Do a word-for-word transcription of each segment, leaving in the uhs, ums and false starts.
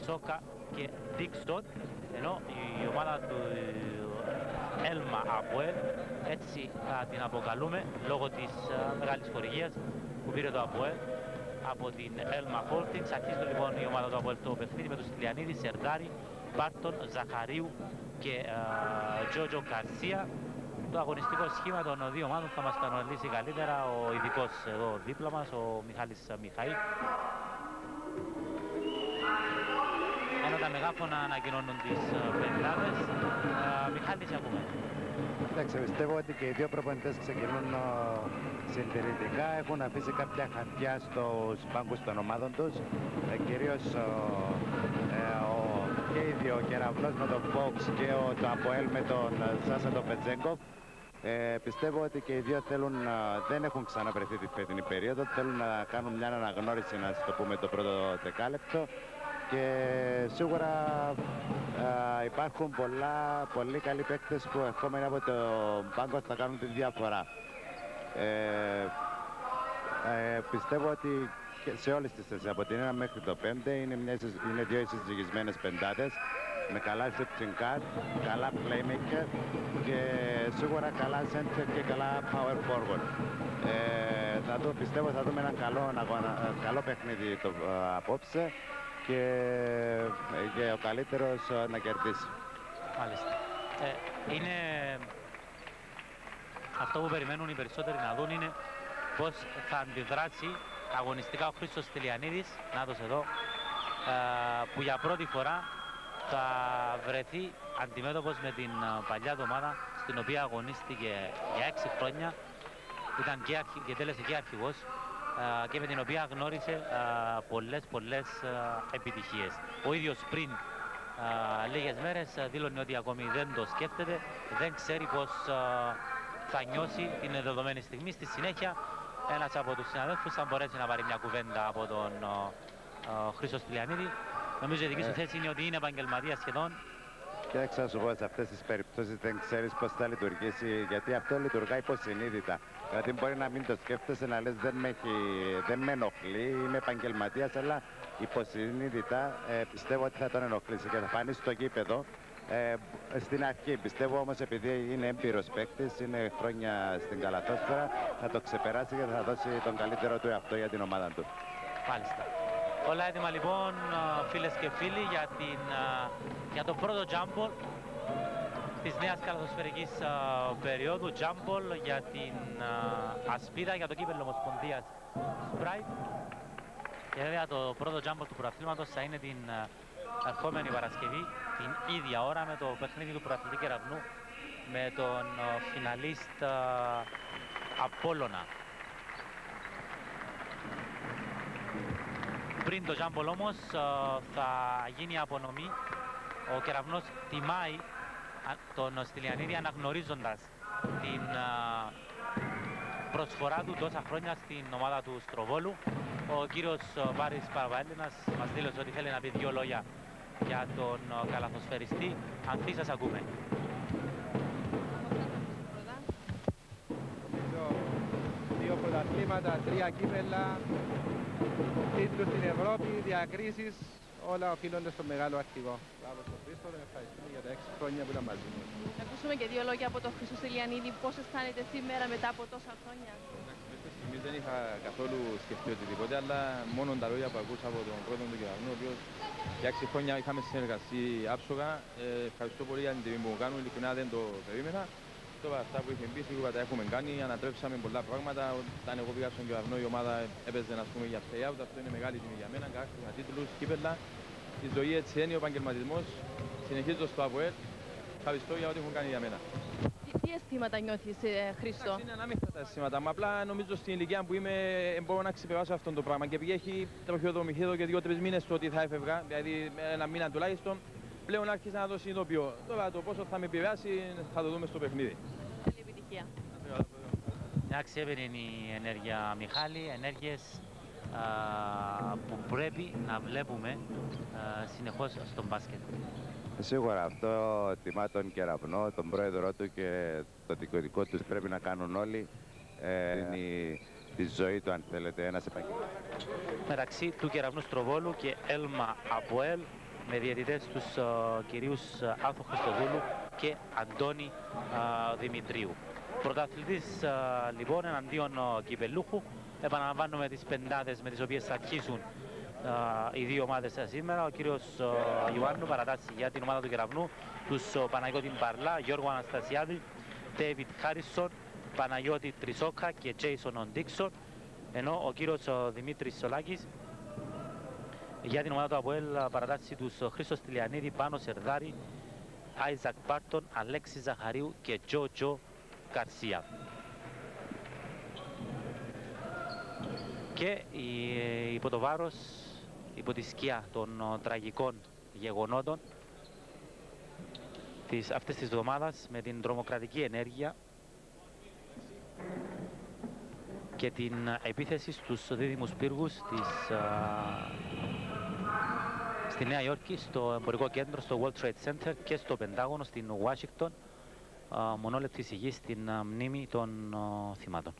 Σόκα και Dixon, ενώ η ομάδα του Έλμα Αποέλ, έτσι θα την αποκαλούμε λόγω της uh, μεγάλης χορηγίας που πήρε το Αποέλ από την Έλμα Holdings. Αρχίζει λοιπόν η ομάδα του Αποέλ το παιχνίδι με τους Τηλιανίδη, Σερντάρη, Μπάρτον, Ζαχαρίου και Τζότζο Γκαρσία. Το αγωνιστικό σχήμα των δύο ομάδων θα μας το αναλύσει καλύτερα ο ειδικός εδώ δίπλα μας, ο Μιχάλης Μιχαήλ. Ενώ τα μεγάφωνα ανακοινώνουν τις πεντάδες. Μιχάλη, σε ακούμε. Εντάξει, πιστεύω ότι και οι δύο προπονητές ξεκινούν συντηρητικά. Έχουν αφήσει κάποια χαρτιά στους πάγκους των ομάδων τους. Ε, κυρίως ε, ο, και οι δύο, ο Κεραυνός με τον Fox και ο το Αποέλ με τον Σάσα τον Πετζέγκοφ. Ε, πιστεύω ότι και οι δύο θέλουν, δεν έχουν ξαναβρεθεί τη φετινή περίοδο. Θέλουν να κάνουν μια αναγνώριση, να το πούμε, το πρώτο δεκάλεπτο. Και σίγουρα α, υπάρχουν πολλά, πολύ καλοί παίκτες που ερχόμενοι από το πάγκο θα κάνουν τη διαφορά. Ε, ε, πιστεύω ότι και σε όλες τις θέσεις, από την ένα μέχρι το πέντε, είναι, μια, είναι δύο συζυγισμένες πεντάδες με καλά shooting guard, καλά playmaker και σίγουρα καλά center και καλά power forward. Ε, θα δω, πιστεύω θα δούμε ένα καλό, αγώνα, καλό παιχνίδι το, α, απόψε. Και, και ο καλύτερος να κερδίσει. Μάλιστα. Ε, είναι αυτό που περιμένουν οι περισσότεροι να δουν είναι πώς θα αντιδράσει αγωνιστικά ο Χρήστος Τηλιανίδης, να δώσει εδώ, ε, που για πρώτη φορά θα βρεθεί αντιμέτωπος με την παλιά του ομάδα στην οποία αγωνίστηκε για έξι χρόνια, ήταν και, αρχι, και τέλεσε και αρχηγός, και με την οποία γνώρισε α, πολλές πολλές α, επιτυχίες. Ο ίδιος πριν α, λίγες μέρες α, δήλωνε ότι ακόμη δεν το σκέφτεται, δεν ξέρει πως α, θα νιώσει την δεδομένη στιγμή. Στη συνέχεια ένας από τους συναδέλφους θα μπορέσει να πάρει μια κουβέντα από τον α, α, Χρήστο Τηλιανίδη. Νομίζω η δική σου θέση είναι ότι είναι επαγγελματίας σχεδόν. Και θα σου πω, σε αυτές τις περιπτώσεις δεν ξέρεις πώς θα λειτουργήσει, γιατί αυτό λειτουργά υποσυνείδητα. Δηλαδή μπορεί να μην το σκέφτεσαι, να λες δεν με, έχει, δεν με ενοχλεί, είμαι επαγγελματίας, αλλά υποσυνείδητα ε, πιστεύω ότι θα τον ενοχλήσει και θα φανεί στο γήπεδο. Ε, στην αρχή πιστεύω όμως, επειδή είναι έμπειρος παίκτης, είναι χρόνια στην καλαθόσφαιρα, θα το ξεπεράσει και θα δώσει τον καλύτερο του εαυτό για την ομάδα του. Μάλιστα. Όλα έτοιμα λοιπόν, φίλες και φίλοι, για, την, για το πρώτο τζάμπολ της νέας καλαθοσφαιρικής περίοδου. Τζάμπολ για την Ασπίδα, για το κύπελλο Ομοσπονδίας Σπράιτ. Και βέβαια το πρώτο τζάμπολ του πρωταθλήματος θα είναι την ερχόμενη Παρασκευή, την ίδια ώρα, με το παιχνίδι του πρωταθλητή Κεραυνού με τον φιναλίστ Απόλλωνα. Πριν το τζάμπολ όμως θα γίνει απονομή. Ο Κεραυνός τιμάει τον Στυλιανίδη αναγνωρίζοντας την προσφορά του τόσα χρόνια στην ομάδα του Στροβόλου. Ο κύριος Βάρης Παραβαέλληνας μας δήλωσε ότι θέλει να πει δύο λόγια για τον καλαθοσφαιριστή. Ανθή, σας ακούμε. Δύο πρωταθλήματα, τρία κύπελλα, τίτλους στην Ευρώπη, διακρίσεις, όλα οφείλονται στο μεγάλο αρχηγό. Μπράβο στον Χρήστο, τον ευχαριστούμε για τα έξι χρόνια που ήταν μαζί μας. Να ακούσουμε και δύο λόγια από τον Χρήστο Τηλιανίδη. Πώς αισθάνεται σήμερα μετά από τόσα χρόνια? Μέχρι στιγμής δεν είχα καθόλου σκεφτεί οτιδήποτε, αλλά μόνο τα λόγια που ακούσα από τον πρώτο του Κεραυνού, ο οποίος για έξι χρόνια είχαμε συνεργαστεί άψογα. Ε, ευχαριστώ πολύ για την τιμή που μου κάνουν, ειλικρινά δεν το περίμενα. Τώρα αυτά που είχε πει σίγουρα τα έχουμε κάνει, ανατρέψαμε πολλά πράγματα. Όταν εγώ πήγα στον Κεραυνό η ομάδα έπαιζε, ας πούμε, για play-out, αυτό είναι μεγάλη τιμή για μένα, κατάκτησα τίτλους, κύπελλα. Η ζωή έτσι είναι, ο επαγγελματισμός, συνεχίζω στο ΑΠΟΕΛ. Ευχαριστώ για ό,τι έχουν κάνει για μένα. Τι, τι αισθήματα νιώθεις, ε, Χρήστο? Είναι ανάμεικτα τα αισθήματα, μα απλά νομίζω στην ηλικία που είμαι μπορώ να ξεπεράσω αυτό το πράγμα. Και επειδή έχει τροχιοδρομηθεί εδώ και δύο-τρεις μήνες το ότι θα έφευγα, δηλαδή ένα μήνα τουλάχιστον, πλέον άρχισα να το συνειδητοποιώ. Τώρα το πόσο θα με επηρεάσει θα το δούμε στο παιχνίδι. Καλή επιτυχία. Μια αξιέπαινη είναι η ενέργεια, Μιχάλη, ενέργειες α, που πρέπει να βλέπουμε α, συνεχώς στον μπάσκετ. Σίγουρα αυτό τιμά τον Κεραυνό, τον πρόεδρό του και το δικαιωτικό τους πρέπει να κάνουν όλοι. Ε, είναι η, τη ζωή του, αν θέλετε, ένας επαγγελματίας. Μεταξύ του Κεραυνού Στροβόλου και Έλμα Αποέλ, με διαιτητές τους uh, κυρίους uh, Άλφο Χριστοδούλου και Αντώνη uh, Δημητρίου. Πρωταθλητής uh, λοιπόν εναντίον uh, κυπελούχου. Επαναλαμβάνουμε τις πεντάδες με τις οποίες θα αρχίσουν uh, οι δύο ομάδες σήμερα. Ο κύριος uh, Ιωάννου παρατάσσει για την ομάδα του Κεραυνού τους uh, Παναγιώτη Μπαρλά, Γιώργο Αναστασιάδη, Ντέιβιτ Χάρισον, Παναγιώτη Τρισόκα και Τζέισον Οντίξον, ενώ ο κύριος uh, Δημήτρης Σολάκης για την ομάδα του ΑΠΟΕΛ παρατάσσει τους uh, Χρήστος Τηλιανίδη, Πάνο Σερδάρη, Άιζακ Πάρτον, Αλέξη Ζαχαρίου και Τζότζο Καρσία. Και υπό το βάρος, υπό τη σκιά των uh, τραγικών γεγονότων της, αυτής της εβδομάδας, με την τρομοκρατική ενέργεια και την επίθεση στους δίδυμους πύργους της, uh, στη Νέα Υόρκη, στο εμπορικό κέντρο, στο World Trade Center και στο Πεντάγωνο στην Ουάσιγκτον, uh, μονόλεπτη σιγή στην uh, μνήμη των uh, θυμάτων.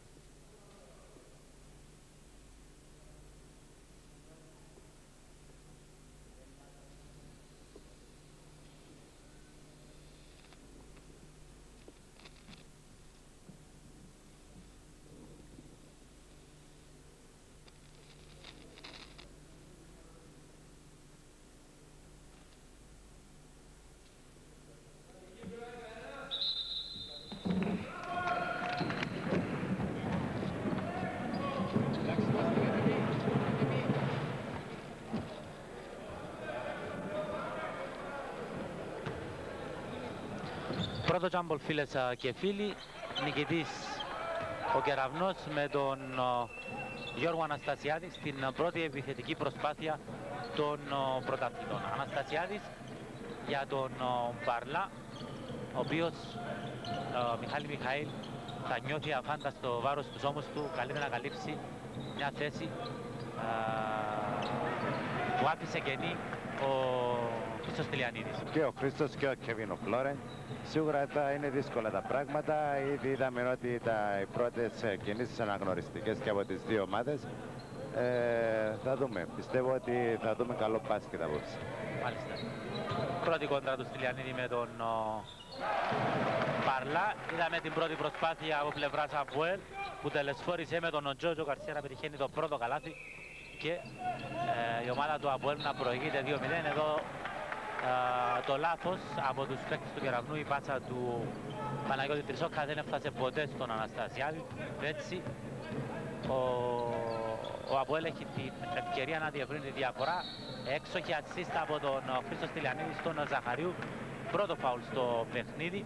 Πρώτο τζάμπολ, φίλες και φίλοι, νικητής ο Κεραυνός με τον Γιώργο Αναστασιάδη στην πρώτη επιθετική προσπάθεια των πρωταθλητών. Αναστασιάδης για τον Μπαρλά, ο οποίος, ο Μιχάλη Μιχαήλ, θα νιώθει αφάνταστο βάρος στους ώμους του, καλείται να καλύψει μια θέση α, που άφησε κενή ο Χρήστος Τηλιανίδης. Και ο Χρήστος και ο Κεβίνο Φλόρεν. Σίγουρα θα είναι δύσκολα τα πράγματα. Ήδη είδαμε ότι τα, οι πρώτες κινήσεις αναγνωριστικές και από τις δύο ομάδες. Ε, θα δούμε. Πιστεύω ότι θα δούμε καλό μπάσκετ απόψε. Μάλιστα. Πρώτη κόντρα του Τηλιανίδη με τον ο, Παρλά. Είδαμε την πρώτη προσπάθεια από πλευράς ΑΠΟΕΛ που τελεσφόρησε με τον Τζότζο Καρσία να πετυχαίνει το πρώτο καλάθι και ε, η ομάδα του ΑΠΟΕΛ να προηγείται δύο μηδέν. Εδώ Uh, το λάθος από τους παίκτες του Κεραυνού, η πάτσα του Παναγιώτη Τρισόκα δεν έφτασε ποτέ στον Αναστασιάδη. Έτσι ο, ο ΑΠΟΕΛ έχει την ευκαιρία να διευρύνει τη διαφορά. Έξοχη ασίστα από τον Χρήστο Τηλιανίδη στον Ζαχαρίου. Πρώτο φάουλ στο παιχνίδι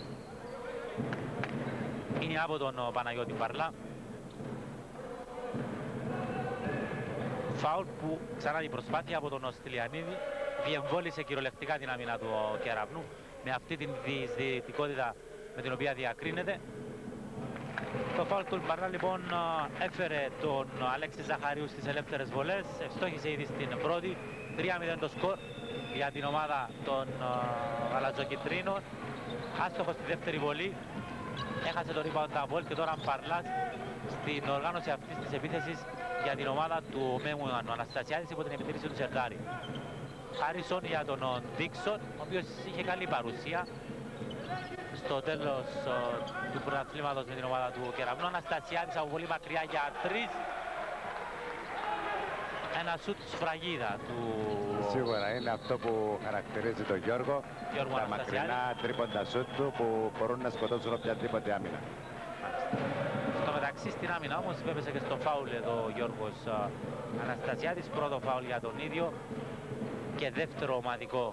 είναι από τον Παναγιώτη Παρλά. Φάουλ που ξανά την προσπάθεια από τον Στυλιανίδη διεμβόλησε κυριολεκτικά την άμυνα του Κεραυνού με αυτή την διεισδυτικότητα με την οποία διακρίνεται. Το φάουλ του Μπαρλά λοιπόν έφερε τον Αλέξη Ζαχαρίου στις ελεύθερες βολές, ευστόχησε ήδη στην πρώτη. τρία μηδέν το σκορ για την ομάδα των γαλατζοκιτρίνων. Άστοχος στη δεύτερη βολή, έχασε το rebound από και τώρα Μπαρλάς στην οργάνωση αυτής της επίθεσης για την ομάδα του Μέμου Αναστασιάδης υπό την επιτήρηση του Σερδάρη. Χάρισον για τον Ντίξον, ο οποίος είχε καλή παρουσία στο τέλος ο, του πρωταθλήματος με την ομάδα του Κεραυνού. Αναστασιάδης από πολύ μακριά για τρεις. Ένα σουτ σφραγίδα του... Σίγουρα είναι αυτό που χαρακτηρίζει τον Γιώργο. Γιώργο τα μακρινά τρίποντα σουτ του που μπορούν να σκοτώσουν οποιαδήποτε άμυνα. Στο μεταξύ στην άμυνα όμως έπεσε και στο φάουλ εδώ ο Γιώργος Αναστασιάδης. Πρώτο φάουλ για τον ίδιο και δεύτερο ομαδικό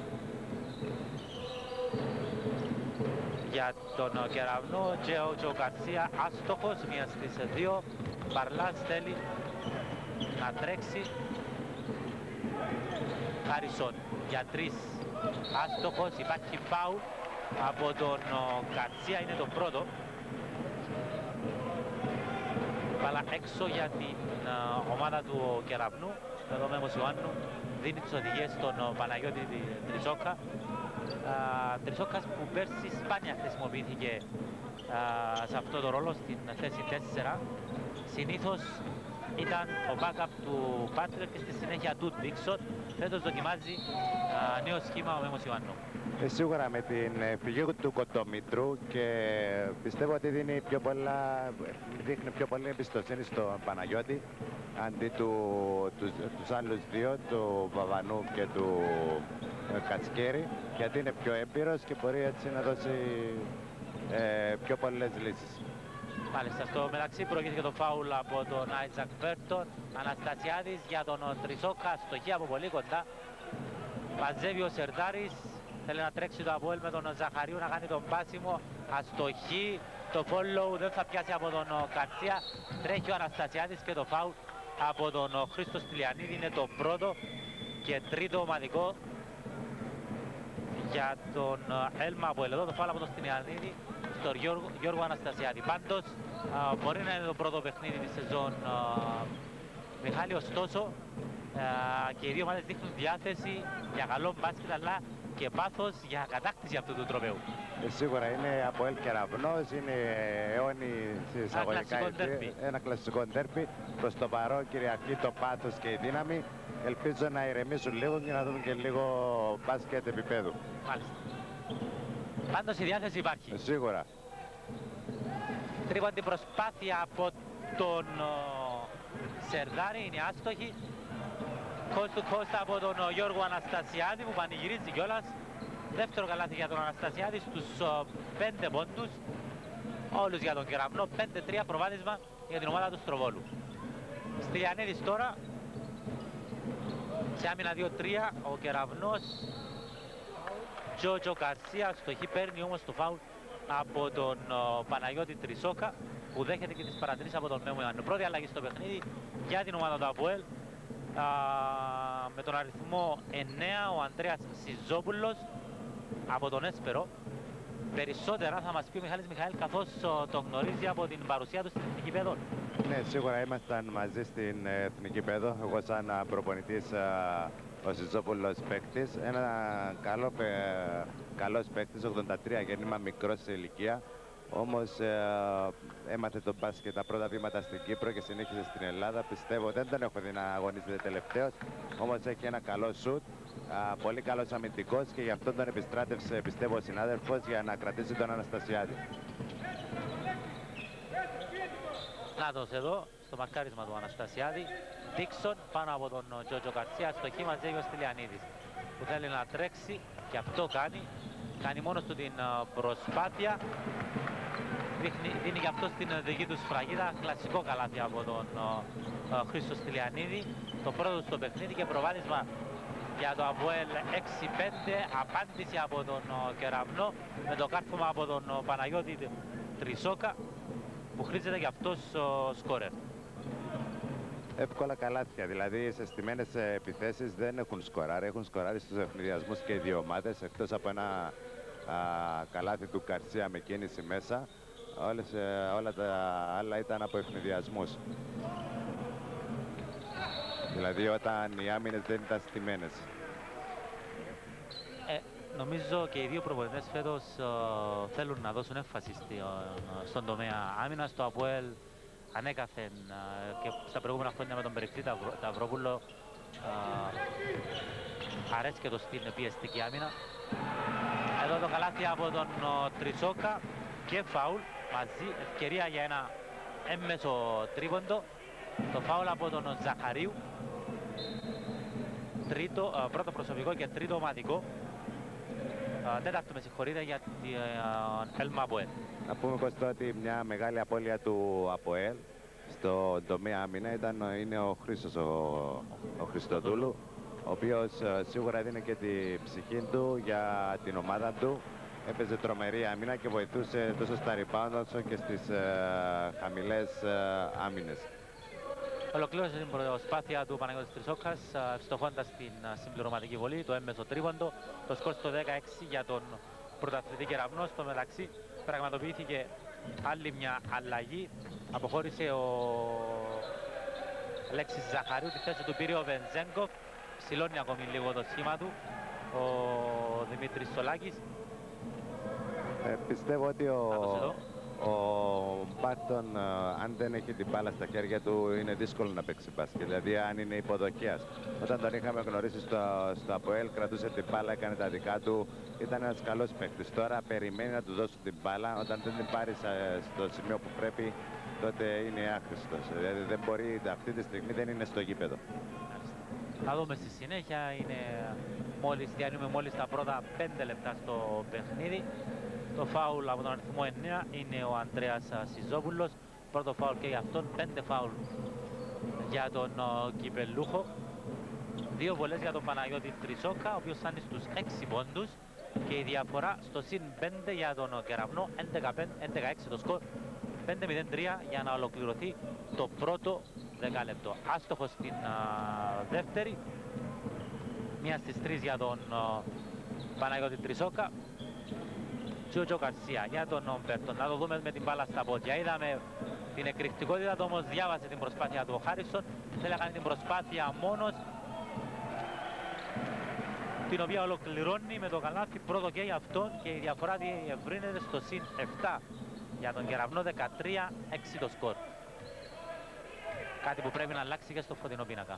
για τον Κεραυνό. Τζέοτζο Καρσία άστοχος, μία στις δύο. Μπαρλάς θέλει να τρέξει. Χάρισον για τρεις άστοχος. Υπάρχει φάουλ από τον Καρσία, είναι το πρώτο. Μπάλα έξω για την uh, ομάδα του Κεραυνού. Εδώ Μέμος Ιωάννου δίνει τις οδηγίες στον uh, Παναγιώτη Τρισόκα. Uh, Τρισόκας που πέρσι σπάνια χρησιμοποιήθηκε uh, σε αυτό το ρόλο στην θέση τέσσερα. Συνήθως ήταν ο backup του Πάτρερ και στη συνέχεια του Ντίξον. φέτος δοκιμάζει α, νέο σχήμα ο Μέμος Ιωάννου. Ε, σίγουρα με την φυγή του Κοντομήτρου και πιστεύω ότι δίνει πιο πολλά, δείχνει πιο πολύ εμπιστοσύνη στον Παναγιώτη αντί του, τους, τους άλλους δύο, του Βαβανού και του ε, Κατσκέρη, γιατί είναι πιο έμπειρος και μπορεί έτσι να δώσει ε, πιο πολλές λύσεις. Μάλιστα, στο μεταξύ προηγήθηκε το φάουλ από τον Άιτζακ Βέρτον. Αναστασιάδης για τον Τρισόκα, στοχή από πολύ κοντά. Μαζεύει ο Σερδάρης, θέλει να τρέξει το Αποέλ με τον Ζαχαρίου να κάνει τον πάσιμο. Αστοχή, το follow δεν θα πιάσει από τον Καρσία. Τρέχει ο Αναστασιάδης και το φάουλ από τον Χρήστο Στυλιανίδη είναι το πρώτο και τρίτο ομαδικό για τον Έλμα Αποέλ. Εδώ το φάουλ από τον Στυλιανίδη στον Γιώργο, Γιώργο Αναστασιάδη. Πάντως α, μπορεί να είναι το πρώτο παιχνίδι της σεζόν α, Μιχάλη, ωστόσο α, και οι δύο ομάδες δείχνουν διάθεση για καλό μπάσκετ αλλά και πάθος για κατάκτηση αυτού του τροπέου. Ε, σίγουρα είναι από Ελ Κεραυνός, είναι αιώνι εισαγωγικά ένα κλασικό ντέρμπι. Προς το παρόν κυριαρχεί το πάθος και η δύναμη. Ελπίζω να ηρεμήσουν λίγο και να δούμε και λίγο μπάσκετ επίπεδου. Μάλιστα. Πάντως η διάθεση υπάρχει. Ε, σίγουρα. Τρίποντη προσπάθεια από τον ο, Σερδάρη, είναι άστοχη. Coast to coast από τον ο, Γιώργο Αναστασιάδη που πανηγυρίζει κιόλας. Δεύτερο καλάθι για τον Αναστασιάδη στους ο, πέντε πόντους. Όλους για τον Κεραυνό. πέντε τρία προβάδισμα για την ομάδα του Στροβόλου. Στυλιανίδης τώρα. Σε άμυνα δύο τρία ο Κεραυνός. Τζότζο Καρσία, στοχή, παίρνει όμως το φάουλ από τον ο, Παναγιώτη Τρισόκα που δέχεται και τις παρατηρήσεις από τον Μέμο Ιωάννου. Πρώτη αλλαγή στο παιχνίδι για την ομάδα του Αποέλ με τον αριθμό εννέα ο Ανδρέας Σιζόπουλος από τον Έσπερο. Περισσότερα θα μας πει ο Μιχάλης Μιχαήλ καθώς ο, τον γνωρίζει από την παρουσία του στην Εθνική Παιδό. Ναι, σίγουρα ήμασταν μαζί στην Εθνική Παιδό, εγώ σαν προπονητής ο Σιζόπουλος παίκτης, ένα καλό, καλός παίκτης, ογδόντα τρία γέννημα, μικρός σε ηλικία. Όμως ε, έμαθε τον μπάσκετ τα πρώτα βήματα στην Κύπρο και συνέχισε στην Ελλάδα. Πιστεύω δεν τον έχω δει να αγωνίζεται τελευταίος, όμως έχει ένα καλό σουτ, α, πολύ καλός αμυντικός και γι' αυτό τον επιστράτευσε, πιστεύω, ο συνάδελφος για να κρατήσει τον Αναστασιάδη. Νάτος εδώ, στο μαρκάρισμα του Αναστασιάδη. Δίξον πάνω από τον Τζότζο Καρσία, στοχή μαζεύει ο Στυλιανίδης που θέλει να τρέξει και αυτό κάνει. Κάνει μόνος του την προσπάθεια. Δείχνει, δίνει και αυτό στην δική του σφραγίδα. Κλασικό καλάθι από τον uh, Χρήστο Στυλιανίδη. Το πρώτο στο παιχνίδι και προβάδισμα για το Αποέλ έξι πέντε. Απάντηση από τον uh, Κεραυνό με το κάρφωμα από τον uh, Παναγιώτη Τρισόκα που χρήζεται και αυτός uh, σκόρερ. Εύκολα καλάθια, δηλαδή σε στιμένες επιθέσεις δεν έχουν σκοράρει, έχουν σκοράρει στους ευνηδιασμούς και οι δύο ομάδες, εκτός από ένα α, καλάθι του Καρσία με κίνηση μέσα, όλες, όλα τα άλλα ήταν από ευνηδιασμούς. Δηλαδή όταν οι άμυνες δεν ήταν στιμένες. Ε, νομίζω και οι δύο προπονητές φέτος uh, θέλουν να δώσουν έμφαση στη, uh, στον τομέα άμυνας. Το Αποέλ ανέκαθεν uh, και στα προηγούμενα χρόνια με τον Περικλή Ταυρόπουλο uh, αρέσκεται στην πιεστική άμυνα. Εδώ το καλάθι από τον uh, Τρισόκα και φάουλ μαζί, ευκαιρία για ένα έμμεσο τρίποντο. Το φάουλ από τον Ζαχαρίου, τρίτο, uh, πρώτο προσωπικό και τρίτο ομαδικό. Uh, τέταρτο με συγχωρείτε για την uh, Έλμα Αποέλ. Να πούμε Κωστό ότι μια μεγάλη απώλεια του Αποέλ στο τομέα άμυνα ήταν, είναι ο Χρήστος ο, ο Χριστοδούλου, ο οποίος uh, σίγουρα έδινε και τη ψυχή του για την ομάδα του. Έπαιζε τρομερή άμυνα και βοηθούσε τόσο στα rebound όσο και στις uh, χαμηλές uh, άμυνες. Ολοκλήρωσε την προσπάθεια του Παναγιώτης Τρισόκας, ευστοχώντας την συμπληρωματική βολή, το έμμεσο τρίποντο, το σκορ στο δεκαέξι για τον πρωταθλητή Κεραυνό. Στο μεταξύ πραγματοποιήθηκε άλλη μια αλλαγή. Αποχώρησε ο Αλέξης Ζαχαρίου, τη θέση του πήρε ο Βενζέγκοφ. Ψηλώνει ακόμη λίγο το σχήμα του ο Δημήτρης Σολάκης. Ε, πιστεύω ότι ο, ο Μπάρτον, αν δεν έχει την μπάλα στα χέρια του, είναι δύσκολο να παίξει μπάσκετ. Δηλαδή, αν είναι υποδοκίας. Όταν τον είχαμε γνωρίσει στο, στο ΑΠΟΕΛ, κρατούσε την μπάλα, έκανε τα δικά του. Ήταν ένας καλός παίκτης. Τώρα περιμένει να του δώσουν την μπάλα. Όταν δεν την πάρει στο σημείο που πρέπει, τότε είναι άχρηστος. Δηλαδή, δεν μπορεί, αυτή τη στιγμή δεν είναι στο γήπεδο. Θα δούμε στη συνέχεια. Είναι μόλις, διανύουμε μόλις τα πρώτα πέντε λεπτά στο παιχνίδι. Το φάουλ από τον αριθμό εννέα είναι ο Ανδρέας Σιζόπουλος. Πρώτο φάουλ και για αυτόν, πέντε φάουλ για τον uh, Κυπελούχο. Δύο βολές για τον Παναγιώτη Τρισόκα, ο οποίος φτάνει στους έξι πόντους. Και η διαφορά στο συν πέντε για τον Κεραυνό, έντεκα έξι το σκορ. πέντε μηδέν τρία για να ολοκληρωθεί το πρώτο δεκάλεπτο. Άστοχος στην uh, δεύτερη. Μία στις τρεις για τον uh, Παναγιώτη Τρισόκα. Τζότζο Καρσία για τον Ομπέρτον. Να το δούμε με την μπάλα στα πόδια. Είδαμε την εκρηκτικότητα του, όμως διάβασε την προσπάθεια του ο Χάρισον. Θέλει να κάνει την προσπάθεια μόνος, την οποία ολοκληρώνει με το καλάθι πρώτο και για αυτόν, και η διαφορά διευρύνεται στο συν επτά για τον Κεραυνό. Δεκατρία έξι το σκορ. Κάτι που πρέπει να αλλάξει και στο φωτεινό πίνακα.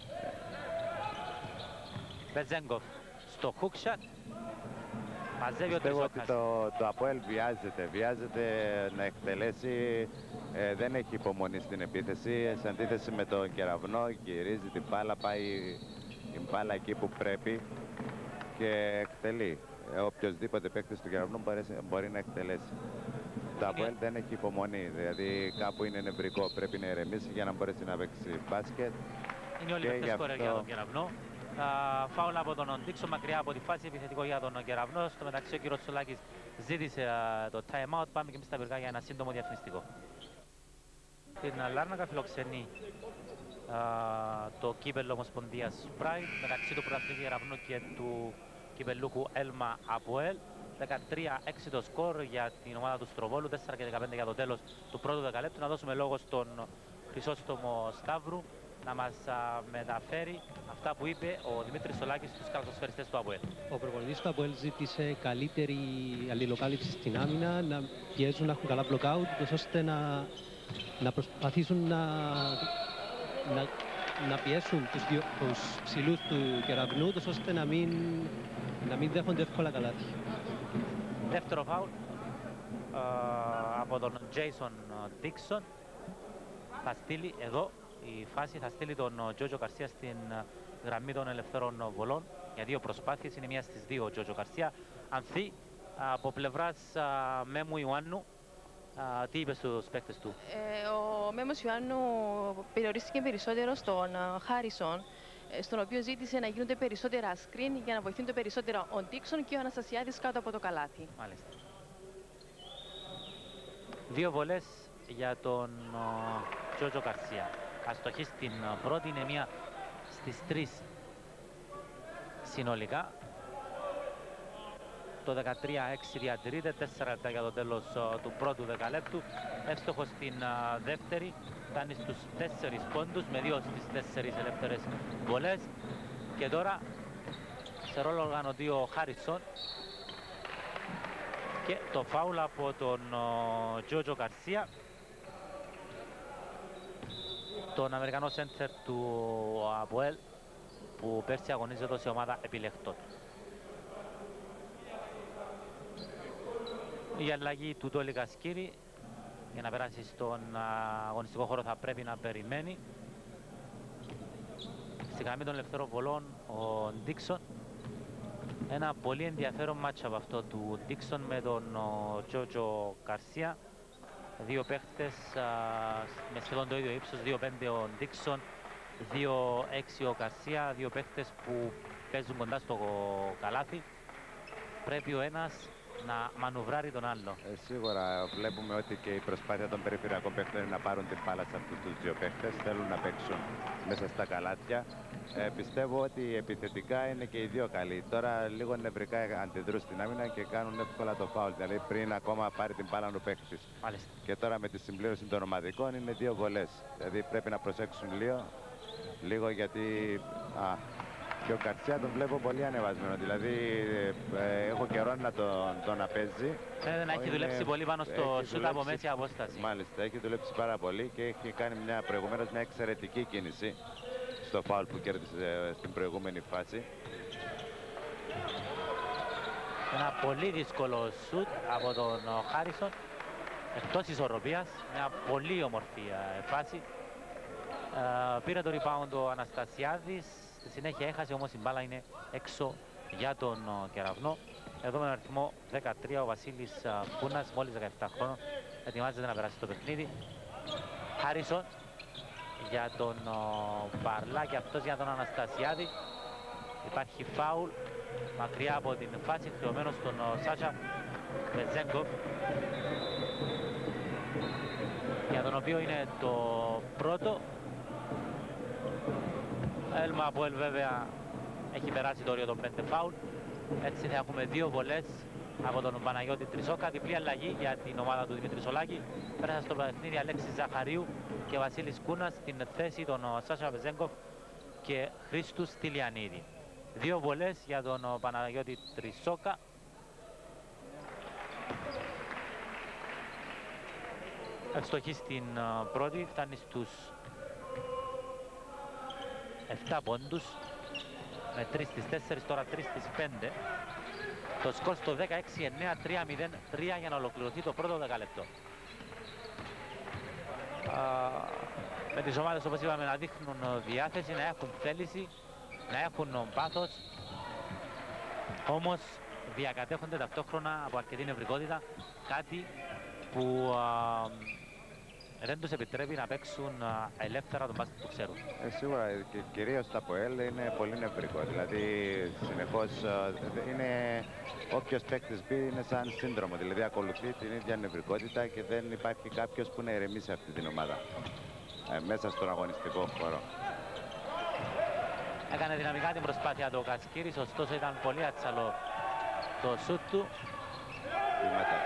Μπεζέγκοφ στο hookshot. Πιστεύω ότι το, το ΑΠΟΕΛ βιάζεται, βιάζεται να εκτελέσει, ε, δεν έχει υπομονή στην επίθεση, σε αντίθεση με τον Κεραυνό, γυρίζει την μπάλα, πάει την μπάλα εκεί που πρέπει και εκτελεί. Ε, οποιοςδήποτε παίκτης του Κεραυνού μπορεί, μπορεί να εκτελέσει. Το ΑΠΟΕΛ δεν έχει υπομονή, δηλαδή κάπου είναι νευρικό, πρέπει να ηρεμήσει για να μπορέσει να παίξει μπάσκετ. Είναι όλοι οι παίκτες για τον Κεραυνό. Uh, φάουλα από τον Ντίξον μακριά από τη φάση, επιθετικό για τον Κεραυνό. Στο μεταξύ ο κύριος Σολάκης ζήτησε uh, το time out. Πάμε και εμείς στα πυρκά για ένα σύντομο διαφημιστικό. Την Λάρνακα φιλοξενεί uh, το κύπελλο Ομοσπονδίας Pride μεταξύ του πρωταθλητή Κεραυνού και του κυπελλούχου Έλμα ΑΠΟΕΛ. δεκατρία έξι το σκορ για την ομάδα του Στροβόλου, τέσσερα και δεκαπέντε για το τέλος του πρώτου δεκαλέπτου. Να δώσουμε λόγο στον Χρυσόστομο Σταύρου να μας α, μεταφέρει αυτά που είπε ο Δημήτρης Σολάκης στους καλαθοσφαιριστές του ΑΠΟΕΛ. Ο προπονητής του ΑΠΟΕΛ ζήτησε καλύτερη αλληλοκάλυψη στην άμυνα, να πιέζουν, να έχουν καλά block-out, ώστε να, να προσπαθήσουν να, να, να πιέσουν τους, δυο, τους ψηλούς του Κεραυνού, ώστε να μην, να μην δέχονται εύκολα καλάθια. Δεύτερο φάουλ από τον Jason Dixon. Θα στείλει εδώ η φάση, θα στείλει τον Τζότζο Καρσία στην γραμμή των ελευθερών βολών για δύο προσπάθειες. Είναι μία στις δύο ο Τζότζο Καρσία. Ανθεί από πλευράς Μέμου Ιωάννου. Α, τι είπε στους παίκτες του? Ε, ο Μέμος Ιωάννου περιορίστηκε περισσότερο στον Χάρισον, στον οποίο ζήτησε να γίνονται περισσότερα screen για να βοηθούν το περισσότερο ο Ντίξον και ο Αναστασιάδης κάτω από το καλάθι. Μάλιστα. Δύο βολές για τον Τζότζο Καρσία. Αστοχή στην πρώτη, είναι μία στις τρεις συνολικά. Το δεκατρία έξι διατηρείται, τέσσερα λεπτά για το τέλος uh, του πρώτου δεκαλέπτου. Εύστοχος στην uh, δεύτερη, φτάνει στους τέσσερις πόντους με δύο στις τέσσερις ελεύθερες βολές. Και τώρα σε ρόλο οργανωτή ο Χάρισον και το φάουλ από τον Τζότζο Καρσία, τον Αμερικανό σέντερ του ΑΠΟΕΛ, που πέρσι αγωνίζεται σε ομάδα επιλεχτών. Η αλλαγή του Ντόλι Κασκύρη για να περάσει στον αγωνιστικό χώρο θα πρέπει να περιμένει. Στη γραμμή των ελευθερών βολών ο Ντίξον. Ένα πολύ ενδιαφέρον μάτσο από αυτό του Ντίξον με τον Τζότζο Καρσία. Δύο παίχτες με σχεδόν το ίδιο ύψος, δύο πέντε ο Ντίξον, δύο έξι ο Καρσία, δύο παίχτες που παίζουν κοντά στο καλάθι. Πρέπει ο ένας να μανουβράρει τον άλλο. Ε, σίγουρα βλέπουμε ότι και η προσπάθεια των περιφερειακών παίχτων είναι να πάρουν την μπάλα σε αυτούς τους δύο παίχτες. Θέλουν να παίξουν μέσα στα καλάθια. Ε, πιστεύω ότι επιθετικά είναι και οι δύο καλοί. Τώρα λίγο νευρικά αντιδρούν στην άμυνα και κάνουν εύκολα το φάουλ. Δηλαδή πριν ακόμα πάρει την μπάλα ο παίχτης. Και τώρα με τη συμπλήρωση των ομαδικών είναι δύο βολές. Δηλαδή πρέπει να προσέξουν λίγο, λίγο γιατί... Α, Και ο Καρσία τον βλέπω πολύ ανεβασμένο. Δηλαδή ε, έχω καιρό να τον, τον να παίζει. Φαίνεται να έχει δουλέψει πολύ πάνω στο σούτ από μέση απόσταση. Μάλιστα, έχει δουλέψει πάρα πολύ και έχει κάνει μια, προηγουμένως μια εξαιρετική κίνηση στο φάουλ που κέρδισε στην προηγούμενη φάση. Ένα πολύ δύσκολο σούτ από τον Χάρισον. Εκτός ισορροπίας, μια πολύ όμορφη φάση. Uh, πήρε το rebound ο Αναστασιάδης, στη συνέχεια έχασε, όμως η μπάλα είναι έξω για τον uh, Κεραυνό. Εδώ με αριθμό δεκατρία ο Βασίλης uh, Πούνας, μόλις δεκαεπτά χρόνων, ετοιμάζεται να περάσει το παιχνίδι. Χάρισον για τον uh, Μπαρλά και αυτός για τον Αναστασιάδη. Υπάρχει φάουλ μακριά από την φάση, χρεωμένο στον uh, Σάσα Βεζέγκοφ, για τον οποίο είναι το πρώτο. Έλμα Αποέλ βέβαια έχει περάσει το όριο των πέντε φάουλ. Έτσι θα έχουμε δύο βολές από τον Παναγιώτη Τρισόκα. Διπλή αλλαγή για την ομάδα του Δημήτρη Σολάκη. Πέρασαν στο παιχνίδι Αλέξης Ζαχαρίου και Βασίλης Κούνας στην θέση των Σάσα Βεζέγκοφ και Χρήστου Στυλιανίδη. Δύο βολές για τον Παναγιώτη Τρισόκα. Ευστοχή στην πρώτη, φτάνει στους επτά πόντους με τρεις στις τέσσερις, τώρα τρεις στις πέντε. Το σκορ στο δεκαέξι εννέα, τρία μηδέν τρία για να ολοκληρωθεί το πρώτο δεκαλεπτό. Α, με τις ομάδες, όπως είπαμε, να δείχνουν διάθεση, να έχουν θέληση, να έχουν πάθος, όμως διακατέχονται ταυτόχρονα από αρκετή νευρικότητα, κάτι που α, δεν τους επιτρέπει να παίξουν ελεύθερα τον μπάσκετ που ξέρουν. Ε, σίγουρα και κυρίως τα ΠΟΕΛ είναι πολύ νευρικό. Δηλαδή συνεχώς είναι, όποιος παίκτης μπει είναι σαν σύνδρομο. Δηλαδή ακολουθεί την ίδια νευρικότητα και δεν υπάρχει κάποιος που να ηρεμήσει αυτή την ομάδα ε, μέσα στον αγωνιστικό χώρο. Έκανε δυναμικά την προσπάθεια του Κασκύρης, ωστόσο ήταν πολύ ατσαλό το σούτ του. Βήματα.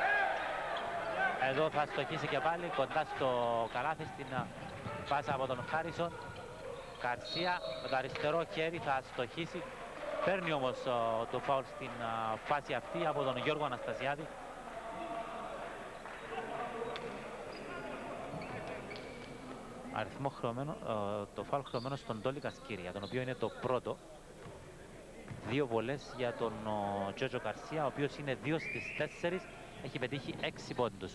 Εδώ θα στοχίσει και πάλι κοντά στο καλάθι στην πάσα από τον Χάρισον. Καρσία με το αριστερό χέρι θα στοχίσει. Παίρνει όμως το φάουλ στην φάση αυτή από τον Γιώργο Αναστασιάδη. Αριθμό χρεωμένο, το φάουλ χρεωμένο στον Τόλι Κασκύρη, για τον οποίο είναι το πρώτο. Δύο βολές για τον Τζότζο Καρσία, ο οποίος είναι δύο στις τέσσερις. Έχει πετύχει έξι πόντους.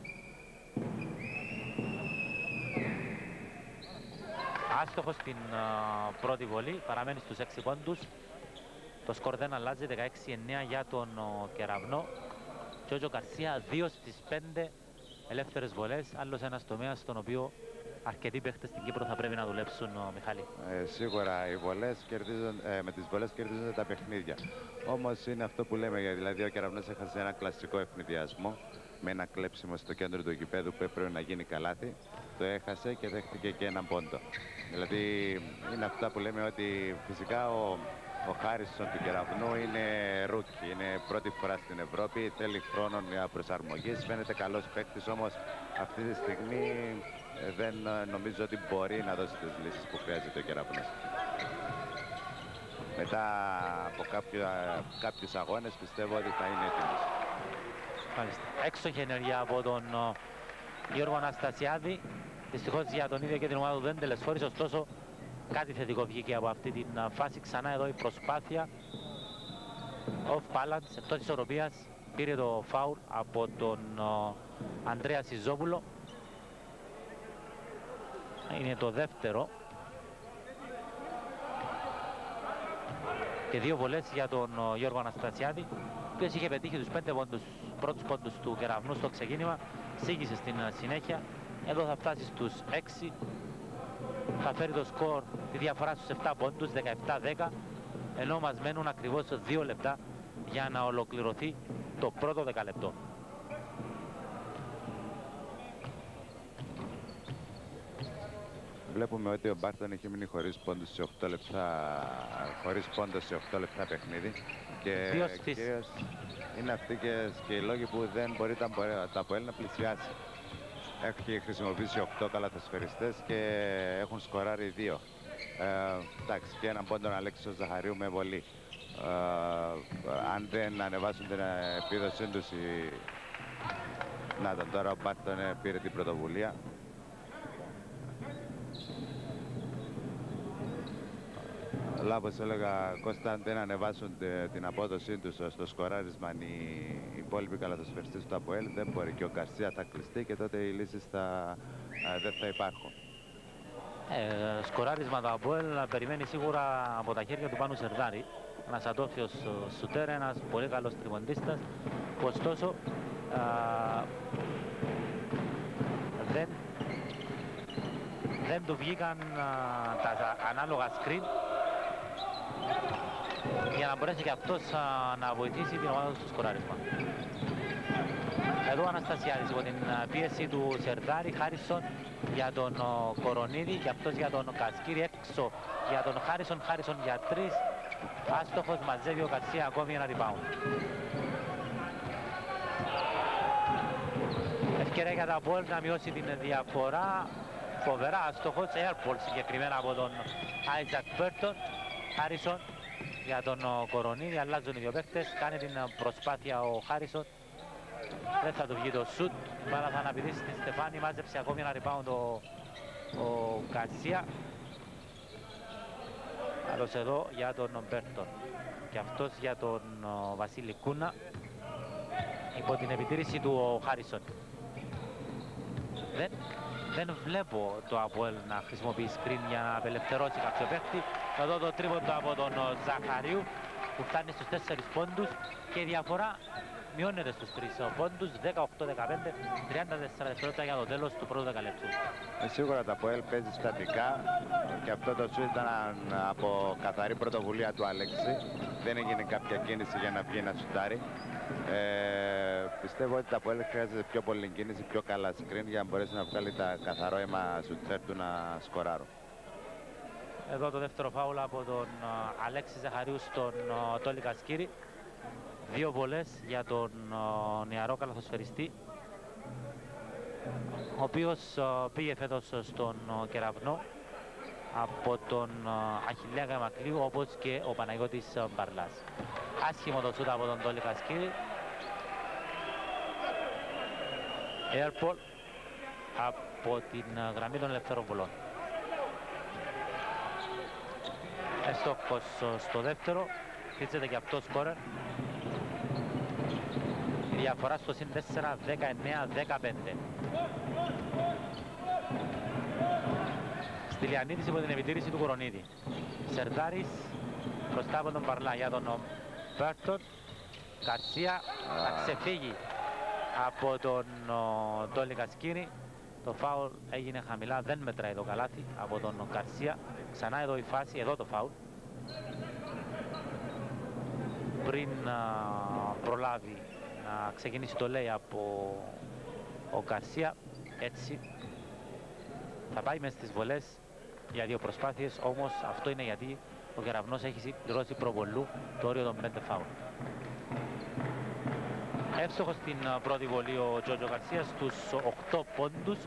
Άστοχος στην uh, πρώτη βολή, παραμένει στους έξι πόντους. Το σκορ δεν αλλάζει, δεκαέξι εννέα για τον uh, Κεραυνό. Τζότζο Καρσία, δύο στις πέντε ελεύθερες βολές. Άλλος ένας τομέας στον οποίο αρκετοί παίχτες στην Κύπρο θα πρέπει να δουλέψουν, ο Μιχάλη. Ε, σίγουρα οι βολές κερδίζουν, ε, με τις βολές κερδίζονται τα παιχνίδια. Όμως είναι αυτό που λέμε, δηλαδή ο Κεραυνός έχασε ένα κλασικό ευνηδιασμό με ένα κλέψιμο στο κέντρο του γηπέδου που έπρεπε να γίνει καλάθι. Το έχασε και δέχτηκε και έναν πόντο. Δηλαδή είναι αυτά που λέμε ότι φυσικά ο, ο Χάρισον του Κεραυνού είναι ρούκι, είναι πρώτη φορά στην Ευρώπη, θέλει χρόνο για προσαρμογής, φαίνεται καλός παίκτης, όμως αυτή τη στιγμή δεν νομίζω ότι μπορεί να δώσει τις λύσεις που χρειάζεται ο Κεραυνός. Μετά από κάποιο, κάποιους αγώνες πιστεύω ότι θα είναι έτοιμος. Μάλιστα. Έξοχη ενέργεια από τον Γιώργο Αναστασιάδη. Δυστυχώς για τον ίδιο και την ομάδα του δεν τελεσφόρησε, ωστόσο κάτι θετικό βγήκε από αυτή την φάση. Ξανά εδώ η προσπάθεια off balance, εκτός ισορροπίας, πήρε το φάουλ από τον Ανδρέα Σιζόπουλο. Είναι το δεύτερο. Και δύο βολές για τον Γιώργο Αναστασιάδη, ο οποίος είχε πετύχει τους πέντε πόντους, πρώτους πόντους του Κεραυνού στο ξεκίνημα. Σήγησε στην συνέχεια. Εδώ θα φτάσει στους έξι. Θα φέρει το σκορ, τη διαφορά στους επτά πόντους, δεκαεπτά δέκα. Ενώ μας μένουν ακριβώς δύο λεπτά για να ολοκληρωθεί το πρώτο δεκαλεπτό. Βλέπουμε ότι ο Μπάρτον έχει μείνει χωρίς πόντους σε οκτώ λεπτά, χωρίς πόντος σε οκτώ λεπτά παιχνίδι. Και κυρίως είναι αυτοί και, και οι λόγοι που δεν μπορεί τα, τα ΠΟΕΛ να πλησιάσει. Έχει χρησιμοποιήσει οκτώ καλαθοσφαιριστές και έχουν σκοράρει δύο. Ε, εντάξει, και έναν πόντον Αλέξης Ζαχαρίου με βολή. Ε, αν δεν ανεβάσουν την επίδοσή τους οι... Να τον τώρα ο Μπάρτον πήρε την πρωτοβουλία. Αλλά όπως έλεγα, Κώστα, αν δεν ανεβάσουν την απόδοσή τους στο σκοράρισμα οι υπόλοιποι καλαθοσφαιριστές του ΑΠΟΕΛ, δεν μπορεί, και ο Γκαρσία θα κλειστεί και τότε οι λύσεις θα, δεν θα υπάρχουν. Ε, σκοράρισμα του ΑΠΟΕΛ περιμένει σίγουρα από τα χέρια του Πάνου Σερδάρη. Ένας ατόφιος σουτέρ, ένας πολύ καλός τριποντίστας, που ωστόσο α, δεν, δεν του βγήκαν α, τα ανάλογα screen για να μπορέσει και αυτός α, να βοηθήσει την ομάδα του στο σκοράρισμα. Εδώ ο Αναστασιάδης από την πίεση του Σερδάρη, Χάρισον για τον ο, Κορονίδη και αυτός για τον Κασκύρη, έξω για τον Χάρισον, Χάρισον για τρεις, άστοχος, μαζεύει ο Καρσία ακόμη ένα rebound. Ευκαιρία για τα ΑΠΟΕΛ να μειώσει την διαφορά, φοβερά άστοχος, airball συγκεκριμένα από τον Isaac Burton. Χάρισον για τον ο, Κορονίδη, αλλάζουν οι δύο παίκτες, κάνει την προσπάθεια ο Χάρισον. Δεν θα του βγει το σουτ, μπάλα θα αναπηδήσει στη Στεφάνη, μάζεψε ακόμη ένα rebound ο, ο Καρσία. Άλλος εδώ για τον Μπέρτον και αυτός για τον ο, Βασίλη Κούνα, υπό την επιτήρηση του ο Χάρισον. Δεν, δεν βλέπω το ΑΠΟΕΛ να χρησιμοποιεί screen για να απελευθερώσει κάποιο παίχτη. Εδώ το τρίποντο από τον ο, Ζαχαρίου που φτάνει στους τέσσερις πόντους και η διαφορά μειώνεται στους τρεις πόντους, δεκαοκτώ δεκαπέντε, τριάντα τέσσερα δευτερόλεπτα για το τέλος του πρώτου δεκαλέπτου. Ε, σίγουρα το ΑΠΟΕΛ παίζει στατικά και αυτό το σουτ ήταν από καθαρή πρωτοβουλία του Αλέξη. Δεν έγινε κάποια κίνηση για να βγει να σουτάρει. Ε, πιστεύω ότι το ΑΠΟΕΛ χρειάζεται πιο πολύ κίνηση, πιο καλά screen για να μπορέσει να βγάλει τα καθαρό αίμα σουτέρ του να σκοράρουν. Εδώ το δεύτερο φάουλ από τον uh, Αλέξη Ζαχαρίου στον uh, Τόλι Κασκύρη. Δύο βολές για τον uh, νεαρό καλαθοσφαιριστή, ο οποίος uh, πήγε φέτος στον uh, Κεραυνό από τον uh, Αχιλλέα Γαμακλείου, όπως και ο Παναγιώτης uh, Μπαρλάς. Άσχημο το σούτ από τον Τόλι Κασκύρη. Airball από την uh, γραμμή των ελευθερών βολών. Έστοχος uh, στο δεύτερο, χτίζεται και αυτό σκόρερ. Η διαφορά στο συν τέσσερα, δεκαεννέα δεκαπέντε. Στυλιανίδης υπό την επιτήρηση του Κορονίδη. Σερδάρης μπροστά από τον Παρλά για τον Μπέρτον. Καρσία θα ξεφύγει από τον Τόλι Κασκύρη. Το φάουλ έγινε χαμηλά, δεν μετράει το καλάθι από τον Καρσία. Ξανά εδώ η φάση, εδώ το φάουλ. Πριν α, προλάβει να ξεκινήσει το λέει από ο Γκαρσία, έτσι θα πάει μες στις βολές για δύο προσπάθειες, όμως αυτό είναι γιατί ο Κεραυνός έχει συμπληρώσει προβολού το όριο των πέντε φάουλ. Εύστοχος στην πρώτη βολή ο Τζότζο Γκαρσία στους οκτώ πόντους.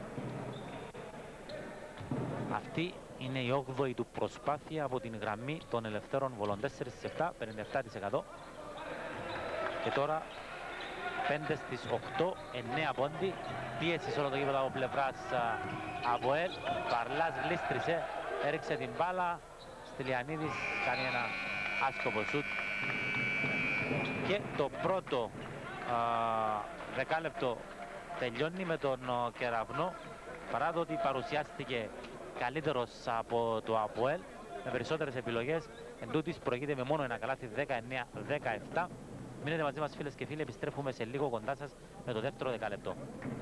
Αυτή είναι η όγδοη του προσπάθεια από την γραμμή των ελευθέρων βολών, τέσσερα στις επτά, πενήντα επτά τοις εκατό. Και τώρα πέντε στις οκτώ, εννέα πόντι, πίεση σε όλο το γήπεδο από πλευράς ΑΠΟΕΛ. Παρλάς γλίστρισε, έριξε την μπάλα, Στυλιανίδης κάνει ένα άσκοπο σουτ. Και το πρώτο α, δεκάλεπτο τελειώνει με τον α, Κεραυνό, παρά το ότι παρουσιάστηκε καλύτερος από το ΑΠΟΕΛ με περισσότερες επιλογές, εν τούτης προηγείται με μόνο ένα καλάθι, δεκαεννέα δεκαεπτά. Μείνετε μαζί μας φίλες και φίλοι, επιστρέφουμε σε λίγο κοντά σας με το δεύτερο δεκάλεπτο.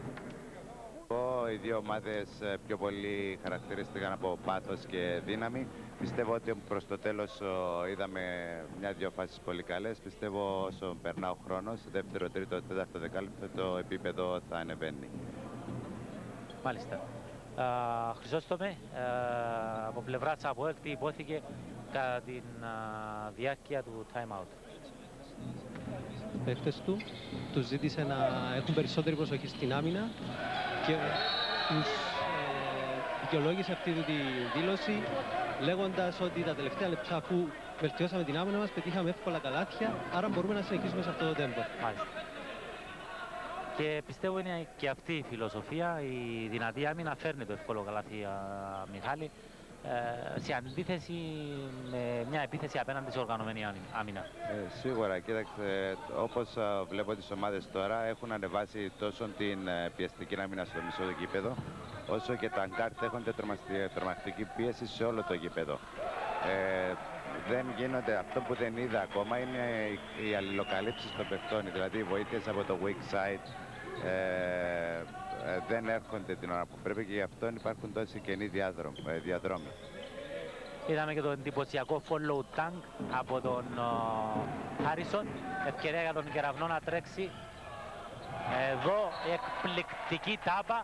Οι δύο ομάδες πιο πολύ χαρακτηρίστηκαν από πάθος και δύναμη. Πιστεύω ότι προς το τέλος είδαμε μια-δυο φάσεις πολύ καλές. Πιστεύω όσο περνά ο χρόνος, δεύτερο, τρίτο, τέταρτο δεκάλεπτο, το επίπεδο θα ανεβαίνει. Μάλιστα. Α, Χρυσόστομε, α, από πλευράς ΑΠΟΕΛ τι υπόθηκε κατά τη διάρκεια του time out? Οι παίκτες του τους ζήτησε να έχουν περισσότερη προσοχή στην άμυνα και τους ε, δικαιολόγησε αυτή τη δήλωση λέγοντας ότι τα τελευταία λεπτά, αφού βελτιώσαμε την άμυνα μας, πετύχαμε εύκολα καλάθια, άρα μπορούμε να συνεχίσουμε σε αυτό το τέμπο. Μάλιστα. Και πιστεύω είναι και αυτή η φιλοσοφία, η δυνατή άμυνα φέρνει το εύκολο καλάθι, α, Μιχάλη, ε, σε αντίθεση με μια επίθεση απέναντι σε οργανωμένη άμυνα. Ε, σίγουρα, κοίταξε, όπως α, βλέπω τις ομάδες τώρα έχουν ανεβάσει τόσο την ε, πιεστική άμυνα στο μισό το γήπεδο, όσο και τα γκάρτ έχουν τρομακτική πίεση σε όλο το γήπεδο. Ε, δεν γίνονται, αυτό που δεν είδα ακόμα είναι οι, οι αλληλοκαλύψεις των παιχτών, δηλαδή οι βοήθειες από το weak side ε, ε, δεν έρχονται την ώρα που πρέπει και γι' αυτό υπάρχουν τόσοι κενοί διάδρομοι, ε, διαδρόμοι. Είδαμε και το εντυπωσιακό follow tank από τον Χάρισον, ευκαιρία για τον Κεραυνό να τρέξει. Εδώ εκπληκτική τάπα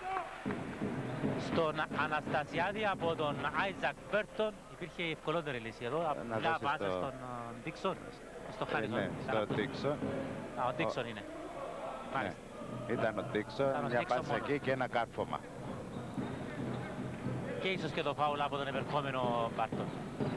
στον Αναστασιάδη από τον Άιζακ Μπέρτον. Υπήρχε η ευκολότερη λύση εδώ, απλά βάζε στο... στον Ντίξον, στο Χάρισον. Ε, ναι, στο Ντίξον. Α, ο Ντίξον είναι. Ναι. Ήταν ο Ντίξον, μια πάσα εκεί και ένα κάρφωμα. Και ίσως και το φάουλ από τον επερχόμενο Μπάρτον.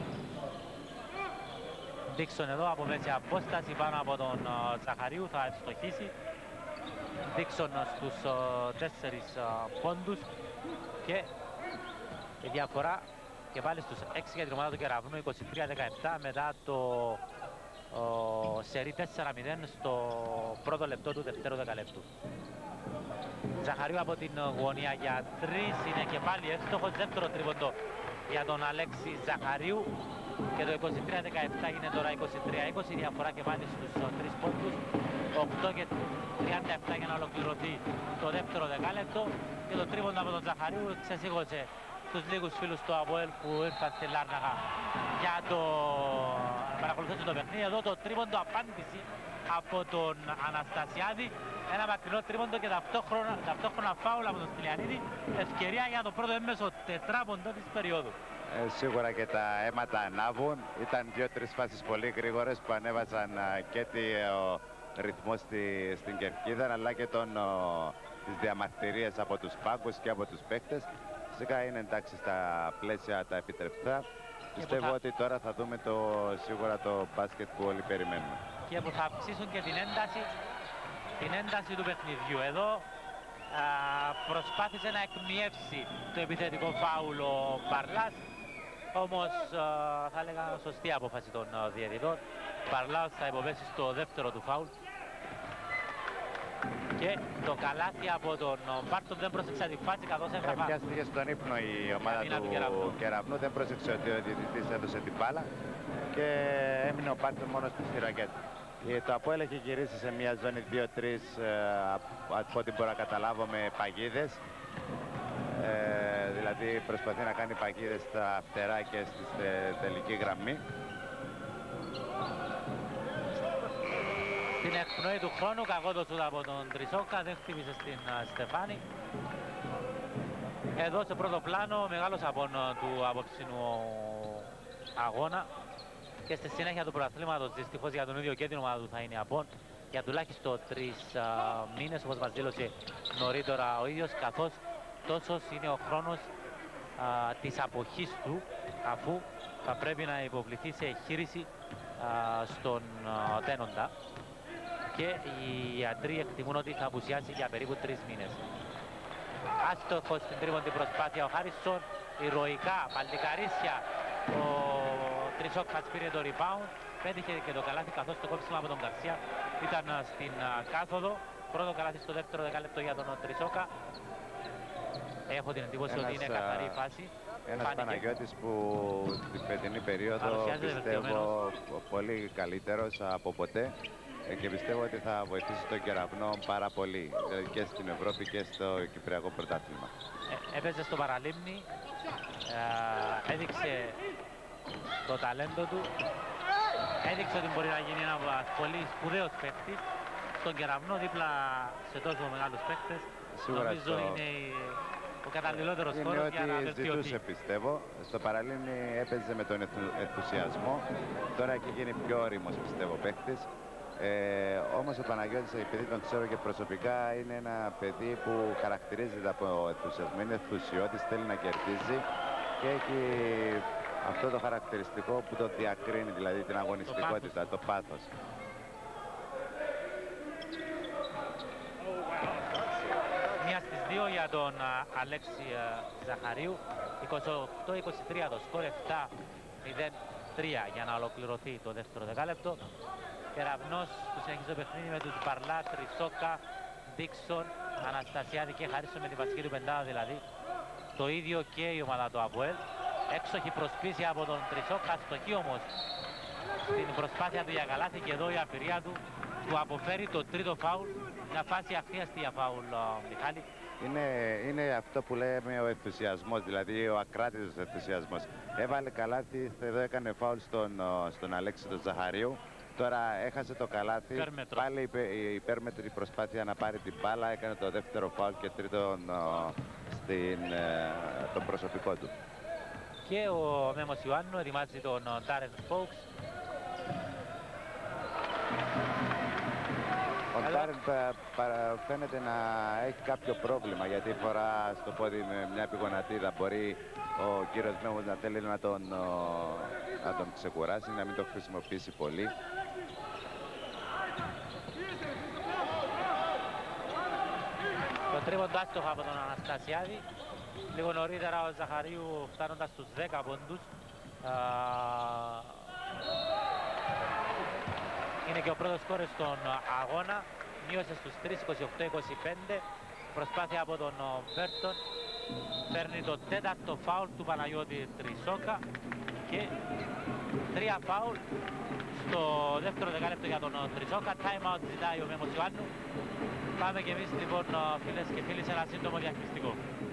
Ντίξον εδώ από μέση απόσταση πάνω από τον uh, Ζαχαρίου θα ευστοχίσει. Ντίξον στους uh, τέσσερις uh, πόντους και η διαφορά και πάλι στους έξι για την ομάδα του Κεραυνού, είκοσι τρία δεκαεπτά μετά το uh, σερί τέσσερα μηδέν στο πρώτο λεπτό του δευτέρου δεκαλέπτου. Ζαχαρίου από την γωνία για τρεις, είναι και πάλι εύστοχος, δεύτερο τρίποντο για τον Αλέξη Ζαχαρίου και το είκοσι τρία δεκαεπτά είναι τώρα είκοσι τρία είκοσι, διαφορά και πάλι στους τρεις πόντους, οκτώ και τριάντα επτά για να ολοκληρωθεί το δεύτερο δεκάλεπτο και το τρίποντο από τον Ζαχαρίου ξεσήκωσε τους λίγους φίλους του ΑΠΟΕΛ που ήρθαν στη Λάρναγα για το παρακολουθήσουν το παιχνίδι. Εδώ το τρίποντο απάντηση από τον Αναστασιάδη, ένα μακρινό τρίποντο και ταυτόχρονα, ταυτόχρονα φάουλ από τον Στυλιανίδη, ευκαιρία για το πρώτο έμμεσο τετράποντο της περίοδου. Ε, σίγουρα και τα αίματα ανάβουν, ήταν δύο-τρεις φάσεις πολύ γρήγορες που ανέβασαν α, και τη, ο ρυθμό στη, στην κερκίδα αλλά και τον, ο, τις διαμαρτυρίες από τους πάγκους και από τους παίκτες. Φυσικά είναι εντάξει στα πλαίσια τα επιτρεπτά. Πιστεύω ότι τώρα θα δούμε το, σίγουρα το μπάσκετ που όλοι περιμένουμε. Και που θα αυξήσουν και την ένταση, την ένταση του παιχνιδιού. Εδώ α, προσπάθησε να εκμιεύσει το επιθετικό φάουλ ο Παρλάς, όμως α, θα έλεγα σωστή απόφαση των α, διαιτητών. Παρλάς θα υποπέσει στο δεύτερο του φάουλ. Και το καλάθι από τον Μπάρτον δεν πρόσεξε τη φάση καθώς έγραφα. Πιάστηκε στον ύπνο η ομάδα του, του Κεραυνού. Κεραυνού, δεν πρόσεξε ότι ο διαιτητής έδωσε την μπάλα και έμεινε ο Μπάρτον μόνος του στη ρακέτα. Το ΑΠΟΕΛ έχει γυρίσει σε μια ζώνη δύο τρία από ό,τι μπορώ να καταλάβω με παγίδες. Ε, δηλαδή προσπαθεί να κάνει παγίδες στα φτερά και στη τελική γραμμή. Στην εκπνοή του χρόνου, κακό το σούτ από τον Τρισόκα, δεν χτύπησε στην uh, Στεφάνη. Εδώ σε πρώτο πλάνο, μεγάλος απόν του απόψινου αγώνα και στη συνέχεια του πρωταθλήματος, δυστυχώς για τον ίδιο και την ομάδα του θα είναι απόν για τουλάχιστον τρεις uh, μήνες, όπως μας δήλωσε νωρίτερα ο ίδιος, καθώς τόσος είναι ο χρόνος uh, της αποχής του, αφού θα πρέπει να υποβληθεί σε εγχείρηση uh, στον uh, Τένοντα. Και οι ιατροί εκτιμούν ότι θα απουσιάσει για περίπου τρεις μήνες. Άστοχος στην τρίποντη προσπάθεια ο Χάρισον, ηρωικά, παλτικαρίσια, ο Τρισόκας πήρε το rebound, πέτυχε και το καλάθι καθώς το κόψιμο από τον Γκαρσία ήταν στην κάθοδο. Πρώτο καλάθι στο δεύτερο δεκάλεπτο για τον Τρισόκα. Έχω την εντύπωση ένας, ότι είναι καθαρή η φάση. Ένας Παναγιώτης που την φετινή περίοδο πιστεύω πολύ καλύτερος από ποτέ. Και πιστεύω ότι θα βοηθήσει τον Κεραυνό πάρα πολύ και στην Ευρώπη και στο Κυπριακό Πρωτάθλημα. Ε, έπαιζε στο Παραλίμνη, ε, έδειξε το ταλέντο του, έδειξε ότι μπορεί να γίνει ένα πολύ σπουδαίος παίκτης. Στον Κεραυνό δίπλα σε τόσο μεγάλους παίκτες, νομίζω στο... είναι ο καταλληλότερος χώρος για να βελτιωθεί. Είναι ότι ζητούσε, πιστεύω. Στο Παραλίμνη έπαιζε με τον ενθουσιασμό, τώρα έχει γίνει πιο όριμος, πιστεύω, παίκτης. Ε, όμως ο Παναγιώτης, επειδή τον ξέρω και προσωπικά, είναι ένα παιδί που χαρακτηρίζεται από ενθουσιασμό, είναι ενθουσιώτης, θέλει να κερδίζει και έχει αυτό το χαρακτηριστικό που το διακρίνει, δηλαδή την αγωνιστικότητα, το πάθος. Μία στις δύο για τον Αλέξη Ζαχαρίου. είκοσι οκτώ είκοσι τρία το σκορ, επτά μηδέν τρία για να ολοκληρωθεί το δεύτερο δεκάλεπτο. Κεραυνός που συνεχίζει το παιχνίδι με τους Μπαρλά, Τρισόκα, Ντίξον, Αναστασιάδη και Χαρίσο με την βασική του πεντάδα δηλαδή. Το ίδιο και η ομάδα του ΑΠΟΕΛ. Έξοχη προσπίση από τον Τρισόκα, αστοχή όμως στην προσπάθεια του για καλάθι και εδώ η αφηρία του του αποφέρει το τρίτο φάουλ. Μια φάση αχρίαστη για φάουλ, Μιχάλη. Είναι, είναι αυτό που λέμε ο ενθουσιασμός, δηλαδή ο ακράτητος ενθουσιασμός. Έβαλε καλάθι, εδώ έκανε φάουλ στον, στον Αλέξη τον Ζαχαρίου. Τώρα έχασε το καλάθι, Υπέρμετρο. πάλι υπε, η υπέρμετρη προσπάθεια να πάρει την μπάλα, έκανε το δεύτερο φάουλ και τρίτον στην, τον προσωπικό του. Και ο Μέμος Ιωάννου ετοιμάζει τον Ντάρεν Φόουξ. Ο Ντάρεν φαίνεται να έχει κάποιο πρόβλημα, γιατί φορά στο πόδι με μια πηγονατίδα. Μπορεί ο κύριος Μέμος να θέλει να τον, να τον ξεκουράσει, να μην το χρησιμοποιήσει πολύ. Το τρίποντο άστοχο από τον Αναστασιάδη. Λίγο νωρίτερα ο Ζαχαρίου φτάνοντας στους δέκα πόντους. Είναι και ο πρώτος σκόρερ στον αγώνα. Μείωσε στους τρεις, είκοσι οκτώ είκοσι πέντε. Προσπάθεια από τον Μπέρτον. Παίρνει το τέταρτο φάουλ του Παναγιώτη Τρισόκα. Και τρία φάουλ στο δεύτερο δεκάλεπτο για τον Τρισόκα. Time out ζητάει ο Μέμος Ιωάννου. Πάμε και εμείς λοιπόν, φίλες και φίλοι, σε ένα σύντομο διαφημιστικό.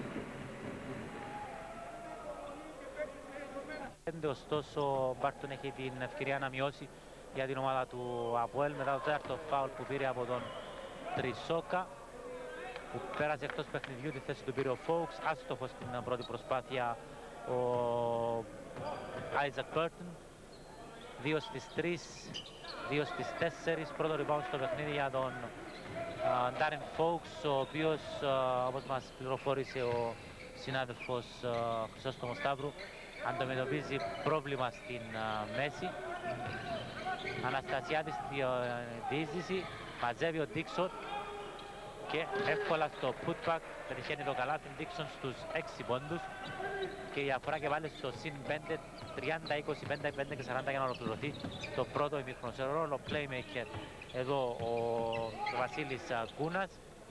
Ωστόσο ο Μπάρτον έχει την ευκαιρία να μειώσει για την ομάδα του ΑΠΟΕΛ μετά το τέταρτο φάουλ που πήρε από τον Τρισόκα, που πέρασε εκτός παιχνιδιού, τη θέση του πήρε ο Φόουξ. Άστοχος στην πρώτη προσπάθεια ο Άιζακ Μπέρτον. Δύο στις τρεις, δύο στις τέσσερις. Πρώτο rebound στο παιχνίδι για τον Ντάρεν Φόουξ, ο οποίος, uh, όπως μας πληροφόρησε ο συνάδελφος uh, Χρυσόστομος Σταύρου, αντιμετωπίζει πρόβλημα στην uh, μέση. Αναστασιάδη στη uh, διείσδυση, μαζεύει ο Ντίξον και εύκολα στο putback πετυχαίνει το καλάθι. Ντίξον στους έξι πόντους και η διαφορά και πάλι στο συν πέντε, τριάντα είκοσι πέντε, πέντε και σαράντα για να ολοκληρωθεί το πρώτο ημίχρονο. Σε ρόλο playmaker εδώ ο Βασίλης Κούνας.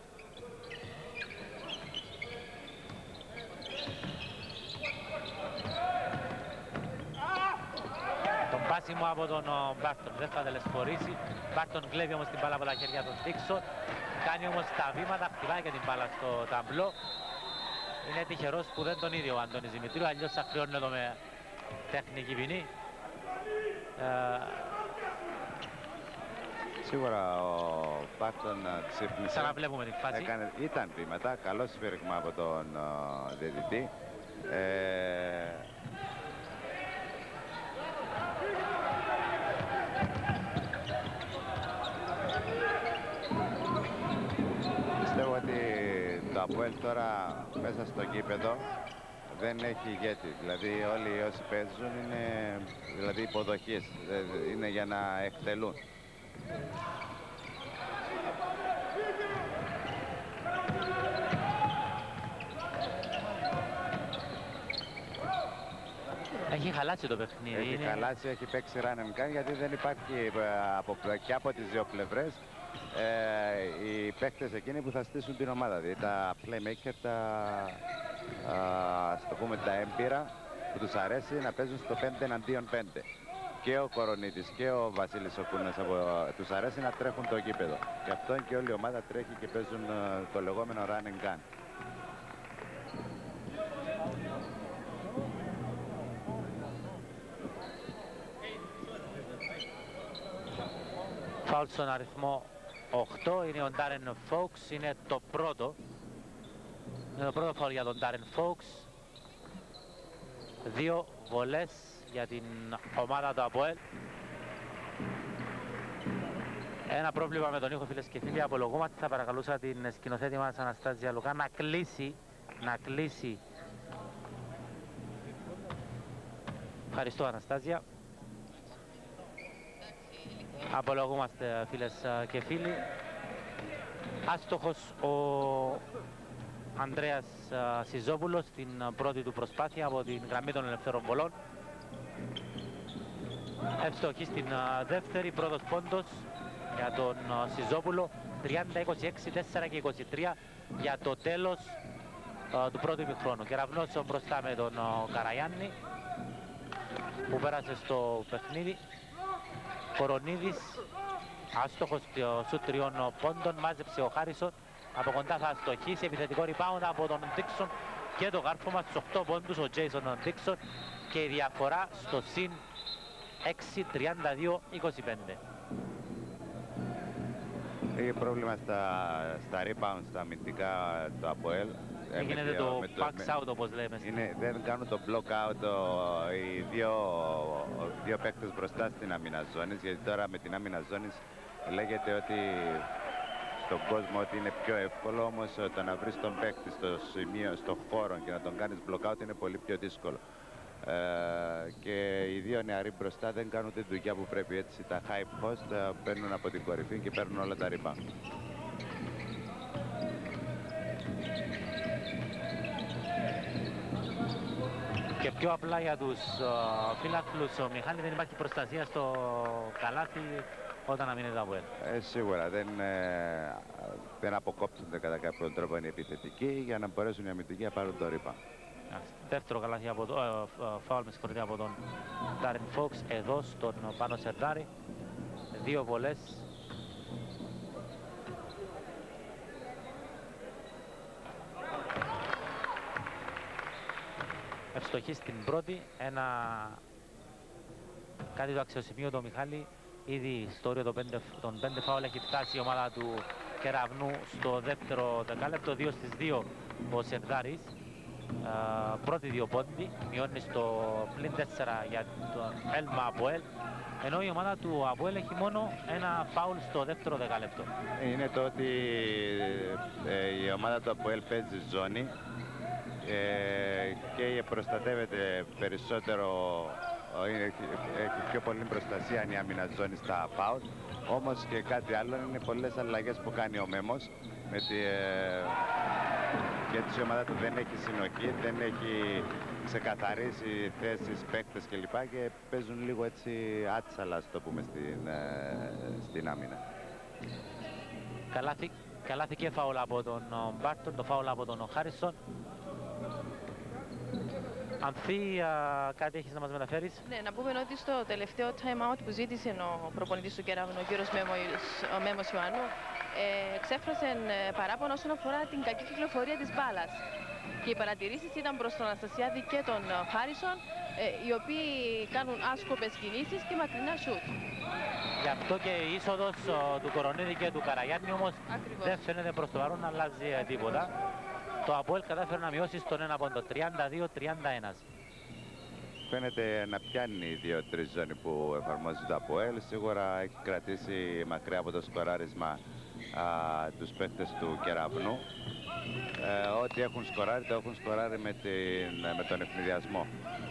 Τον πάσιμο από τον Μπάρτον δεν θα τελεσφορήσει. Μπάρτον κλέβει όμως την μπάλα από τα χέρια των Ντίξον. Κάνει όμως τα βήματα, χτυπάει και την μπάλα στο ταμπλό. Είναι τυχερός που δεν τον είδε ο Αντώνης Δημητρίου, αλλιώς θα χρεώνει εδώ με τεχνική ποινή. Ε, Σίγουρα ο Μπάρτον ξύπνησε. Ξαναβλέπουμε την φάση. Έκανε, ήταν βήματα, καλό σφύριγμα από τον uh, διαιτητή. Ε, Πιστεύω ότι το ΑΠΟΕΛ τώρα μέσα στο γήπεδο δεν έχει ηγέτη. Δηλαδή όλοι όσοι παίζουν είναι δηλαδή υποδοχής, είναι για να εκτελούν. Έχει χαλάσει το παιχνίδι. Έχει είναι... χαλάσει, έχει παίξει run and gun, γιατί δεν υπάρχει από, και από τις δύο πλευρές ε, οι παίκτες εκείνοι που θα στήσουν την ομάδα. Δηλαδή τα playmaker, τα, α, στο πούμε, τα έμπειρα που τους αρέσει να παίζουν στο πέντε εναντίον πέντε. Και ο Κορονίτης και ο Βασίλης ο Κούνας τους αρέσει να τρέχουν το γήπεδο. Γι' αυτό και όλη η ομάδα τρέχει και παίζουν το λεγόμενο run and gun. Φάουλ στον αριθμό οκτώ, είναι ο Ντάρεν Φόουξ, είναι το πρώτο. Είναι το πρώτο φάουλ για τον Ντάρεν Φόουξ. Δύο βολές για την ομάδα του ΑΠΟΕΛ. Ένα πρόβλημα με τον ήχο, φίλες και φίλοι, απολογούμαστε. Θα παρακαλούσα την σκηνοθέτη μας Αναστάζια Λουκά να κλείσει, να κλείσει Ευχαριστώ, Αναστάζια. Απολογούμαστε, φίλες και φίλοι. Άστοχος ο Ανδρέας Σιζόπουλος στην πρώτη του προσπάθεια από την γραμμή των ελευθερών βολών. Ευστοχή στην δεύτερη, πρώτος πόντος για τον Σιζόπουλο. τριάντα είκοσι έξι, τέσσερα και είκοσι τρία για το τέλος του πρώτου ημιχρόνου. Κεραυνός μπροστά με τον Καραγιάννη που πέρασε στο παιχνίδι. Κορονίδης, άστοχος σου τριών πόντων, μάζεψε ο Χάρισον. Από κοντά θα αστοχίσει, επιθετικό rebound από τον Ντίξον και το γάρφωμα στους οκτώ πόντους ο Τζέισον Ντίξον και η διαφορά στο συν έξι, τριάντα δύο είκοσι πέντε. Έχει πρόβλημα στα, στα rebound, στα αμυντικά το ΑΠΟΕΛ. Γίνεται το box out όπως λέμε. Είναι, δεν κάνουν το block out ο, οι δύο, δύο παίκτες μπροστά στην άμυνα ζώνης, γιατί τώρα με την άμυνα ζώνης λέγεται ότι στον κόσμο ότι είναι πιο εύκολο, όμως το να βρεις τον παίκτη στο σημείο, στο χώρο και να τον κάνεις block out είναι πολύ πιο δύσκολο. Ε, και οι δύο νεαροί μπροστά δεν κάνουν τη δουλειά που πρέπει, έτσι τα high post παίρνουν από την κορυφή και παίρνουν όλα τα rebound. Και πιο απλά για τους uh, φίλαθλους, ο Μιχάλη, δεν υπάρχει προστασία στο καλάθι όταν αμήνεται από ελ. Ε, σίγουρα δεν, ε, δεν αποκόπτονται κατά κάποιον τρόπο οι επιθετικοί για να μπορέσουν οι αμυντικοί να πάρουν το ρήπα. Δεύτερο καλάθι από το ε, φάουλ με συγχωρείτε από τον Ντάριν Φόξ εδώ στον Πάνο Σερντάρη. Δύο βολές. Ευστοχή στην πρώτη, ένα κάτι το αξιοσημείωτο Μιχάλη. Ήδη στο όριο των πέντε, των πέντε φάουλ έχει φτάσει η ομάδα του Κεραυνού στο δεύτερο δεκάλεπτο, δύο στις δύο ο Σερδάρης. Uh, πρώτη δύο πόντι, μειώνει στο πλην τέσσερα για τον Έλμα Αποέλ, ενώ η ομάδα του Αποέλ έχει μόνο ένα φάουλ στο δεύτερο δεκάλεπτο. Είναι το ότι ε, η ομάδα του Αποέλ παίζει ζώνη ε, και προστατεύεται περισσότερο, ε, έχει πιο πολύ προστασία αν η άμυνα ζώνη στα φάουλ. Όμως και κάτι άλλο είναι πολλές αλλαγές που κάνει ο Μέμος με τη, ε, και έτσι η ομάδα του δεν έχει συνοχή, δεν έχει ξεκαθαρίσει θέσεις, παίκτες κλπ. Και παίζουν λίγο έτσι άτσαλα, στο πούμε, στην, ε, στην άμυνα. Καλάθι, καλάθι και φάουλ από τον Μπάρτον, το φάουλ από τον Χάρισον. Ανθή, κάτι έχεις να μας μεταφέρεις? Ναι, να πούμε ότι στο τελευταίο time out που ζήτησε ο προπονητής του Κεραυνού, ο κύριος ο Μέμος Ιωάννου, ε, εξέφρασε ε, παράπονο όσον αφορά την κακή κυκλοφορία της μπάλας. Και οι παρατηρήσεις ήταν προς τον Αναστασιάδη και τον Χάρισον, ε, οι οποίοι κάνουν άσκοπες κινήσεις και μακρινά σουτ. Γι' αυτό και η είσοδος ο, του Κορονίδη και του Καραγιάννη όμως Ακριβώς. δεν φαίνεται προς το παρόν να αλλάζει ε, τίποτα. Το Αποέλ κατάφερε να μειώσει στον ένα πόντο, τριάντα δύο τριάντα ένα. Φαίνεται να πιάνει οι δύο-τρεις ζώνη που εφαρμόζει το Αποέλ. Σίγουρα έχει κρατήσει μακριά από το σκοράρισμα α, τους παίκτες του Κεραυνού. Ε, ό,τι έχουν σκοράρει, το έχουν σκοράρει με, την, με τον ευνηδιασμό.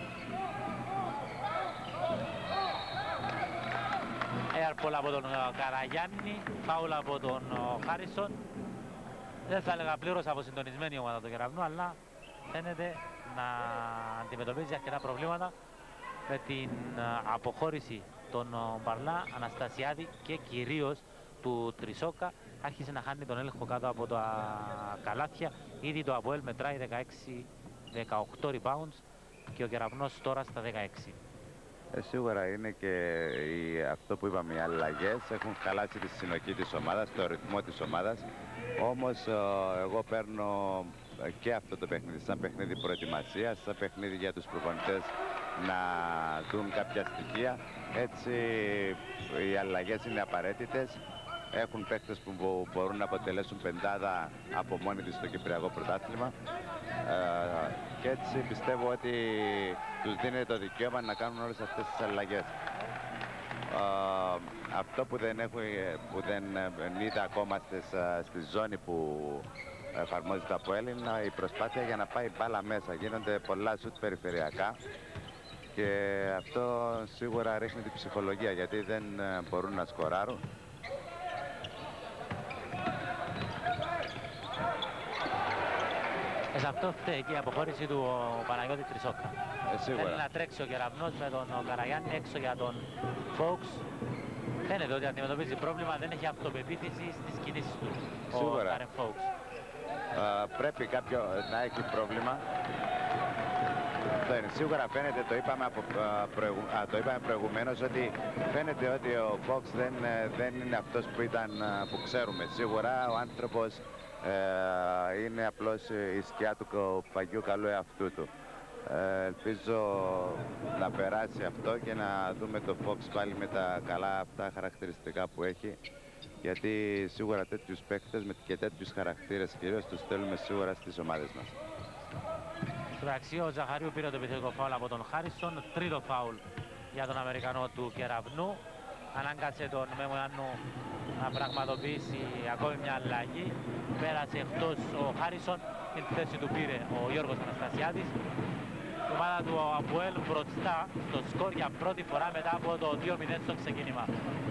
Airpol από τον Καραγιάννη, φάουλ από τον Χάρισον. Δεν θα έλεγα πλήρως αποσυντονισμένη η ομάδα του Κεραυνού, αλλά φαίνεται να αντιμετωπίζει αρκετά προβλήματα με την αποχώρηση των Μπαρλά, Αναστασιάδη και κυρίως του Τρισόκα. Άρχισε να χάνει τον έλεγχο κάτω από τα καλάθια. Ήδη το Αποέλ μετράει δεκαέξι δεκαοκτώ rebounds και ο Κεραυνός τώρα στα δεκαέξι. Ε, σίγουρα είναι και οι, αυτό που είπαμε, οι αλλαγές έχουν χαλάσει τη συνοχή της ομάδας, το ρυθμό της ομάδας. Όμως εγώ παίρνω και αυτό το παιχνίδι σαν παιχνίδι προετοιμασίας, σαν παιχνίδι για τους προπονητές να δουν κάποια στοιχεία. Έτσι οι αλλαγές είναι απαραίτητες. Έχουν παίκτες που μπορούν να αποτελέσουν πεντάδα από μόνοι τους στο Κυπριακό Πρωτάθλημα. Ε, και έτσι πιστεύω ότι τους δίνεται το δικαίωμα να κάνουν όλες αυτές τις αλλαγές. Uh, αυτό που δεν, έχω, που δεν είδα ακόμα στις, στη ζώνη που εφαρμόζει το Αποέλ είναι η προσπάθεια για να πάει μπάλα μέσα. Γίνονται πολλά σουτ περιφερειακά Και αυτό σίγουρα ρίχνει την ψυχολογία, γιατί δεν μπορούν να σκοράρουν. Ε, σε αυτό φταίει και η αποχώρηση του ο Παναγιώτη Τρισόκα. Ε, σίγουρα. Θέλει να τρέξει ο Κεραυνός με τον Καραγιάννη έξω για τον Φόουξ. Φαίνεται ότι αντιμετωπίζει πρόβλημα, δεν έχει αυτοπεποίθηση στις κινήσεις του. Σίγουρα. Ο Κάρεν Φόουξ. Πρέπει κάποιο να έχει πρόβλημα. Σίγουρα φαίνεται, το είπαμε, από, προηγου... Α, το είπαμε προηγουμένως, ότι φαίνεται ότι ο Φόξ δεν, δεν είναι αυτός που ήταν, που ξέρουμε. Σίγουρα ο άνθρωπος ε, είναι απλώς η σκιά του παγιού καλού εαυτού του. Ε, ελπίζω να περάσει αυτό και να δούμε το Φόξ πάλι με τα καλά αυτά χαρακτηριστικά που έχει. Γιατί σίγουρα τέτοιους παίκτες με και τέτοιους χαρακτήρες κυρίως τους θέλουμε σίγουρα στις ομάδες μας. Στο μεταξύ ο Ζαχαρίου πήρε το επιθετικό φάουλ από τον Χάρισον, τρίτο φάουλ για τον Αμερικανό του Κεραυνού. Ανάγκασε τον Μέμο Ιάννου να πραγματοποιήσει ακόμη μια αλλαγή. Πέρασε εκτός ο Χάρισον, την θέση του πήρε ο Γιώργος Αναστασιάδης. Η ομάδα του Αποέλ μπροστά στο σκορ για πρώτη φορά μετά από το δύο μηδέν στο ξεκίνημα.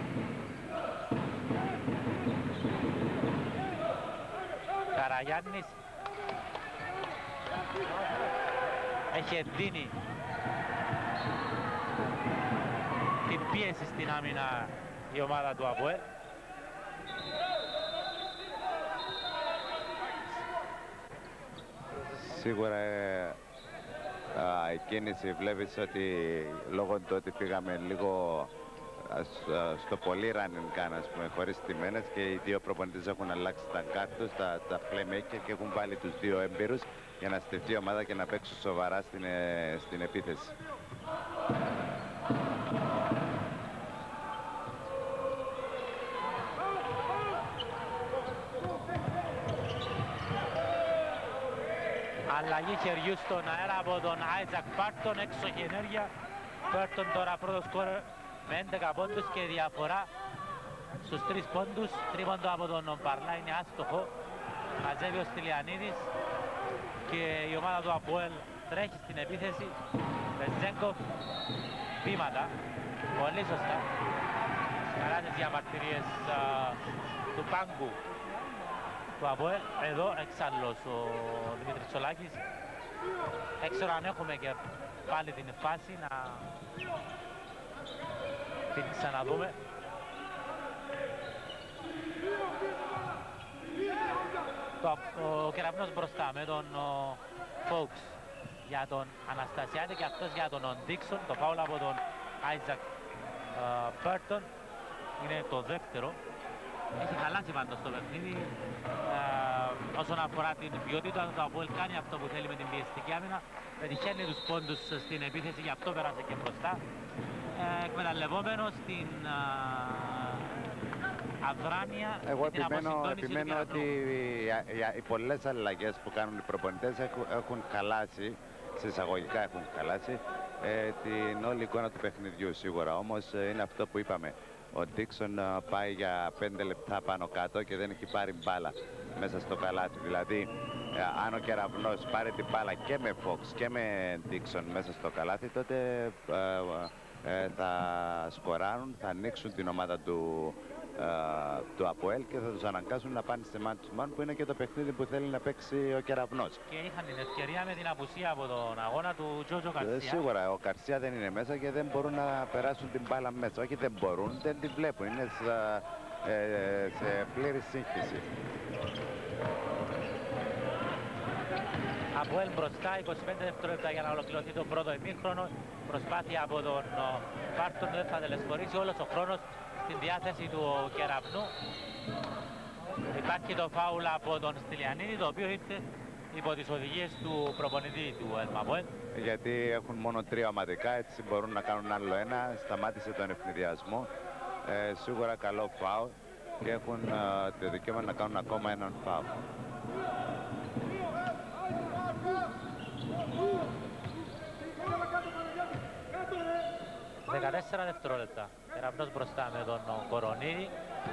Καραγιάννης έχει εντείνει την πίεση στην άμυνα η ομάδα του Αποέλ. Σίγουρα ε, α, η κίνηση βλέπεις ότι λόγω του ότι πήγαμε λίγο στο πολύ running gun, ας πούμε, χωρίς τιμένες, και οι δύο προπονητές έχουν αλλάξει τα κάρτους, τα, τα playmaker, και έχουν βάλει τους δύο έμπειρους για να στεφτεί η ομάδα και να παίξουν σοβαρά στην, ε, στην επίθεση. Αλλαγή χεριού στον αέρα από τον Άιτζακ Πάρτον, έξοχη ενέργεια. Πάρτον τώρα πρώτο σκορ με έντεκα πόντους και διαφορά στους τρεις πόντους. Τρίποντο από τον Παρλά είναι άστοχο. Μαζεύει ο Στυλιανίδης και η ομάδα του Αποέλ τρέχει στην επίθεση. Βεζέγκοφ, βήματα, πολύ σωστά. Καλά τις διαμαρτυρίες α, του πάγκου του Αποέλ. Εδώ εξάλλος ο Δημήτρης Τσολάκης. Δεν ξέρω αν έχουμε και πάλι την φάση να την ξαναδούμε. Ο Κεραυνός μπροστά με τον Φόουξ για τον Αναστασιάδη και αυτός για τον Ντίξον. Το φάουλ από τον Άιτζακ Μπέρτον είναι το δεύτερο. Έχει χαλάσει πάντως το παιχνίδι. Ε, όσον αφορά την ποιότητα, το Αποέλ κάνει αυτό που θέλει με την πιεστική άμυνα. Πετυχαίνει τους πόντους στην επίθεση, γι' αυτό πέρασε και μπροστά. Ε, εκμεταλλευόμενος την α, αδράνεια. Εγώ την επιμένω, επιμένω ότι οι, οι, οι πολλές αλλαγές που κάνουν οι προπονητές έχουν, έχουν χαλάσει, σε εισαγωγικά έχουν χαλάσει, ε, την όλη εικόνα του παιχνιδιού σίγουρα. Όμως ε, είναι αυτό που είπαμε. Ο Ντίξον πάει για πέντε λεπτά πάνω κάτω και δεν έχει πάρει μπάλα μέσα στο καλάθι. Δηλαδή, αν ο Κεραυνός πάρει την μπάλα και με Φόξ και με Ντίξον μέσα στο καλάθι, τότε ε, ε, θα σκοράρουν, θα ανοίξουν την ομάδα του, ε, του Αποέλ και θα τους αναγκάσουν να πάνε σε man to man, που είναι και το παιχνίδι που θέλει να παίξει ο Κεραυνός. Και είχαν την ευκαιρία με την απουσία από τον αγώνα του Τζότζο Καρσία. Ε, σίγουρα, ο Καρσία δεν είναι μέσα και δεν μπορούν να περάσουν την μπάλα μέσα. Όχι, δεν μπορούν, δεν την βλέπουν. Είναι σε, ε, σε πλήρη σύγχυση. Αποέλ μπροστά, είκοσι πέντε δευτερόλεπτα για να ολοκληρωθεί το πρώτο ημίχρονο. Προσπάθεια από τον Πάρτον δεν θα τελεσφορήσει, όλος ο χρόνος στην διάθεση του Κεραυνού. Υπάρχει το φάουλ από τον Στυλιανίδη, το οποίο ήρθε υπό τις οδηγίες του προπονητή του Αποέλ. Γιατί έχουν μόνο τρία ομαδικά, έτσι μπορούν να κάνουν άλλο ένα. Σταμάτησε τον ευνηδιασμό. Ε, σίγουρα καλό φάουλ και έχουν ε, το δικαίωμα να κάνουν ακόμα έναν φάουλ. δεκατέσσερα δευτερόλεπτα. Κεραυνός μπροστά με τον Κορονίδη.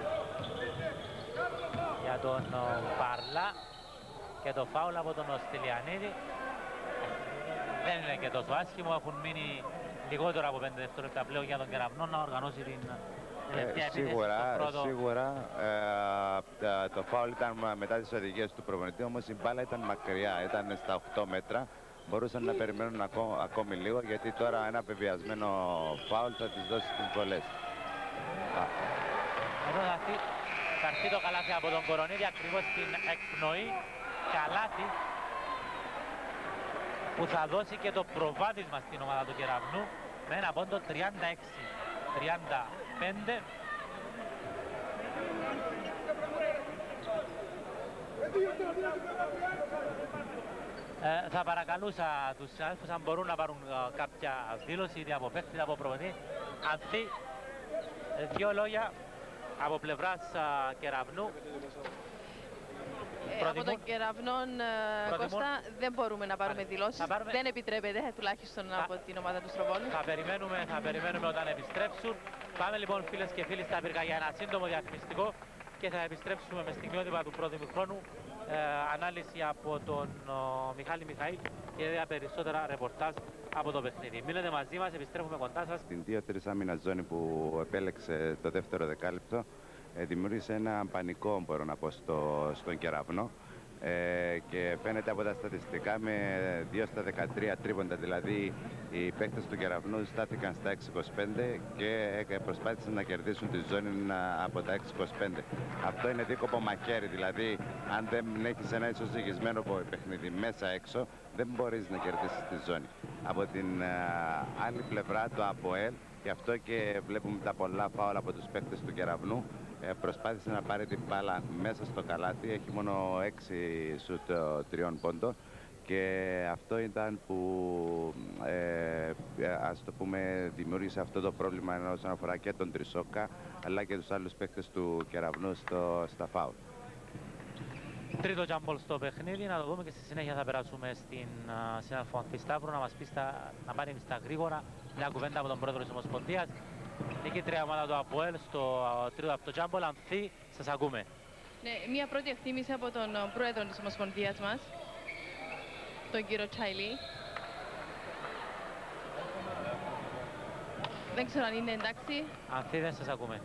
Για τον Παρλά. Και το φάουλ από τον Στυλιανίδη. Δεν είναι και τόσο άσχημο. Έχουν μείνει λιγότερο από πέντε δευτερόλεπτα πλέον για τον Κεραυνό να οργανώσει την τελευταία Ε, επίθεση σίγουρα, στο πρώτο. σίγουρα ε, το φάουλ ήταν μετά τις οδηγίες του προπονητή, όμως η μπάλα ήταν μακριά, ήταν στα οκτώ μέτρα. Μπορούσαν να περιμένουν ακό, ακόμη λίγο, γιατί τώρα ένα πεβιασμένο φάουλ θα τις δώσει τις βολές. Εδώ θα έρθει, θα έρθει το καλάθι από τον Κορονίδη ακριβώς στην εκπνοή. Καλάθι που θα δώσει και το προβάδισμα στην ομάδα του Κεραυνού με ένα πόντο τριάντα έξι τριάντα πέντε. Ε, θα παρακαλούσα τους συνάδελφους αν μπορούν να πάρουν ε, κάποια δήλωση είτε από παίκτη είτε από προπονητή. Ανθή, ε, δύο λόγια από πλευράς ε, Κεραυνού. Ε, από τον Κεραυνών, ε, Κώστα, δεν μπορούμε να πάρουμε δηλώσεις. Πάρουμε... Δεν επιτρέπεται, τουλάχιστον θα... από την ομάδα του Στροβόλου. Θα περιμένουμε, θα περιμένουμε όταν επιστρέψουν. Πάμε λοιπόν φίλες και φίλοι στα πυρκαγιά, ένα σύντομο διαφημιστικό και θα επιστρέψουμε με στιγμιότυπα του πρώτου ημιχρόνου. Ε, ανάλυση από τον ο, Μιχάλη Μιχαήλ και για περισσότερα ρεπορτάζ από το παιχνίδι. Μείνετε μαζί μας, επιστρέφουμε κοντά σας. Την δύο τρία άμυνα ζώνη που επέλεξε το δεύτερο δεκάλεπτο ε, δημιούργησε ένα πανικό, μπορώ να πω, στο, στον Κεραυνό. Ε, και φαίνεται από τα στατιστικά με δύο στα δεκατρία τρίποντα, δηλαδή οι παίκτες του Κεραυνού στάθηκαν στα έξι είκοσι πέντε και προσπάθησαν να κερδίσουν τη ζώνη από τα έξι είκοσι πέντε. Αυτό είναι δίκοπο μαχαίρι, δηλαδή αν δεν έχεις ένα ισοζυγισμένο παιχνίδι μέσα έξω δεν μπορείς να κερδίσεις τη ζώνη. Από την α, άλλη πλευρά το ΑΠΟΕΛ, γι' αυτό και βλέπουμε τα πολλά φάουλ από τους παίκτες του Κεραυνού, Ε, προσπάθησε να πάρει την μπάλα μέσα στο καλάθι, έχει μόνο έξι σουτ τριών πόντων και αυτό ήταν που ε, ας το πούμε δημιούργησε αυτό το πρόβλημα όσον αφορά και τον Τρισόκα αλλά και τους άλλους παίκτες του Κεραυνού στο, στα φάουλ. Τρίτο τζάμπολ στο παιχνίδι, να το δούμε και στη συνέχεια θα περάσουμε στην uh, συνάδελφο Ανθή Σταύρου να μας πει στα, να πάρει στα γρήγορα μια κουβέντα από τον πρόεδρο της Ομοσπονδίας. Νικήτρια ομάδα του ΑΠΟΕΛ στο uh, τρίτο από το τζάμπολ. Ανθή, σας ακούμε. Ναι, μια πρώτη εκτίμηση από τον uh, πρόεδρο της Ομοσπονδίας μας, τον κύριο Τσάιλι. Δεν ξέρω αν είναι εντάξει. Ανθή, δεν σας ακούμε.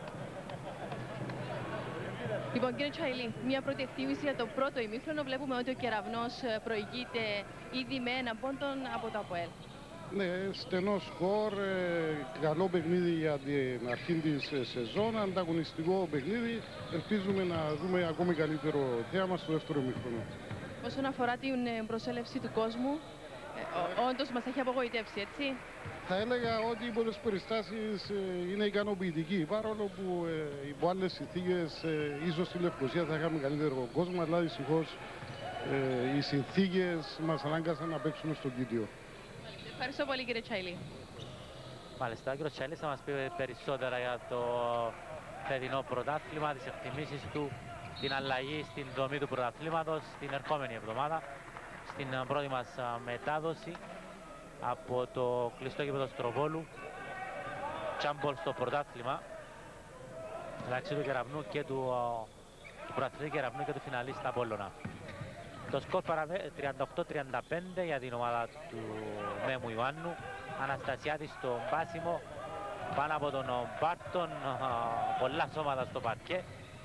Λοιπόν, κύριε Τσάιλι, μια πρώτη εκτίμηση για το πρώτο ημίχρονο. Βλέπουμε ότι ο Κεραυνός προηγείται ήδη με έναν πόντον από το ΑΠΟΕΛ. Ναι, στενό σκορ, ε, καλό παιχνίδι για την αρχή της ε, σεζόν, ανταγωνιστικό παιχνίδι. Ελπίζουμε να δούμε ακόμη καλύτερο θέαμα στο δεύτερο ημίχρονο. Όσον αφορά την προσέλευση του κόσμου, ε, όντως μας έχει απογοητεύσει, έτσι. Θα έλεγα ότι οι πολλές περιστάσεις ε, είναι ικανοποιητικοί, παρόλο που ε, υπό άλλες συνθήκες ε, ίσως στη Λευκοσία θα είχαμε καλύτερο κόσμο, αλλά δυστυχώς ε, οι συνθήκες μας ανάγκασαν να παίξουμε στο Κίτιο. Ευχαριστώ πολύ, κύριε Τσάιλι. Μάλιστα, ο κύριος Τσάιλης θα μας πει περισσότερα για το φετινό πρωτάθλημα, τις εκτιμήσεις του, την αλλαγή στην δομή του πρωταθλήματος την ερχόμενη εβδομάδα, στην πρώτη μας μετάδοση από το κλειστό γήπεδο Στροβόλου. Τζάμπολ στο πρωτάθλημα μεταξύ του Κεραυνού και του, του πρωταθλητή Κεραυνού και του φιναλίστα Απόλλωνα. Το σκορ παραμένει τριάντα οκτώ τριάντα πέντε για την ομάδα του Μέμου Ιωάννου. Αναστασιάδης στο μπάσιμο πάνω από τον Μπάρτον, πολλά σώματα στο παρκέ.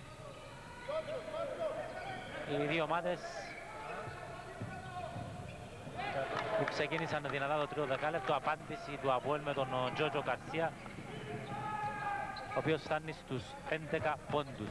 Οι δύο ομάδες που ξεκίνησαν δυνατά το τρίτο δεκάλεπτο, απάντηση του ΑΠΟΕΛ με τον Τζότζο Καρσία, ο οποίος φτάνει στους έντεκα πόντους.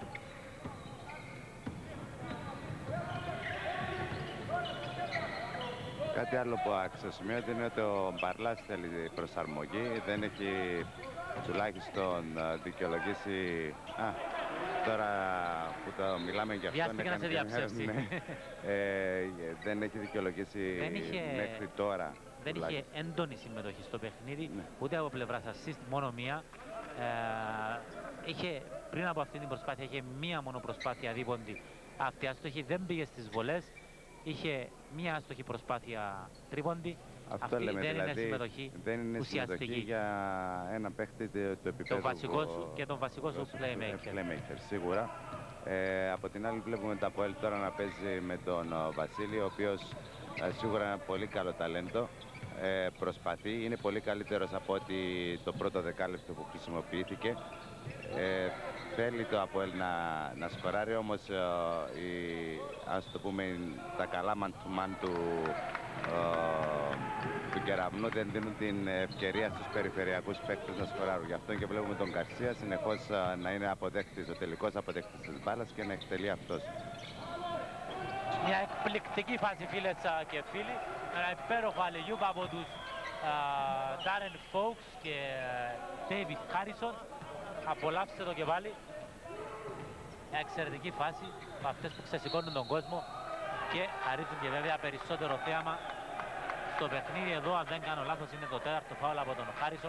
Κάτι άλλο που αξιοσημείωται είναι ότι ο Μπαρλάς θέλει προσαρμογή, δεν έχει τουλάχιστον δικαιολογήσει. Α, τώρα που το μιλάμε για αυτό, βιάστηκε να σε διαψεύσει. Ναι, ε, δεν έχει δικαιολογήσει δεν είχε, μέχρι τώρα. Δεν τουλάχιστον. είχε έντονη συμμετοχή στο παιχνίδι, ναι. Ούτε από πλευράς assist, μόνο μία. Ε, είχε, πριν από αυτή την προσπάθεια, είχε μία μόνο προσπάθεια δίποντη. Αυτή άστοχη, δεν πήγε στις βολές. Είχε μία άστοχη προσπάθεια τρίποντη. Αυτό αυτή λέμε, δεν δηλαδή, είναι συμμετοχή δεν είναι ουσιαστική συμμετοχή για ένα παίχτη του επίπεδου. Το βασικό σου και τον βασικό σου playmaker. playmaker σίγουρα. Ε, από την άλλη βλέπουμε το ΑΠΟΕΛ τώρα να παίζει με τον Βασίλη, ο οποίος ε, σίγουρα είναι ένα πολύ καλό ταλέντο. ε, προσπαθεί. Είναι πολύ καλύτερος από ότι το πρώτο δεκάλεπτο που χρησιμοποιήθηκε. Ε, θέλει το ΑΠΟΕΛ να, να σκοράρει, όμως ε, η, ας το πούμε, τα καλά man to man του, ε, του Κεραυνού δεν δίνουν την ευκαιρία στους περιφερειακούς παίκτες να σκοράρουν. Γι' αυτό και βλέπουμε τον Γκαρσία συνεχώς ε, να είναι αποδέκτης, ο τελικός αποδέκτης της μπάλας και να εκτελεί αυτός. Μια εκπληκτική φάση, φίλες και φίλοι. Ένα υπέροχο αλληλιούπ από τους Darren Fox και David Harrison. Απολαύστε το και πάλι. Μια εξαιρετική φάση από αυτές που ξεσηκώνουν τον κόσμο και χαρίζουν και βέβαια περισσότερο θέαμα στο παιχνίδι. Εδώ, αν δεν κάνω λάθος, είναι το τέταρτο φάουλ από τον Χάρισον.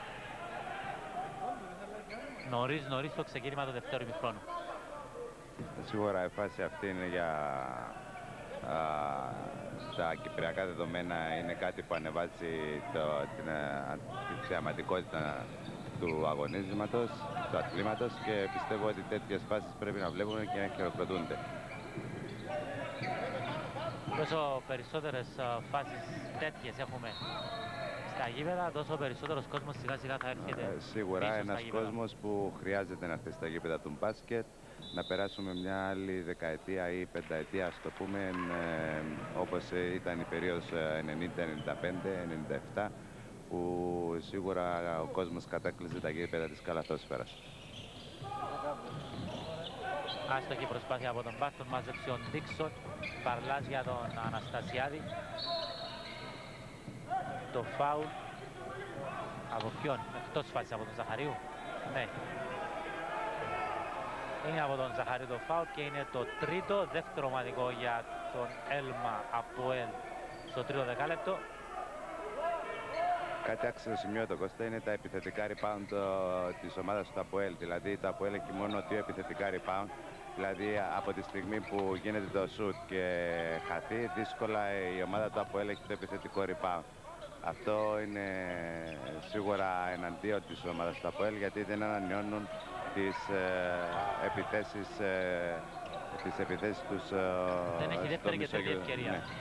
Νωρίς νωρίς το ξεκίνημα του δεύτερου ημιχρόνου. Σίγουρα η φάση αυτή είναι για α, τα κυπριακά δεδομένα, είναι κάτι που ανεβάζει το, την, α, τη θεαματικότητα του αγωνίσματος, του αθλήματος, και πιστεύω ότι τέτοιες φάσεις πρέπει να βλέπουμε και να χειροκροτούνται. Όσο περισσότερες φάσεις τέτοιες έχουμε στα γήπεδα, τόσο περισσότερος κόσμος σιγά σιγά θα έρχεται. Ε, σίγουρα ένας κόσμος που χρειάζεται να έρθει στα γήπεδα του μπάσκετ, να περάσουμε μια άλλη δεκαετία ή πενταετία, ας το πούμε, ε, όπως ήταν η περίοδος ενενήντα ενενήντα πέντε ενενήντα επτά, που σίγουρα ο κόσμος κατάκλυζε τα γήπεδα της καλαθόσφαιρας. Άστοχη προσπάθεια από τον Μπάστον, μάζεψε ο Ντίξον, Παρλάς για τον Αναστασιάδη. Το φάουλ από ποιον, εκτός φάσης, από τον Ζαχαρίου. Ναι. Είναι από τον Ζαχαρίου το φάουλ και είναι το τρίτο, δεύτερο ομαδικό για τον Έλμα ΑΠΟΕΛ στο τρίτο δεκάλεπτο. Κάτι αξιοσημείωτο, Κώστα, είναι τα επιθετικά rebound της ομάδας του ΑΠΟΕΛ. Δηλαδή το ΑΠΟΕΛ έχει μόνο δύο επιθετικά rebound. Δηλαδή από τη στιγμή που γίνεται το shoot και χαθεί, δύσκολα η ομάδα του ΑΠΟΕΛ έχει το επιθετικό rebound. Αυτό είναι σίγουρα εναντίον της ομάδας του ΑΠΟΕΛ, γιατί δεν ανανεώνουν τις ε, επιθέσεις, ε, τις επιθέσεις τους. Ε, δεν έχει δεύτερη και τρίτη ευκαιρία. Ναι.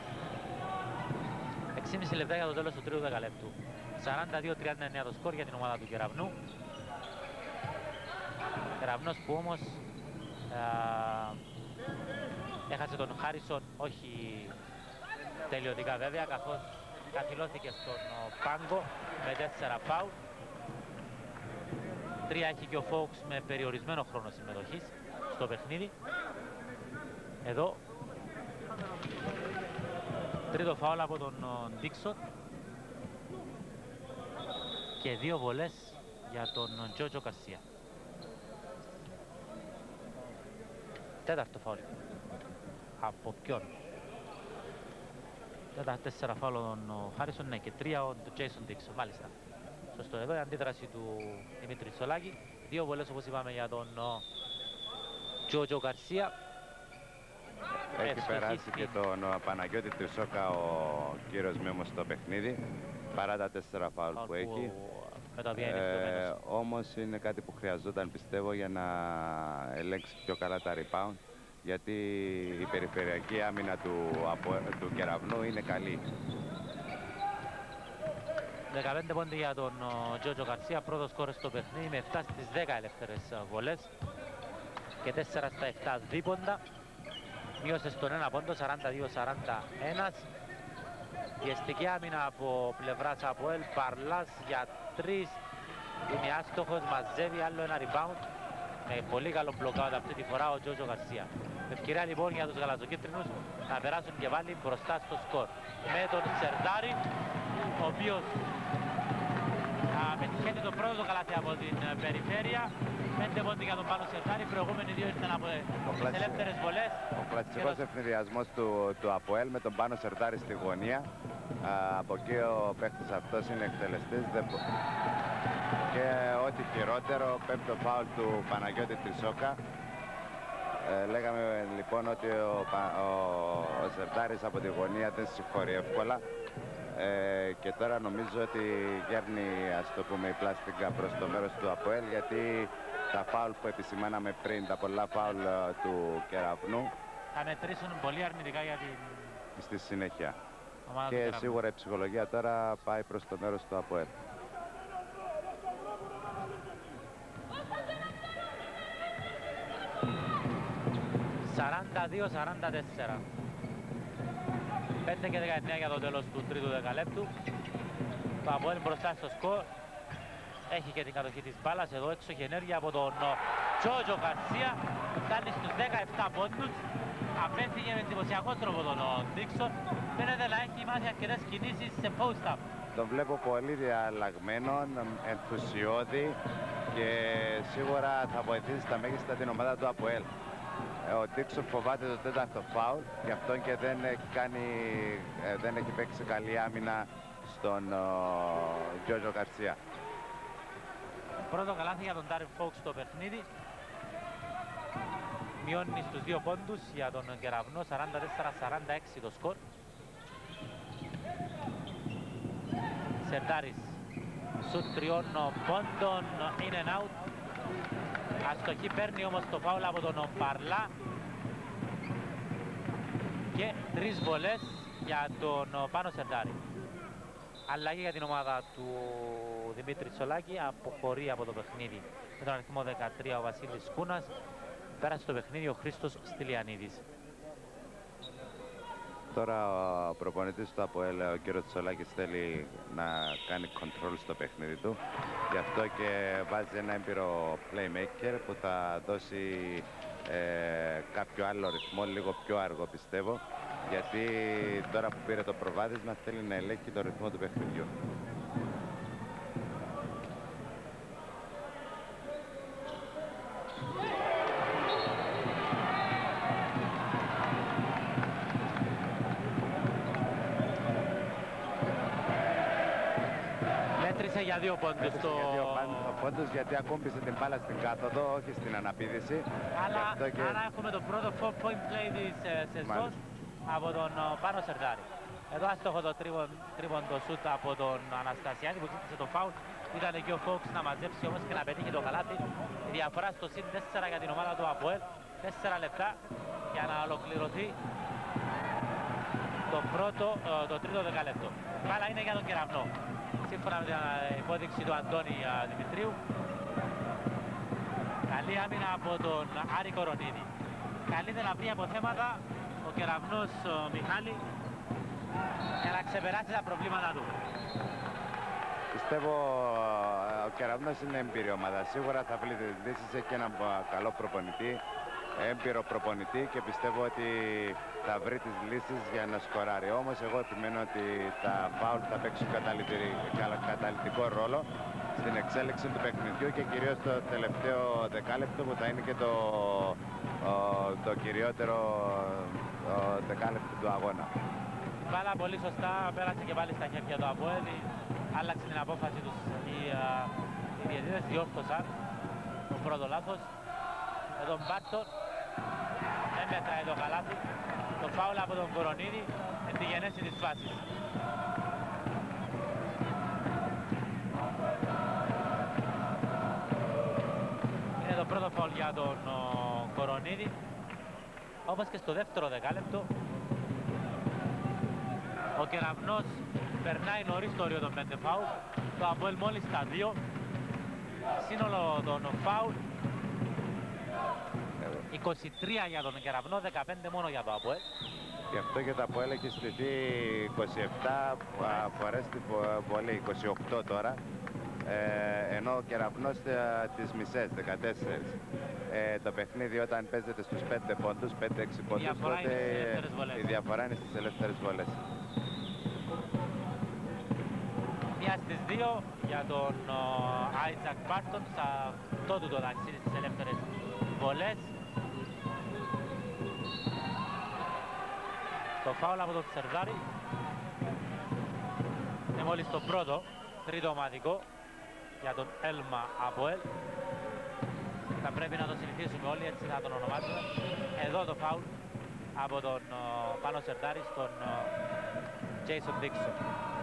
έξι και μισό λεπτά για το τέλος του τρίτου δεκαλέπτου. σαράντα δύο τριάντα εννέα το σκορ για την ομάδα του Κεραυνού. Κεραυνός που όμως α, έχασε τον Χάρισον, όχι τελειωτικά βέβαια, καθώς καθυλώθηκε στον πάγκο με τέσσερα φάουλ. Τρία έχει και ο Φόξ με περιορισμένο χρόνο συμμετοχής στο παιχνίδι. Εδώ τρίτο φάουλ από τον Ντίξον και δύο βολές για τον Τζότζο Γκαρσία. Τέταρτο φάουλ. Από ποιον? Τέταρτα τέσσερα φάουλ τον Χάρισον, ναι, και τρία ο Τζέισον Ντίξον, μάλιστα. Σωστό, εδώ η αντίδραση του Δημήτρη Τσολάκη. Δύο βολές, όπως είπαμε, για τον Τζότζο Γκαρσία. Έχει περάσει και τον Παναγιώτη Τρισόκα ο κύριος Μέμος στο παιχνίδι, παρά τα τέσσερα φάουλ που, που έχει. Ε, όμως είναι κάτι που χρειαζόταν, πιστεύω, για να ελέγξει πιο καλά τα rebound, γιατί η περιφερειακή άμυνα του, του Κεραυνού είναι καλή. δεκαπέντε πόντοι για τον Τζότζο Γκαρσία, πρώτο σκόρ στο παιχνίδι με επτά στις δέκα ελεύθερες βολές και τέσσερα στα επτά δίποντα. Μείωσε στον ένα πόντο, σαράντα δύο σαράντα ένα. Πιεστική άμυνα από πλευράς ΑΠΟΕΛ, Παρλάς για τρεις. Είναι άστοχος, μαζεύει άλλο ένα rebound. Με πολύ καλό μπλοκάουτ αυτή τη φορά ο Τζότζο Γκαρσία. Ευκαιρία λοιπόν για τους γαλαζοκίτρινους να περάσουν και βάλει μπροστά στο σκορ. Με τον Σερδάρη, ο οποίος πετυχαίνει το πρώτο καλάθι από την περιφέρεια. Πέντε πόντι για τον Πάνο Σερδάρη, οι προηγούμενοι δύο ήρθαν από τις ελεύθερες βολές. Ο κλασικός το... ευνηδιασμός του, του ΑΠΟΕΛ με τον Πάνο Σερδάρη στη γωνία. Α, από εκεί ο παίκτης αυτός είναι εκτελεστής. Δε... Και ό,τι χειρότερο, πέμπτο φάουλ του Παναγιώτη Τρισόκα. Ε, λέγαμε λοιπόν ότι ο, ο, ο Σερδάρης από τη γωνία δεν συγχωρεί εύκολα. Ε, και τώρα νομίζω ότι γέρνει, ας το πούμε, η πλάστικα προς το μέρος του ΑΠΟΕΛ, γιατί τα φάουλ που επισημάναμε πριν, τα πολλά φάουλ του Κεραυνού, θα μετρήσουν πολύ αρνητικά για την... στη συνέχεια. ομάδα του Και Κεραυνού. σίγουρα η ψυχολογία τώρα πάει προς το μέρος του ΑΠΟΕΛ. σαράντα δύο σαράντα τέσσερα. πέντε και δεκαεννέα για το τέλος του τρίτου δεκαλέπτου. Το ΑΠΟΕΛ μπροστά στο σκορ. Έχει και την κατοχή της μπάλας. Εδώ έξοχη ενέργεια από τον Τζότζο Γκαρσία. Φτάνει στους δεκαεπτά πόντους. Απέφυγε με εντυπωσιακό τρόπο τον Ντίξον. Φαίνεται να έχει μάθει αρκετές κινήσεις σε post-up. Τον βλέπω πολύ διαλλαγμένο, ενθουσιώδη και σίγουρα θα βοηθήσει στα μέγιστα την ομάδα του ΑΠΟΕΛ. Ο Ντίξον φοβάται το τέταρτο φάουλ, γι' αυτό και δεν έχει, κάνει, δεν έχει παίξει καλή άμυνα στον Τζότζο Γκαρσία. Πρώτο καλάθι για τον Ντάριν Φόουξ στο παιχνίδι. Μειώνει στους δύο πόντους για τον Κεραυνό, σαράντα τέσσερα σαράντα έξι το σκορ. Σερτάρης, σουτ τριών πόντων, in and out. Αστοχή, παίρνει όμως το φάουλ από τον Παρλά. Και τρεις βολές για τον Πάνο Σερτάρη. Αλλαγή για την ομάδα του Δημήτρη Τσολάκη, αποχωρεί από το παιχνίδι με τον αριθμό δεκατρία ο Βασίλης Κούνας. Πέρασε το παιχνίδι ο Χρήστος Στυλιανίδης. Τώρα ο προπονητής του ΑΠΟΕΛ, ο κ. Τσολάκης, θέλει να κάνει control στο παιχνίδι του. Γι' αυτό και βάζει ένα έμπειρο playmaker που θα δώσει ε, κάποιο άλλο ρυθμό, λίγο πιο αργό πιστεύω. Γιατί τώρα που πήρε το προβάδισμα θέλει να ελέγχει το ρυθμό του παιχνιδιού. Μέτρησε για δύο πόντους το... Για δύο πόντους γιατί ακούμπησε την μπάλα στην κάθοδο, όχι στην αναπήδηση. Αλλά, και... άρα έχουμε το πρώτο four point play της ε, σεζόν από τον ε, Πάνο Σερτάρη. Εδώ άστοχο το τρίποντο σούτ από τον Αναστασιάδη που ζήτησε το φάουλ. Ήταν εκεί ο Φόουξ να μαζέψει όμως και να πετύχει το καλάθι. Η διαφορά στο συν τέσσερα για την ομάδα του ΑΠΟΕΛ. τέσσερα λεπτά για να ολοκληρωθεί το, πρώτο, ε, το τρίτο δεκαλέπτο. Μπάλα είναι για τον Κεραυνό. Σύμφωνα με την υπόδειξη του Αντώνη Δημητρίου. Καλή άμυνα από τον Άρη Κορονίδη. Καλείται να πει από θέματα ο Κεραυνός ο Μιχάλη για να ξεπεράσει τα προβλήματα του. Πιστεύω ο Κεραυνός είναι έμπειρη ομάδα. Σίγουρα θα βρει τις λύσεις, έχει έναν καλό προπονητή, έμπειρο προπονητή και πιστεύω ότι θα βρει τις λύσεις για να σκοράρει. Όμως εγώ επιμένω ότι τα φάουλ θα παίξουν καταλυτικό ρόλο στην εξέλιξη του παιχνιδιού και κυρίως το τελευταίο δεκάλεπτο που θα είναι και το, ο, το κυριότερο ο, δεκάλεπτο του αγώνα. Η μπάλα πολύ σωστά πέρασε και πάλι στα χέρια του ΑΠΟΕΛ. Άλλαξε την απόφαση τους οι, οι διαιτητές, διόρθωσαν το πρώτο λάθος. Εδώ Μπάρτον δεν μετράει το καλάθι. Το φάουλ από τον Κορονίδη εν τη γενέση της φάσης. Είναι το πρώτο φάουλ για τον ο, Κορονίδη. Όπως και στο δεύτερο δεκάλεπτο. Ο Κεραυνός περνάει νωρίς το όριο των πέντε φάουλ. Το ΑΠΟΕΛ μόλις τα δύο. Σύνολο των φάουλ είκοσι τρία για τον Κεραυνό, δεκαπέντε μόνο για το ΑΠΟΕΛ. Γι' αυτό και το ΑΠΟΕΛ έχει στηθεί είκοσι επτά φορές την βολή, είκοσι οκτώ τώρα. Ε, ενώ ο Κεραυνός ε, τις μισές, δεκατέσσερα. Ε, το παιχνίδι όταν παίζεται στους πέντε πόντους, πέντε έξι πόντους, τότε η διαφορά είναι στις ελεύθερες βολές. Μία στις δύο για τον Άιτζακ Μπάρτον, σε αυτό του το ταξίδι στις ελεύθερες βολές. Το φάουλ από τον Σερτάρη είναι μόλις το πρώτο, τρίτο ομαδικό για τον Έλμα ΑΠΟΕΛ. Θα πρέπει να το συνηθίσουμε όλοι, έτσι θα τον ονομάζουμε. Εδώ το φάουλ από τον uh, Πάνο Σερτάρη στον Jason Dixon.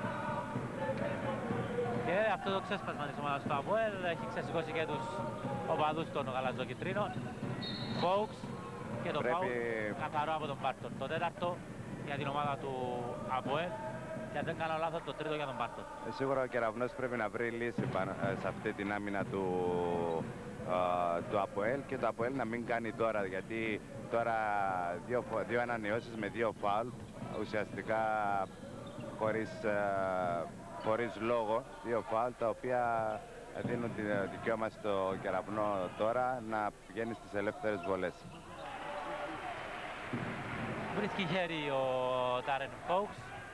Και αυτό το ξέσπασμα της ομάδας του ΑΠΟΕΛ έχει ξεσηκώσει και τους οπαδούς των γαλαζοκιτρίνων. Φόουξ και το πρέπει... φάουλ καθαρό από τον Μπάρτον. Το τέταρτο για την ομάδα του ΑΠΟΕΛ. Και αν δεν κάνω λάθος, το τρίτο για τον Πάρτον. Ε, σίγουρα ο Κεραυνός πρέπει να βρει λύση πάνω, ε, σε αυτή την άμυνα του, ε, του ΑΠΟΕΛ και το ΑΠΟΕΛ να μην κάνει τώρα, γιατί τώρα δύο, δύο ανανεώσεις με δύο φάουλ, ουσιαστικά χωρίς, ε, χωρίς λόγο, δύο φάουλ τα οποία δίνουν τη δικαίωμα στο Κεραυνό τώρα να πηγαίνει στις ελεύθερες βολές. Βρίσκει χέρι ο Τάρεν Φόουξ.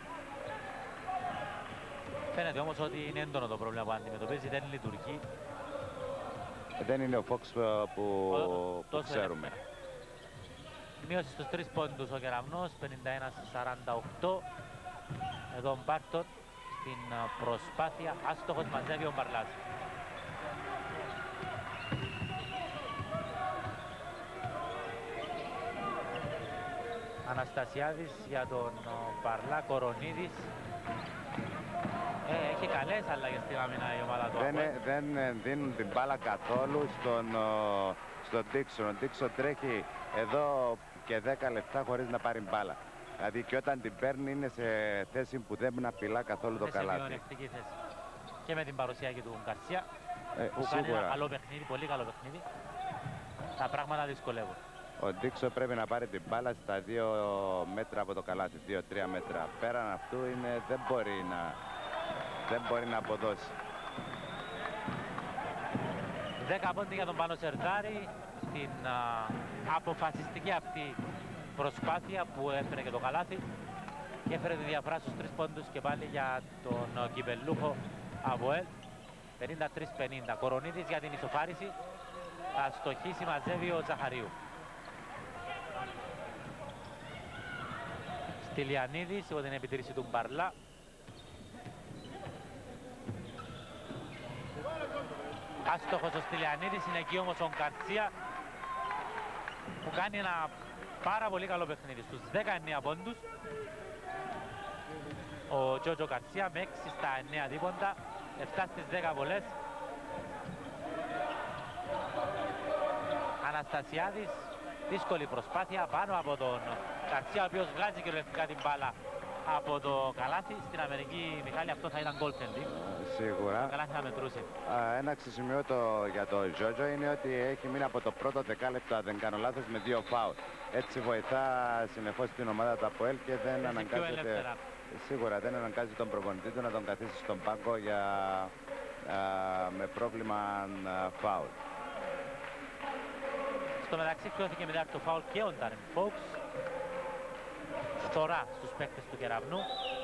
Φαίνεται όμως ότι είναι έντονο το πρόβλημα που αντιμετωπίζει, δεν λειτουργεί. Δεν είναι ο Φόξ που, που ξέρουμε. Μείωση στους τρεις πόντους ο Κεραυνός, πενήντα ένα σαράντα οκτώ. Εδώ ο Μπάρτον στην προσπάθεια, άστοχος, μαζεύει ο Μπαρλάς. Αναστασιάδης για τον Μπαρλά, Κορονίδης. Ε, έχει καλές αλλαγές στην άμυνα η ομάδα του. Δεν, δεν δίνουν την μπάλα καθόλου στον, στον Ντίξον. Ο Ντίξον τρέχει εδώ και δέκα λεπτά χωρίς να πάρει μπάλα. Δηλαδή και όταν την παίρνει είναι σε θέση που δεν απειλά καθόλου το καλάθι. Είναι σε θέση. Και με την παρουσία και του Γκαρσία ε, που σίγουρα. κάνει ένα καλό παιχνίδι, πολύ καλό παιχνίδι. Τα πράγματα δυσκολεύουν. Ο Ντίξον πρέπει να πάρει την μπάλα στα δύο μέτρα από το καλάθι, δύο τρία μέτρα. Πέραν αυτού είναι, δεν μπορεί να, δεν μπορεί να αποδώσει. δέκα πόντι για τον Πάνο Σερτζάρη στην α, αποφασιστική αυτή προσπάθεια που έφερε και το καλάθι και έφερε τη διαφορά στους τρεις πόντους και πάλι για τον κυπελούχο ΑΒΟΕΛ. πενήντα τρία πενήντα. Κορονίδης για την ισοφάριση. Θα στοχίσει, μαζεύει ο Ζαχαρίου. Στυλιανίδης υπό την επιτήρηση του Μπαρλά. Άστοχος ο Στυλιανίδης, είναι εκεί όμως ο Γκαρσία που κάνει ένα πάρα πολύ καλό παιχνίδι στους δεκαεννέα πόντους. Ο Τζότζο Γκαρσία με έξι στα εννέα δίποντα, επτά στις δέκα βολές. Αναστασιάδης, δύσκολη προσπάθεια πάνω από τον Γκαρσία, ο οποίος βγάζει κυριολεκτικά την μπάλα από το καλάθι. Στην Αμερική, Μιχάλη, αυτό θα ήταν goaltending. Σίγουρα. Το καλάθι θα μετρούσε. Α, ένα αξιοσημείωτο για το Τζότζο είναι ότι έχει μείνει από το πρώτο δεκάλεπτο, αν δεν κάνω λάθος, με δύο φάουλ. Έτσι βοηθά συνεχώς την ομάδα του ΑΠΟΕΛ και δεν αναγκάζεται. Σίγουρα δεν αναγκάζει τον προπονητή του να τον καθίσει στον πάγκο για, α, με πρόβλημα α, φάουλ. Στο μεταξύ πιώθηκε μετά το φάουλ και ο Τάρεν Φόουξ. Φθορά στους παίκτες του Κεραυνού.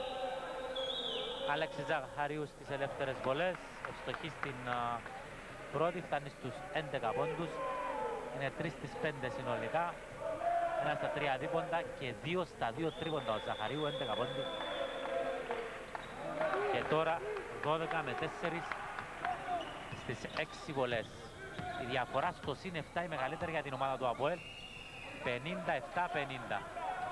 Αλέξης Ζαχαρίου στις ελεύθερες βολές. Ευστοχή στην α, πρώτη, φτάνει στους έντεκα πόντους. Είναι τρία στις πέντε συνολικά. Ένα στα τρία δίποντα και δύο στα δύο τρίποντα ο Ζαχαρίου, έντεκα πόντους. Και τώρα δώδεκα με τέσσερα στις έξι βολές. Η διαφορά στο συν επτά η μεγαλύτερη για την ομάδα του ΑΠΟΕΛ. πενήντα επτά πενήντα.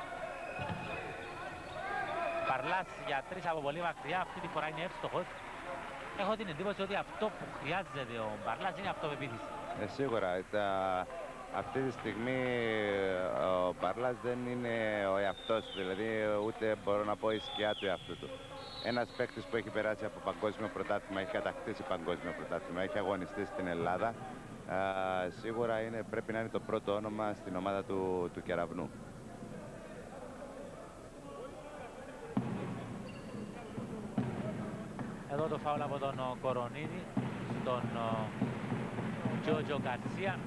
Παρλάς για τρεις από πολύ μακριά, αυτή τη φορά είναι εύστοχος. Έχω την εντύπωση ότι αυτό που χρειάζεται ο Παρλάς είναι αυτοπεποίθηση. Ε, σίγουρα. Τα... Αυτή τη στιγμή ο Παρλάς δεν είναι ο εαυτός του, δηλαδή ούτε μπορώ να πω η σκιά του εαυτού του. Ένας παίκτης που έχει περάσει από παγκόσμιο πρωτάθλημα, έχει κατακτήσει παγκόσμιο πρωτάθλημα, έχει αγωνιστεί στην Ελλάδα, α, σίγουρα είναι, πρέπει να είναι το πρώτο όνομα στην ομάδα του, του Κεραυνού. Εδώ το φάουλ από τον Κορονίδη στον Τζότζο Γκαρσία.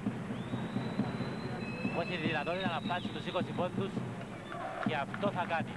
Έχει τη δυνατότητα να φτάσει στους είκοσι πόντους και αυτό θα κάνει.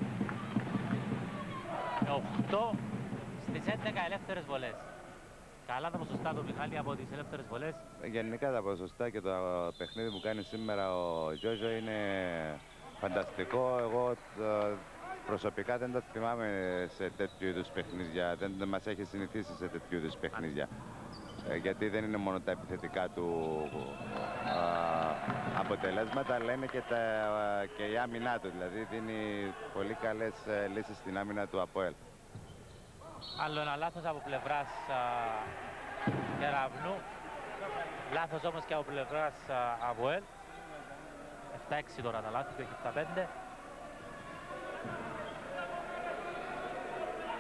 οκτώ στις έντεκα ελεύθερες βολές. Καλά τα ποσοστά του Μιχάλη από τις ελεύθερες βολές. Γενικά τα ποσοστά και το παιχνίδι που κάνει σήμερα ο Τζότζο είναι φανταστικό. Εγώ προσωπικά δεν το θυμάμαι σε τέτοιου είδους παιχνίδια. Δεν μας έχει συνηθίσει σε τέτοιου είδους παιχνίδια. Ε, γιατί δεν είναι μόνο τα επιθετικά του α, αποτελέσματα, αλλά είναι και, τα, α, και η άμυνά του. Δηλαδή δίνει πολύ καλές ε, λύσεις στην άμυνα του ΑΠΟΕΛ. Άλλο ένα λάθος από πλευράς Κεραυνού. Λάθος όμως και από πλευράς ΑΒΟΕΛ. επτά έξι τώρα τα λάθη και όχι επτά πέντε.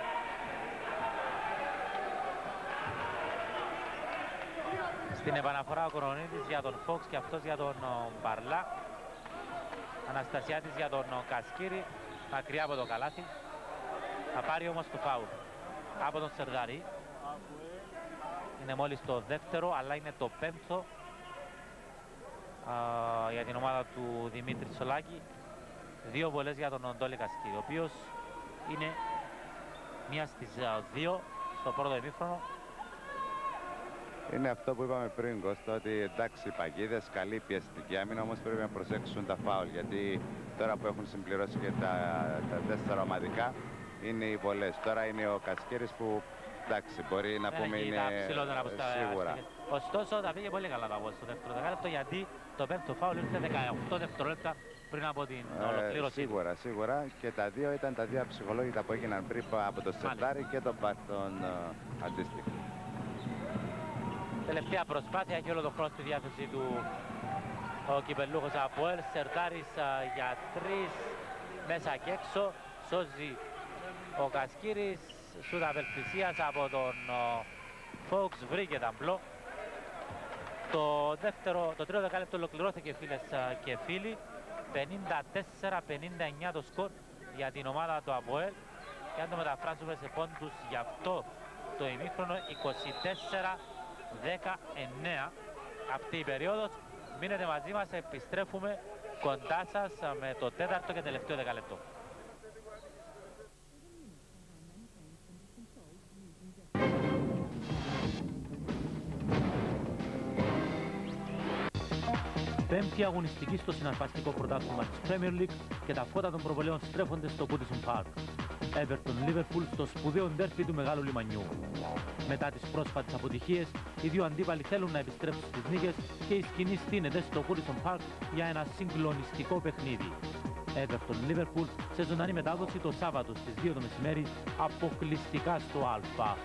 Στην επαναφορά ο Κορονίδης για τον Φόξ και αυτός για τον Μπαρλά. Αναστασιάτης για τον Κασκύρη, μακριά από το καλάθι. Θα πάρει όμως το φάουλ από τον Σερδάρη. Είναι μόλις το δεύτερο, αλλά είναι το πέμπτο α, για την ομάδα του Δημήτρη Σολάκη. Δύο βολές για τον Ντόλι Κασκύρη, ο οποίος είναι μία στις δύο στο πρώτο ημίχρονο. Είναι αυτό που είπαμε πριν, Κώστα, ότι εντάξει οι παγίδες, καλή πιεστική άμυνα, όμως πρέπει να προσέξουν τα φάουλ, γιατί τώρα που έχουν συμπληρώσει και τα, τα τέσσερα ομαδικά είναι οι βολές. Τώρα είναι ο Κασκύρης που εντάξει μπορεί να Δεν πούμε έχει είναι τα ψηλότερα από τα σίγουρα. αριστερά. Ωστόσο τα πήγε πολύ καλά τα βόλια στο δεύτερο δεκάλεπτο, γιατί το πέμπτο φάουλ ήρθε δεκαοκτώ δευτερόλεπτα πριν από την Ε, ολοκλήρωση. σίγουρα, σίγουρα. Και τα δύο ήταν τα δύο αψυχολόγητα που έγιναν πριν από το Σερδάρη και τον Μπάρτον uh, αντίστοιχα. Τελευταία προσπάθεια και όλο τον χρόνο στη διάθεση του ο κυπελούχος Αποέλ. Σερτάρης για τρεις μέσα και έξω. Σώζει ο Κασκύρης. Σούτ απελπισίας από τον Φόξ. Βρήκε ταμπλό. Το δεύτερο, το τρίτο δεκάλεπτο ολοκληρώθηκε, φίλες και φίλοι. πενήντα τέσσερα πενήντα εννιά το σκορ για την ομάδα του Αποέλ. Και αν το μεταφράσουμε σε πόντους γι' αυτό το ημίχρονο, είκοσι τέσσερα δεκαεννέα αυτή η περίοδος. Μείνετε μαζί μας, επιστρέφουμε κοντά σας με το τέταρτο και τελευταίο δεκαλεπτό. Πέμπτη αγωνιστική στο συναρπαστικό πρωτάθλημα της Premier League και τα φώτα των προβολέων στρέφονται στο Goodison Park. Everton Liverpool στο σπουδαίο ντέρφι του Μεγάλου Λιμανιού. Μετά τις πρόσφατες αποτυχίες, οι δύο αντίπαλοι θέλουν να επιστρέψουν στις νίκες και η σκηνή στείνεται στο Goodison Park για ένα συγκλονιστικό παιχνίδι. Everton Liverpool σε ζωντανή μετάδοση το Σάββατο στις δύο το μεσημέρι, αποκλειστικά στο Α.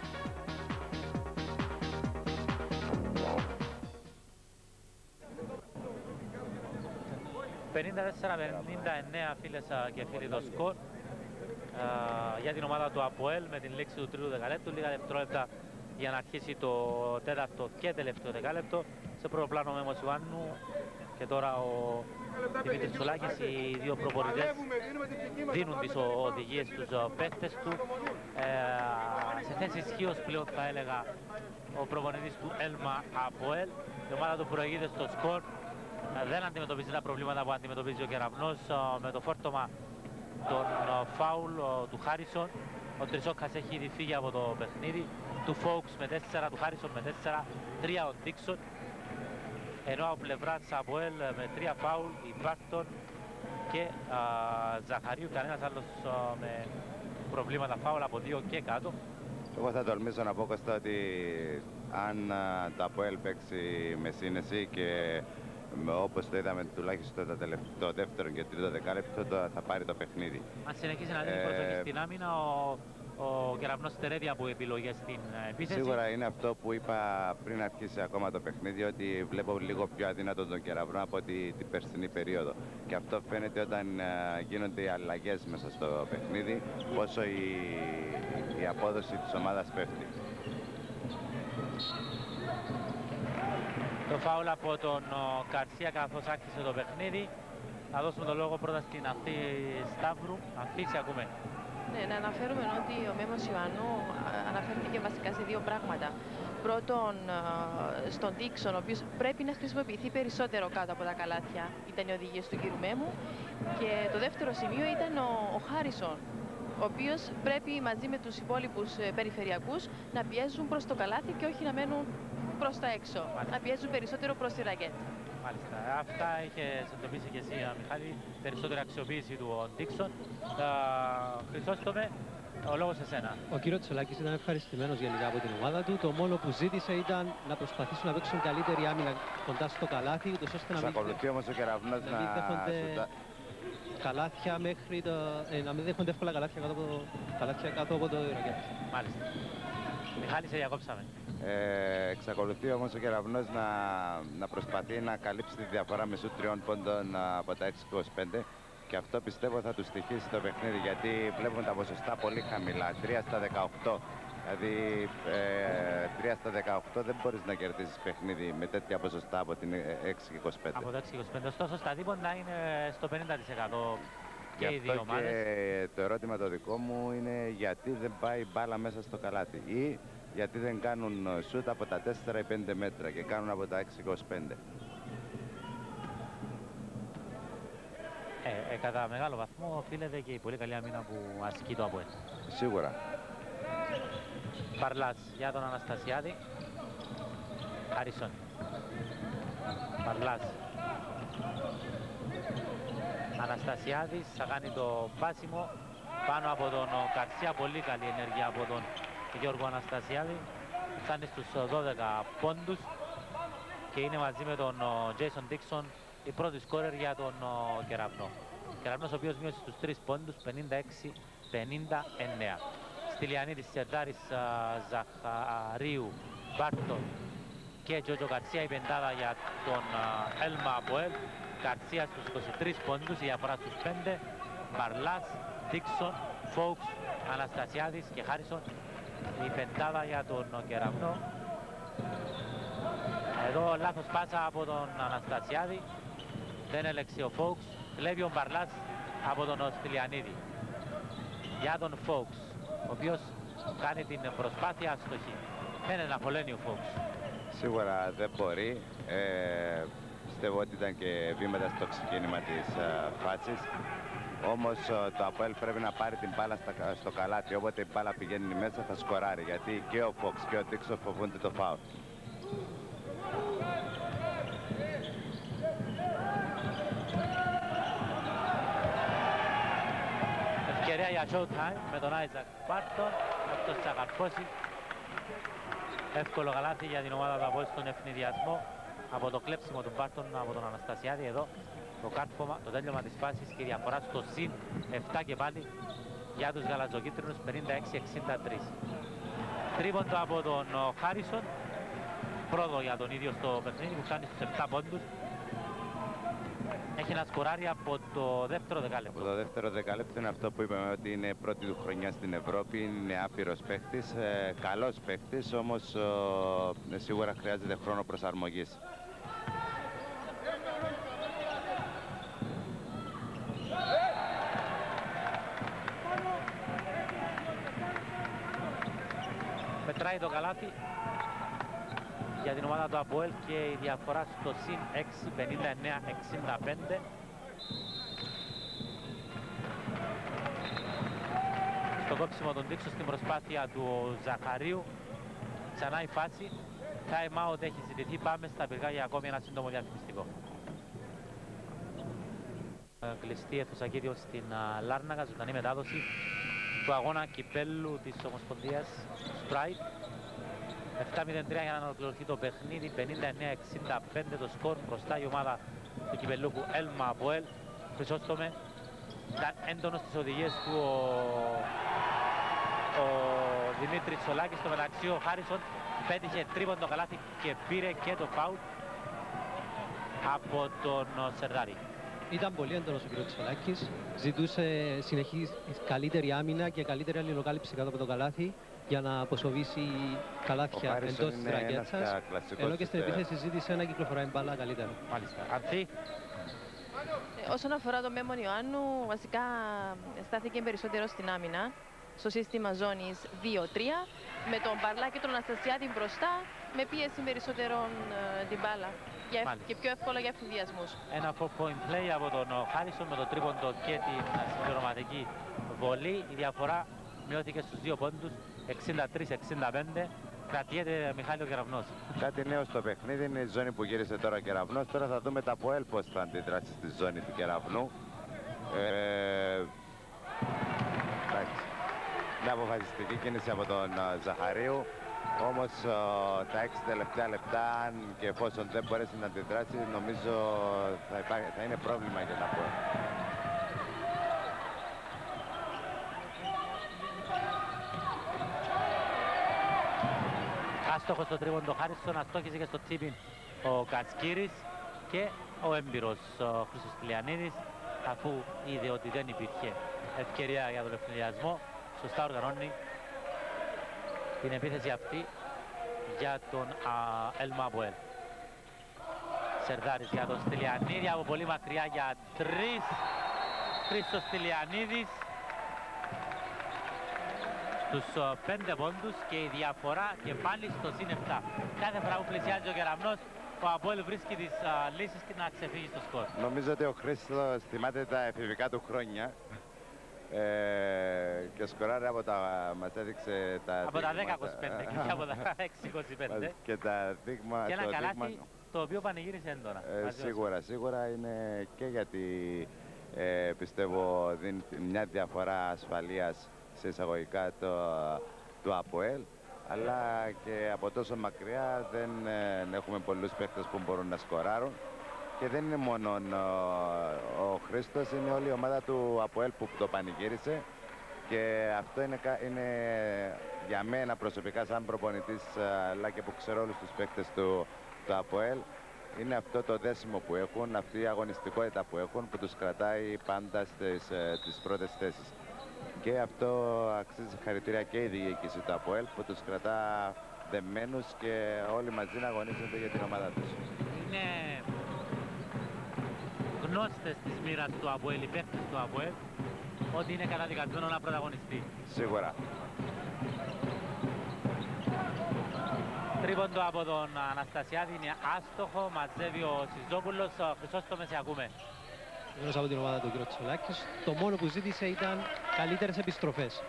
πενήντα τέσσερα πενήντα εννέα, φίλες και φίλοι, το σκορ uh, για την ομάδα του Αποέλ με την λήξη του τρίτου δεκαλέπτου. Λίγα δευτερόλεπτα για να αρχίσει το τέταρτο και τελευταίο δεκάλεπτο. Σε πρώτο πλάνο ο Μέμος Ιωάννου και τώρα ο Δημήτρης Τσολάκης. Οι δύο προπονητές δίνουν τις οδηγίες στους παίχτες του. Uh, σε θέση ισχύως πλέον θα έλεγα ο προπονητής του Έλμα Αποέλ. Η ομάδα του προηγείται στο σκορ. Δεν αντιμετωπίζει τα προβλήματα που αντιμετωπίζει ο Κεραυνός με το φόρτωμα των φάουλ του Χάρισον. Ο Τρισόκας έχει ήδη φύγει από το παιχνίδι. Του Φόουξ με τέσσερα, του Χάρισον με τέσσερα, τρία ο Ντίξον. Ενώ από πλευρά της Αποέλ με τρία φάουλ η Μπάρτον και α, Ζαχαρίου. Κανένας άλλος α, με προβλήματα φάουλ από δύο και κάτω. Εγώ θα τολμήσω να πω, Κώστα, ότι αν α, το Αποέλ παίξει με σύνεση και όπως το είδαμε τουλάχιστον το, το δεύτερο και τρίτο δεκάλεπτο, θα πάρει το παιχνίδι. Αν συνεχίσει να δίνει ε... προσοχή στην άμυνα, ο, ο Κεραυνός στερεύει από επιλογές στην επίθεση. Σίγουρα είναι αυτό που είπα πριν αρχίσει ακόμα το παιχνίδι, ότι βλέπω λίγο πιο αδύνατο τον Κεραυνό από τη, την περσινή περίοδο. Και αυτό φαίνεται όταν uh, γίνονται οι αλλαγές μέσα στο παιχνίδι, πόσο η, η απόδοση της ομάδας πέφτει. Το φάουλ από τον Καρσία καθώς άρχισε το παιχνίδι. Θα δώσουμε το λόγο πρώτα στην Ανθή Σταύρου. Ανθή, ακούμε. Ναι, να αναφέρουμε ότι ο Μέμος Ιωάννου αναφέρθηκε βασικά σε δύο πράγματα. Πρώτον, στον Ντίξον, ο οποίος πρέπει να χρησιμοποιηθεί περισσότερο κάτω από τα καλάθια, ήταν οι οδηγίες του κ. Μέμου. Και το δεύτερο σημείο ήταν ο, ο Χάρισον, ο οποίος πρέπει μαζί με τους υπόλοιπους περιφερειακούς να πιέζουν προς το καλάθι και όχι να μένουν προς τα έξω. Μάλιστα. Να πιέζουν περισσότερο προς τη ρακέτ. Μάλιστα. Αυτά είχε συνειδητοποιήσει και εσύ, Μιχάλη, περισσότερη αξιοποίηση του Ντίξον. Χρυσόστομε, ο λόγος σε σένα. Ο κύριος Τσολάκης ήταν ευχαριστημένος γενικά από την ομάδα του. Το μόνο που ζήτησε ήταν να προσπαθήσουν να παίξουν καλύτερη άμυνα κοντά στο καλάθι, ούτως ώστε να μην, Ακολουθεί όμως ο Κεραυνός να μην δέχονται να... καλάθια μέχρι το... ε, να μην δέχονται εύκολα καλάθια κάτω από το, καλάθια κάτω από το ρακέτ. Μάλιστα. Μιχάλη, σε διακόψαμε. Ε, εξακολουθεί όμως ο Κεραυνός να, να προσπαθεί να καλύψει τη διαφορά μεσού τριών πόντων από τα έξι είκοσι πέντε, και αυτό πιστεύω θα του στοιχήσει το παιχνίδι, γιατί βλέπουν τα ποσοστά πολύ χαμηλά, τρία στα δεκαοκτώ Δηλαδή ε, τρία στα δεκαοκτώ δεν μπορείς να κερδίσεις παιχνίδι με τέτοια ποσοστά από την έξι είκοσι πέντε. Από το έξι είκοσι πέντε, ωστόσο στα δίποτα είναι στο πενήντα τοις εκατό και οι δύο ομάδες. Και το ερώτημα το δικό μου είναι γιατί δεν πάει μπάλα μέσα στο καλάθι ή γιατί δεν κάνουν σούτ από τα τέσσερα ή πέντε μέτρα και κάνουν από τα έξι είκοσι πέντε. Ε, ε, κατά μεγάλο βαθμό οφείλεται και η πολύ καλή άμυνα που ασκεί το ΑΠΟΕΛ. Σίγουρα. Παρλάς για τον Αναστασιάδη. Χάρισον. Παρλάς. Αναστασιάδης θα κάνει το πάσιμο πάνω από τον Καρσία. Πολύ καλή ενέργεια από τον Γιώργο Αναστασιάδη. Φτάνει στους δώδεκα πόντους και είναι μαζί με τον Τζέισον Ντίξον η πρώτη σκόρερ για τον Κεραυνό. Κεραυνός ο οποίος μείωσε στους τρεις πόντους, πενήντα έξι πενήντα εννέα. Στυλιανίδης, Σερδάρης, Ζαχαρίου, Μπάρτον και Τζότζο Καρσία η πεντάδα για τον Έλμα Αποέλ. Καρσία στους είκοσι τρεις πόντους, η διαφορά στους πέντε. Μπαρλάς, Ντίξον, Φόουξ, Αναστασιάδης και Χάρισον η πεντάδα για τον Κεραυνό. Εδώ λάθος πάσα από τον Αναστασιάδη, δεν έλεξε ο Φόουξ. Κλέβει ο Μπαρλάς από τον Στυλιανίδη για τον Φόουξ, ο οποίος κάνει την προσπάθεια αστοχή. Δεν είναι να χωλένει ο Φόουξ. Σίγουρα δεν μπορεί. Ε, πιστεύω ότι ήταν και βήματα στο ξεκίνημα της uh, φάσης. Όμως uh, το ΑΠΟΕΛ πρέπει να πάρει την μπάλα στα, στο καλάθι. Όποτε η μπάλα πηγαίνει μέσα θα σκοράρει. Γιατί και ο Φόξ και ο Ντίξον φοβούνται το φάουλ. Ευκαιρία για showtime με τον Άιζακ Μπάρτον. Αυτός θα καρφώσει. Εύκολο καλάθι για την ομάδα του ΑΠΟΕΛ στον ευνηδιασμό από το κλέψιμο του Μπάρτον από τον Αναστασιάδη. Εδώ το κάρφωμα, το τέλειωμα της φάσης και η διαφορά στο συν επτά και πάλι για τους γαλατζοκίτρινους, πενήντα έξι εξήντα τρία. Τρίποντο από τον Χάρισον, πρώτο για τον ίδιο στο παιχνίδι που φτάνει στους επτά πόντους. Έχει ένα σκοράρι από το δεύτερο δεκάλεπτο. Από το δεύτερο δεκάλεπτο είναι αυτό που είπαμε ότι είναι πρώτη του χρονιά στην Ευρώπη. Είναι άπειρος παίχτης, ε, καλός παίχτης, όμως ε, σίγουρα χρειάζεται χρόνο προσαρμογής. Μετράει το καλάθι για την ομάδα του ΑΠΟΕΛ και η διαφορά στο συν έξι, πενήντα εννέα εξήντα πέντε. Στο κόψιμο των Ντίξο στην προσπάθεια του Ζαχαρίου. Ξανά η φάση. Time out έχει ζητηθεί. Πάμε στα πυρκά για ακόμη ένα σύντομο διαφημιστικό. Κλειστή αίθουσα κύριο στην Λάρνακα, ζωντανή μετάδοση του αγώνα κυπέλλου της Ομοσπονδίας Sprite. επτά μηδέν τρία για να ολοκληρωθεί το παιχνίδι, πενήντα εννέα εξήντα πέντε το σκορ, μπροστά η ομάδα του κυπελλούχου Έλμα Αποέλ. Χρυσόστομε ήταν έντονος στις οδηγίες του ο, ο Δημήτρης Σολάκης. Στο μεταξύ ο Χάρισον πέτυχε τρίποντο καλάθι και πήρε και το φάουλ από τον Σερδάρη. Ήταν πολύ έντονος ο κ. Τσολάκης, ζητούσε συνεχής καλύτερη άμυνα και καλύτερη αλληλοκάλυψη κάτω από το καλάθι για να αποσοβήσει καλάθια εντός της ρακέτσας, ενώ και στην επίθεση ζήτησε να κυκλοφοράει μπάλα καλύτερα. Μάλιστα. Ανθή. Όσον αφορά το Μέμον Ιωάννου, βασικά στάθηκε περισσότερο στην άμυνα, στο σύστημα ζώνης δύο τρία, με τον Παρλά και τον Αναστασιάδη μπροστά, με πίεση περισσότερον ε, την μπάλα για, και πιο εύκολα για ευθυνδιασμούς. Ένα four point play από τον Χάρισον με το τρίποντο και την συμπληρωματική βολή. Η διαφορά μειώθηκε στους δύο πόντους, εξήντα τρία εξήντα πέντε. Κρατιέται Μιχάλη ο Κεραυνός. Κάτι νέο στο παιχνίδι είναι η ζώνη που γύρισε τώρα ο Κεραυνός. Τώρα θα δούμε τα ΑΠΟΕΛ πώς θα αντιδράσει στη ζώνη του Κεραυνού. Ε, μια αποφασιστική κίνηση από τον Ζαχαρίου. Όμως τα έξι τελευταία λεπτά, αν και εφόσον δεν μπορέσει να αντιδράσει, νομίζω θα, υπάρχει, θα είναι πρόβλημα για τα ΑΠΟΕΛ. Άστοχος στο τρίποντο Χάρισον, αστόχησε και στο τσίπιν ο Κατσκύρης και ο έμπειρος ο Χρήστος Τηλιανίδης, αφού είδε ότι δεν υπήρχε ευκαιρία για τον ευθυνδιασμό, σωστά οργανώνει την επίθεση αυτή για τον Έλμα Αποέλ. Σερδάρης για τον Στυλιανίδη από πολύ μακριά για τρεις. Χρήστος Στυλιανίδης στους πέντε πόντους και η διαφορά και πάλι στο συν επτά. Κάθε φορά που πλησιάζει ο Κεραμνός, ο Αποέλ βρίσκει τις α, λύσεις και να ξεφύγει στο σκορ. Νομίζω ότι ο Χρήστος θυμάται τα εφηβικά του χρόνια ε, και σκοράρει από τα, μας έδειξε τα από τα δέκα είκοσι πέντε και από τα έξι είκοσι πέντε. Και τα δείγμα, και ένα το καλάθι δείγμα, το οποίο πανηγύρισε έντονα. Ε, σίγουρα, σίγουρα είναι και γιατί ε, πιστεύω δίνει μια διαφορά ασφαλείας σε εισαγωγικά το, του Αποέλ, αλλά και από τόσο μακριά δεν ε, έχουμε πολλούς παίκτες που μπορούν να σκοράρουν. Και δεν είναι μόνο ο, ο Χρήστος, είναι όλη η ομάδα του Αποέλ που το πανηγύρισε. Και αυτό είναι, είναι για μένα προσωπικά σαν προπονητής, αλλά και που ξέρω όλους τους παίκτες του, του Αποέλ, είναι αυτό το δέσιμο που έχουν, αυτή η αγωνιστικότητα που έχουν, που τους κρατάει πάντα στις, τις πρώτες θέσεις. Και αυτό αξίζει χαρητήρια και η διοίκηση του Αποέλ που τους κρατά δεμένους και όλοι μαζί να αγωνίζονται για την ομάδα τους. Είναι γνώστες της μοίρας του Αποέλ, οι παίκτες του Αποέλ, ότι είναι καταδικασμένο να πρωταγωνιστεί. Σίγουρα. Τρίποντο από τον Αναστασιάδη είναι άστοχο, μαζεύει ο Σιζόπουλος. Χρυσόστομες, σε ακούμε. Γνώρισα από την ομάδα του κ. Τσολάκης. Το μόνο που ζήτησε ήταν καλύτερες επιστροφές.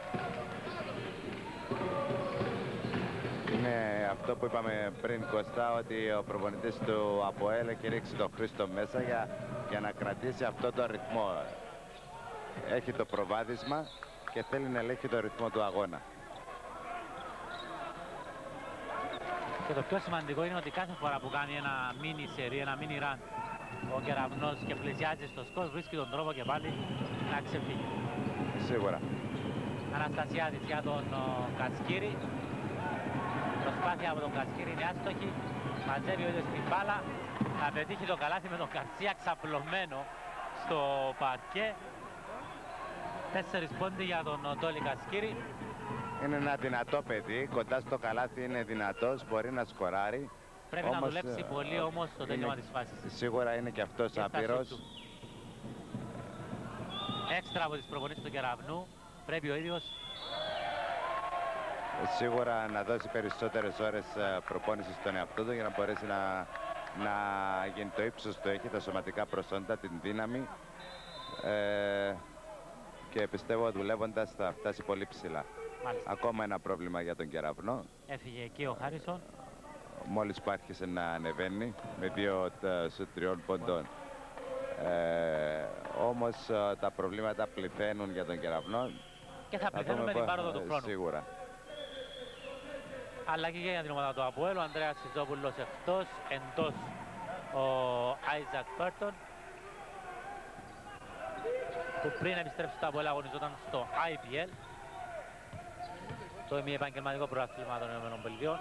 Είναι αυτό που είπαμε πριν, Κωστά, ότι ο προπονητής του Αποέλ έχει ρίξει τον Χρήστο μέσα για, για να κρατήσει αυτό το ρυθμό. Έχει το προβάδισμα και θέλει να ελέγχει το ρυθμό του αγώνα. Και το πιο σημαντικό είναι ότι κάθε φορά που κάνει ένα mini σερί, ένα mini run, ο Κεραμνός και πλησιάζει στο σκορ, βρίσκει τον τρόπο και πάλι να ξεφύγει. Σίγουρα. Αναστασιάδης για τον ο, Κατσκύρη. Προσπάθεια από τον Κατσκύρη είναι άστοχη. Μαζεύει ο ίδιος την μπάλα. Θα πετύχει το καλάθι με τον Καρσία ξαπλωμένο στο παρκέ. Τέσσερις πόντι για τον Τόλι Κατσκύρη. Είναι ένα δυνατό παιδί, κοντά στο καλάθι είναι δυνατός, μπορεί να σκοράρει. Πρέπει όμως, να δουλέψει ε, πολύ όμως στο τέλειωμα της φάσης. Σίγουρα είναι και αυτός και άπειρος. Έξτρα από τις προπονήσεις του Κεραυνού, πρέπει ο ίδιος σίγουρα να δώσει περισσότερες ώρες προπόνησης στον εαυτό του για να μπορέσει να, να γίνει το ύψος του, έχει τα σωματικά προσόντα, την δύναμη ε, και πιστεύω δουλεύοντας θα φτάσει πολύ ψηλά. Μάλιστα. Ακόμα ένα πρόβλημα για τον Κεραυνό. Έφυγε εκεί ο Χάρισον. Μόλις που άρχισε να ανεβαίνει με δύο σου τριών ποντών. Ε, όμως τα προβλήματα πληθαίνουν για τον Κεραυνό. Και θα πληθαίνουν με την πάροδο του χρόνου. Σίγουρα. Αλλά και για την ομάδα του Αποέλ, ο Ανδρέας Σιζόπουλος εκτός, εντός ο Άιζακ Πέρτον, που πριν επιστρέψει στο Αποέλ αγωνιζόταν στο άι πι ελ, το ημιεπαγγελματικό πρωτάθλημα των ΗΠΑ.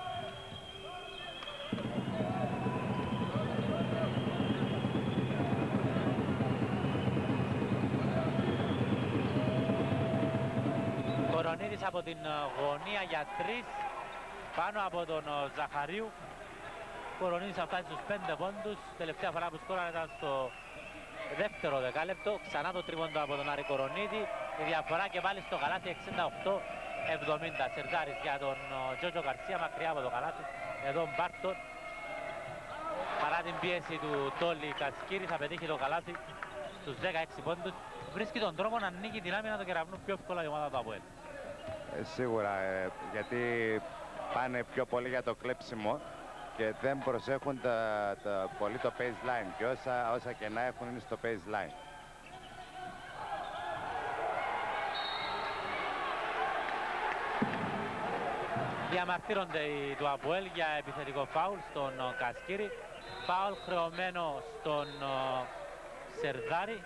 Κορονίδης από την γωνία για τρεις, πάνω από τον Ζαχαρίου. Κορονίδης θα φτάσει στους πέντε πόντους. Τελευταία φορά που σκόρανε ήταν στο δεύτερο δεκάλεπτο. Ξανά το τρίποντο από τον Άρη Κορονίδη. Η διαφορά και πάλι στο καλάθι εξήντα οκτώ εβδομήντα. Σερδάρης για τον Τζότζο Καρσία, μακριά από το καλάθι. Εδώ Μπάρτον, παρά την πίεση του Τόλι Κατσκύρη, θα πετύχει το καλάθι στους δεκαέξι πόντους. Βρίσκει τον τρόπο να νίκει την άμυνα του Κεραυνού πιο εύκολα η ομάδα του Αποέλ. Ε, σίγουρα, ε, γιατί πάνε πιο πολύ για το κλέψιμο και δεν προσέχουν τα, τα, πολύ το baseline και όσα, όσα κενά έχουν είναι στο baseline. Διαμαρτύρονται οι του Αποέλ για επιθετικό φάουλ στον Κασκύρη. Φάουλ χρεωμένο στον uh, Σερδάρη.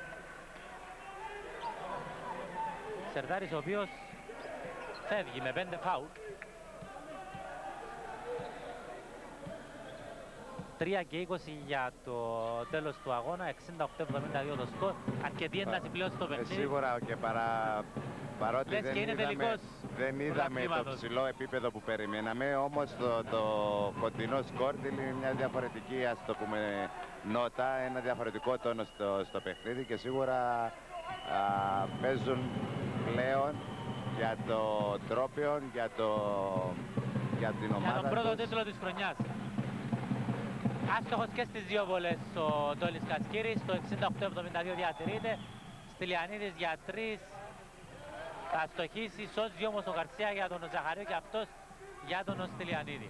Σερδάρης ο οποίος φεύγει με πέντε φάουλ. τρία και είκοσι για το τέλος του αγώνα, εξήντα οκτώ εβδομήντα δύο το σκορ. Αρκετή ένταση πλέον στο παιχνίδι. Σίγουρα και παρά, παρότι Λες δεν, και είναι είδαμε, τελικός δεν είδαμε το ψηλό επίπεδο που περιμέναμε, όμως το, το κοντινό σκορ είναι μια διαφορετική, ας το πούμε, νότα, ένα διαφορετικό τόνο στο, στο παιχνίδι και σίγουρα α, παίζουν πλέον για το τρόπιο, για, το, για την ομάδα. Για τον πρώτο τους. τίτλο της χρονιάς. Άστοχος και στις δύο βολές ο Ντόλης Κασκύρης, το εξήντα οκτώ εβδομήντα δύο διατηρείται. Στυλιανίδης για τρεις, θα στοχίσει, σώζει όμως ο Γαρσία για τον Ζαχαρίου και αυτός για τον Στυλιανίδη.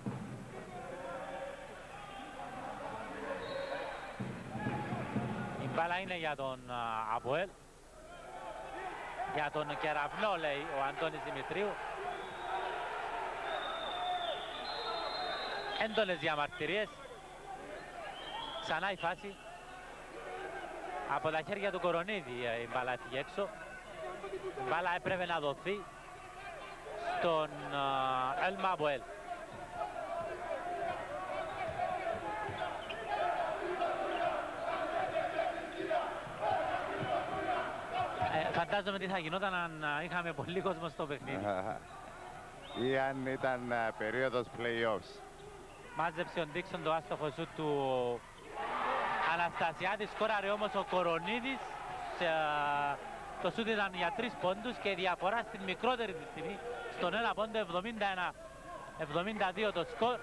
Η μπάλα είναι για τον Αποέλ. Για τον Κεραυνό, λέει ο Αντώνης Δημητρίου. Έντονες διαμαρτυρίες. Ξανά η φάση. Από τα χέρια του Κορονίδη η μπάλα έφυγε έξω. Η μπάλα έπρεπε να δοθεί στον Ελμα Αποέλ. Ε, φαντάζομαι τι θα γινόταν αν είχαμε πολύ κόσμο στο παιχνίδι. Ή αν ήταν περίοδος play-offs. Μάζεψε ο Ντίξον το άστοχο σου του Αναστασιάδη. Σκόραρε όμως ο Κορονίδης. Το σούτ ήταν για τρεις πόντους και η διαφορά στην μικρότερη της τιμή στον ένα πόντο, εβδομήντα ένα εβδομήντα δύο το σκορ.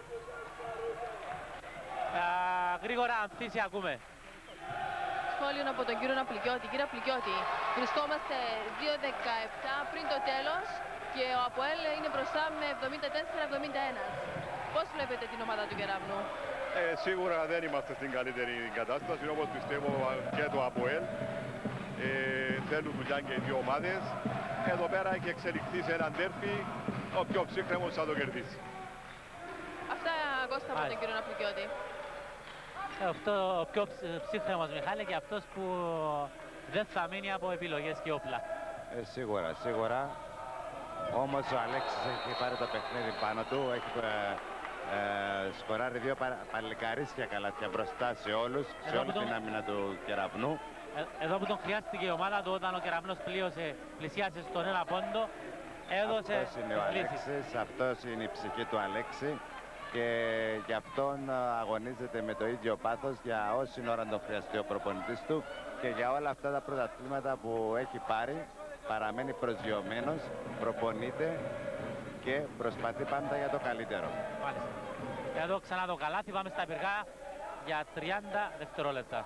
Α, γρήγορα Αμφίση ακούμε. Σχόλιο από τον κύριο Απλικιώτη. Κύριε Απλικιώτη, βρισκόμαστε δύο δεκαεπτά πριν το τέλος και ο Αποέλ είναι μπροστά με εβδομήντα τέσσερα εβδομήντα ένα. Πώς βλέπετε την ομάδα του Κεραυνού? Ε, σίγουρα δεν είμαστε στην καλύτερη κατάσταση, όπως πιστεύω και το ΑΠΟΕΛ. Ε, θέλουν δουλειά και οι δύο ομάδες. Εδώ πέρα έχει εξελιχθεί σε έναν τέρφι, ο πιο ψύχρεμος θα το κερδίσει. Αυτά Κώστα από τον κύριο Απλικιώτη. Ε, αυτό ο πιο ψύχρεμος Μιχάλη και αυτός που δεν θα μείνει από επιλογές και όπλα. Ε, σίγουρα, σίγουρα. Όμως ο Αλέξης έχει πάρει το παιχνίδι πάνω του, έχει ε, ε, σκοράρει δύο παλικαρίσια καλάθια μπροστά σε όλους, σε όλη τον... την άμυνα του Κεραυνού. Ε, εδώ που τον χρειάστηκε η ομάδα του όταν ο Κεραυνός πλήρωσε, πλησιάσε στον ένα πόντο, έδωσε αυτός είναι ο Αλέξης, αυτός είναι η ψυχή του Αλέξη και γι' αυτόν αγωνίζεται με το ίδιο πάθος για όση ώρα τον χρειαστεί ο προπονητής του και για όλα αυτά τα πρωταθλήματα που έχει πάρει. Παραμένει προσγειωμένος, προπονείται και προσπαθεί πάντα για το καλύτερο. Μάλιστα. Εδώ ξανά το καλάθι, πάμε στα πυργά για τριάντα δευτερόλεπτα.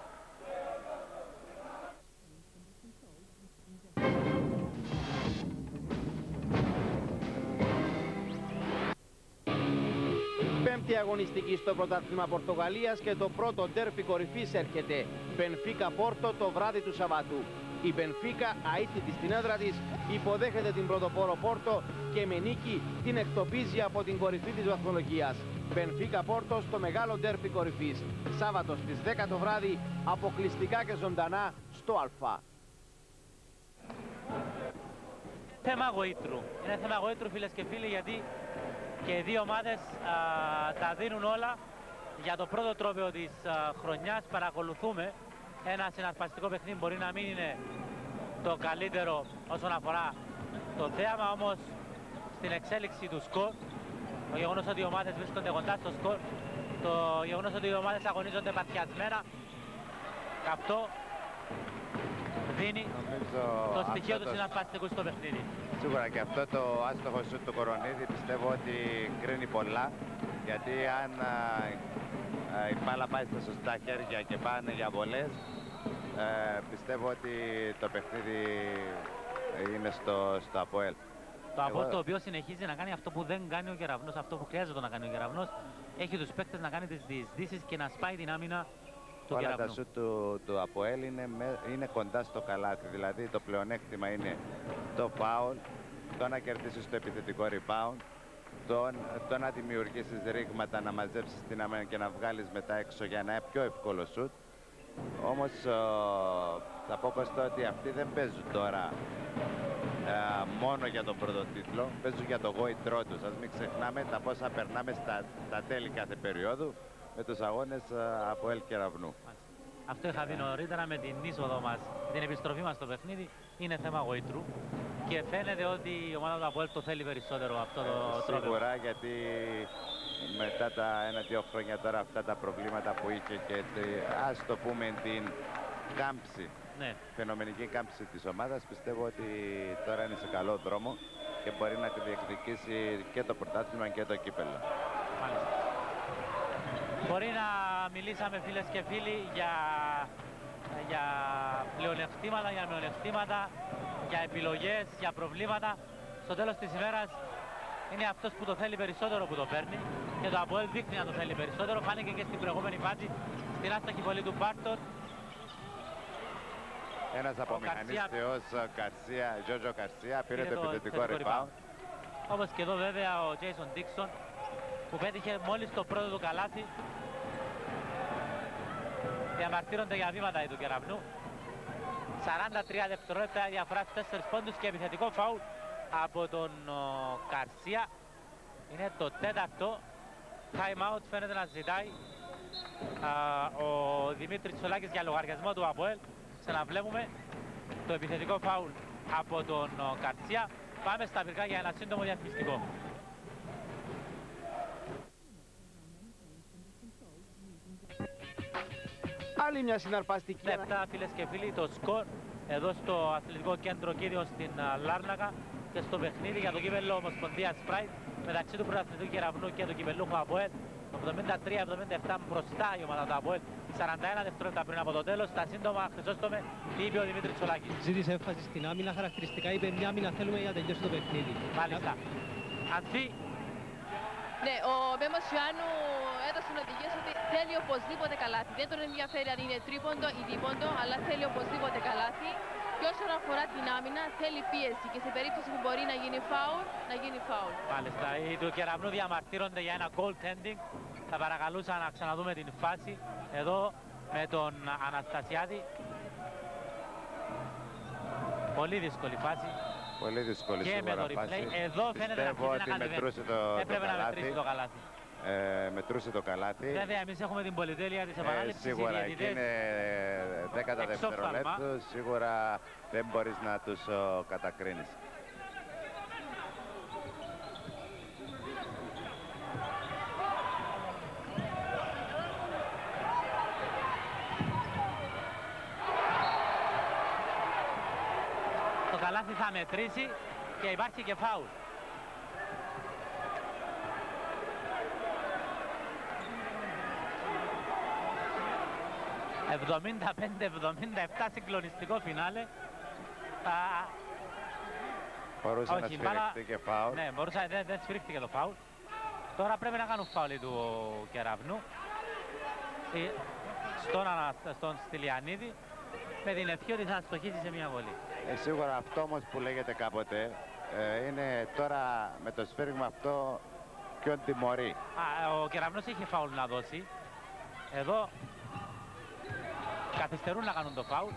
Πέμπτη αγωνιστική στο πρωτάθλημα Πορτογαλίας και το πρώτο ντέρπι κορυφής έρχεται. Μπενφίκα Πόρτο το βράδυ του Σαββάτου. Η Μπενφίκα, αίτητη στην έδρα της, υποδέχεται την πρωτοπόρο Πόρτο και με νίκη την εκτοπίζει από την κορυφή της βαθμολογίας. Μπενφίκα Πόρτο στο μεγάλο ντέρπι κορυφής. Σάββατο στις δέκα το βράδυ, αποκλειστικά και ζωντανά στο Α. Θέμα γοήτρου. Είναι θέμα γοήτρου, φίλες και φίλοι, γιατί και οι δύο ομάδες α, τα δίνουν όλα για το πρώτο τρόπαιο της α, χρονιάς. Παρακολουθούμε ένα συναρπαστικό παιχνίδι, μπορεί να μην είναι το καλύτερο όσον αφορά το θέαμα, όμως στην εξέλιξη του σκορ, το γεγονός ότι οι ομάδες βρίσκονται κοντά στο σκορ, το γεγονός ότι οι ομάδες αγωνίζονται παθιασμένα, αυτό δίνει Νομίζω το στοιχείο του το... συναρπαστικού στο παιχνίδι. Σίγουρα και αυτό το άστοχο σούτ του Κορονίδη πιστεύω ότι κρίνει πολλά, γιατί αν α, α, η μπάλα πάει στα σωστά χέρια και πάνε για βολές, ε, πιστεύω ότι το παιχνίδι είναι στο, στο ΑΠΟΕΛ. Το ΑΠΟΕΛ Εγώ... το οποίο συνεχίζει να κάνει αυτό που δεν κάνει ο Κεραυνός, αυτό που χρειάζεται να κάνει ο Κεραυνός. Έχει τους παίκτες να κάνει τις διεισδύσεις και να σπάει την άμυνα του Όλα Κεραυνού. τα σούτ του, του ΑΠΟΕΛ είναι, με, είναι κοντά στο καλάθι, δηλαδή το πλεονέκτημα είναι το φάουλ, το να κερδίσεις το επιθετικό rebound, το, το να δημιουργήσεις ρήγματα, να μαζέψεις την άμυνα και να βγάλεις μετά έξω για ένα πιο εύκολο σούτ. Όμως ο, θα πω Κώστα ότι αυτοί δεν παίζουν τώρα ε, μόνο για τον πρώτο τίτλο, παίζουν για το γόητρό τους. Ας μην ξεχνάμε τα πόσα περνάμε στα, στα τέλη κάθε περίοδου με τους αγώνες από ΕΛ Κεραυνού. Αυτό είχα δει νωρίτερα με την είσοδο μας, την επιστροφή μας στο παιχνίδι, είναι θέμα γοήτρου και φαίνεται ότι η ομάδα του ΑΠΟΕΛ το θέλει περισσότερο αυτό το τρόπο. Σίγουρα, γιατί μετά τα ένα-δύο χρόνια τώρα αυτά τα προβλήματα που είχε και ας το πούμε την κάμψη, ναι. φαινομενική κάμψη της ομάδας, πιστεύω ότι τώρα είναι σε καλό δρόμο και μπορεί να τη διεκδικήσει και το πρωτάθλημα και το κύπελλο. Μάλιστα. Μπορεί να μιλήσαμε φίλες και φίλοι για, για πλεονεκτήματα, για μειονεκτήματα, για επιλογές, για προβλήματα. Στο τέλος της ημέρας είναι αυτός που το θέλει περισσότερο που το παίρνει και το ΑΠΟΕΛ δείχνει να το θέλει περισσότερο. Φάνηκε και στην προηγούμενη φάση στην άστοχη βολή του Μπάρτον. Ένας από μηχανίστεος Καρσία, Τζότζο Καρσία, πήρε το επιθετικό rebound. Όπως και εδώ βέβαια ο Τζέισον Ντίξον που πέτυχε μόλις το πρώτο του καλάθι. Διαμαρτύρονται για βήματα του Κεραυνού. σαράντα τρία δευτερόλεπτα διαφορά στους τέσσερις πόντους και επιθετικό φάουλ από τον ο, Καρσία. Είναι το τέταρτο. Time out φαίνεται να ζητάει α, ο Δημήτρης Τσολάκης για λογαριασμό του ΑΠΟΕΛ. Ξαναβλέπουμε το επιθετικό φάουλ από τον ο, Καρσία. Πάμε στα πυρκά για ένα σύντομο διαφημιστικό. Άλλη μια συναρπαστική. Λεπτά φίλες και φίλοι, το σκορ εδώ στο αθλητικό κέντρο Κύριος στην Λάρνακα και στο παιχνίδι για το κύπελλο Ομοσπονδίας Σπράιτ μεταξύ του πρωταθλητικού Κεραυνού και του κυπελλούχου ΑΠΟΕΛ. εβδομήντα τρία εβδομήντα επτά μπροστά η ομάδα του ΑΠΟΕΛ. σαράντα ένα δευτερόλεπτα πριν από το τέλος. Στα σύντομα, Χρυσόστομε, τι είπε ο Δημήτρης Τσολάκης. Ζήτησε έμφαση στην άμυνα, χαρακτηριστικά είπε μια άμυνα θέλουμε για να τελειώσει το παιχνίδι. Μάλιστα. Ανθή. Ναι, ο Μέμος Ιωάννου έδωσε οδηγίες ότι θέλει οπωσδήποτε καλάθι. Δεν τον ενδιαφέρει αν είναι τρίποντο ή δίποντο, αλλά θέλει οπωσδήποτε καλάθι. Και όσον αφορά την άμυνα, θέλει πίεση και σε περίπτωση που μπορεί να γίνει φάουλ, να γίνει φάουλ. Μάλιστα, οι του Κεραυνού διαμαρτύρονται για ένα goaltending. Θα παρακαλούσα να ξαναδούμε την φάση εδώ με τον Αναστασιάδη. Πολύ δύσκολη φάση. Πολύ δύσκολη και με το replay. Εδώ φαίνεται να πιστεύω ότι μετρούσε το, έπρεπε το να μετρήσει το καλάθι. Ε, μετρούσε το καλάθι. Βέβαια, εμείς έχουμε την πολυτέλεια της Ε, επανάληψης. σίγουρα εκεί είναι δέκατα δευτερολέπτου. Σίγουρα δεν μπορείς να τους ο, κατακρίνεις. Το καλάθι θα μετρήσει και υπάρχει και φάουλ. εβδομήντα πέντε εβδομήντα επτά συγκλονιστικό φινάλε. Α, μπορούσε όχι, να σφυριχτεί και φάουλ. Ναι, μπορούσε, δεν, δεν σφυρίχτηκε το φάουλ. Τώρα πρέπει να κάνουν φάουλ του Κεραυνού. Στον, στον Στυλιανίδη με την ευχή ότι θα στοχίσει σε μια βολή. Ε, σίγουρα αυτό όμως που λέγεται κάποτε ε, είναι τώρα με το σφύριγμα αυτό ποιον τιμωρεί. Α, ο Κεραυνός είχε φάουλ να δώσει. Εδώ καθυστερούν να κάνουν το φάουλ.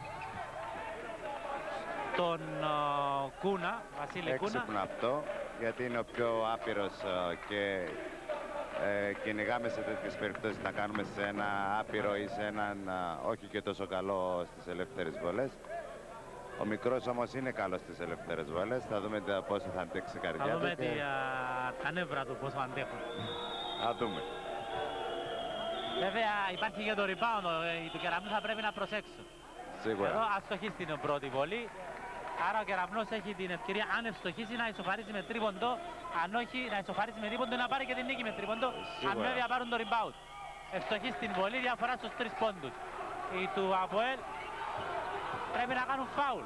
Τον uh, Κούνα, Βασίλη Κούνα. Έξυπνο αυτό, γιατί είναι ο πιο άπειρος uh, και ε, κυνηγάμε σε τέτοιες περιπτώσεις να κάνουμε σε ένα άπειρο ή σε έναν uh, όχι και τόσο καλό στις ελεύθερες βολές. Ο μικρός όμως είναι καλός στις ελεύθερες βολές. Θα δούμε πόσο θα αντέξει η καρδιά του. Θα δούμε και... τη, uh, τα νεύρα του πόσο αντέχουν. Θα δούμε. Βέβαια υπάρχει και το rebound, οι του Κεραυνού θα πρέπει να προσέξουν. Σίγουρα. Εδώ αστοχεί στην πρώτη βολή. Άρα ο Κεραυνός έχει την ευκαιρία, αν ευστοχίσει, να ισοφαρίσει με τρίποντο. Αν όχι, να ισοφαρίσει με τρίποντο, να πάρει και την νίκη με τρίποντο. Σίγουρα. Αν βέβαια πάρουν το rebound. Ευστοχεί στην βολή, διαφορά στους τρεις πόντους. Οι του ΑΠΟΕΛ πρέπει να κάνουν φάουλ.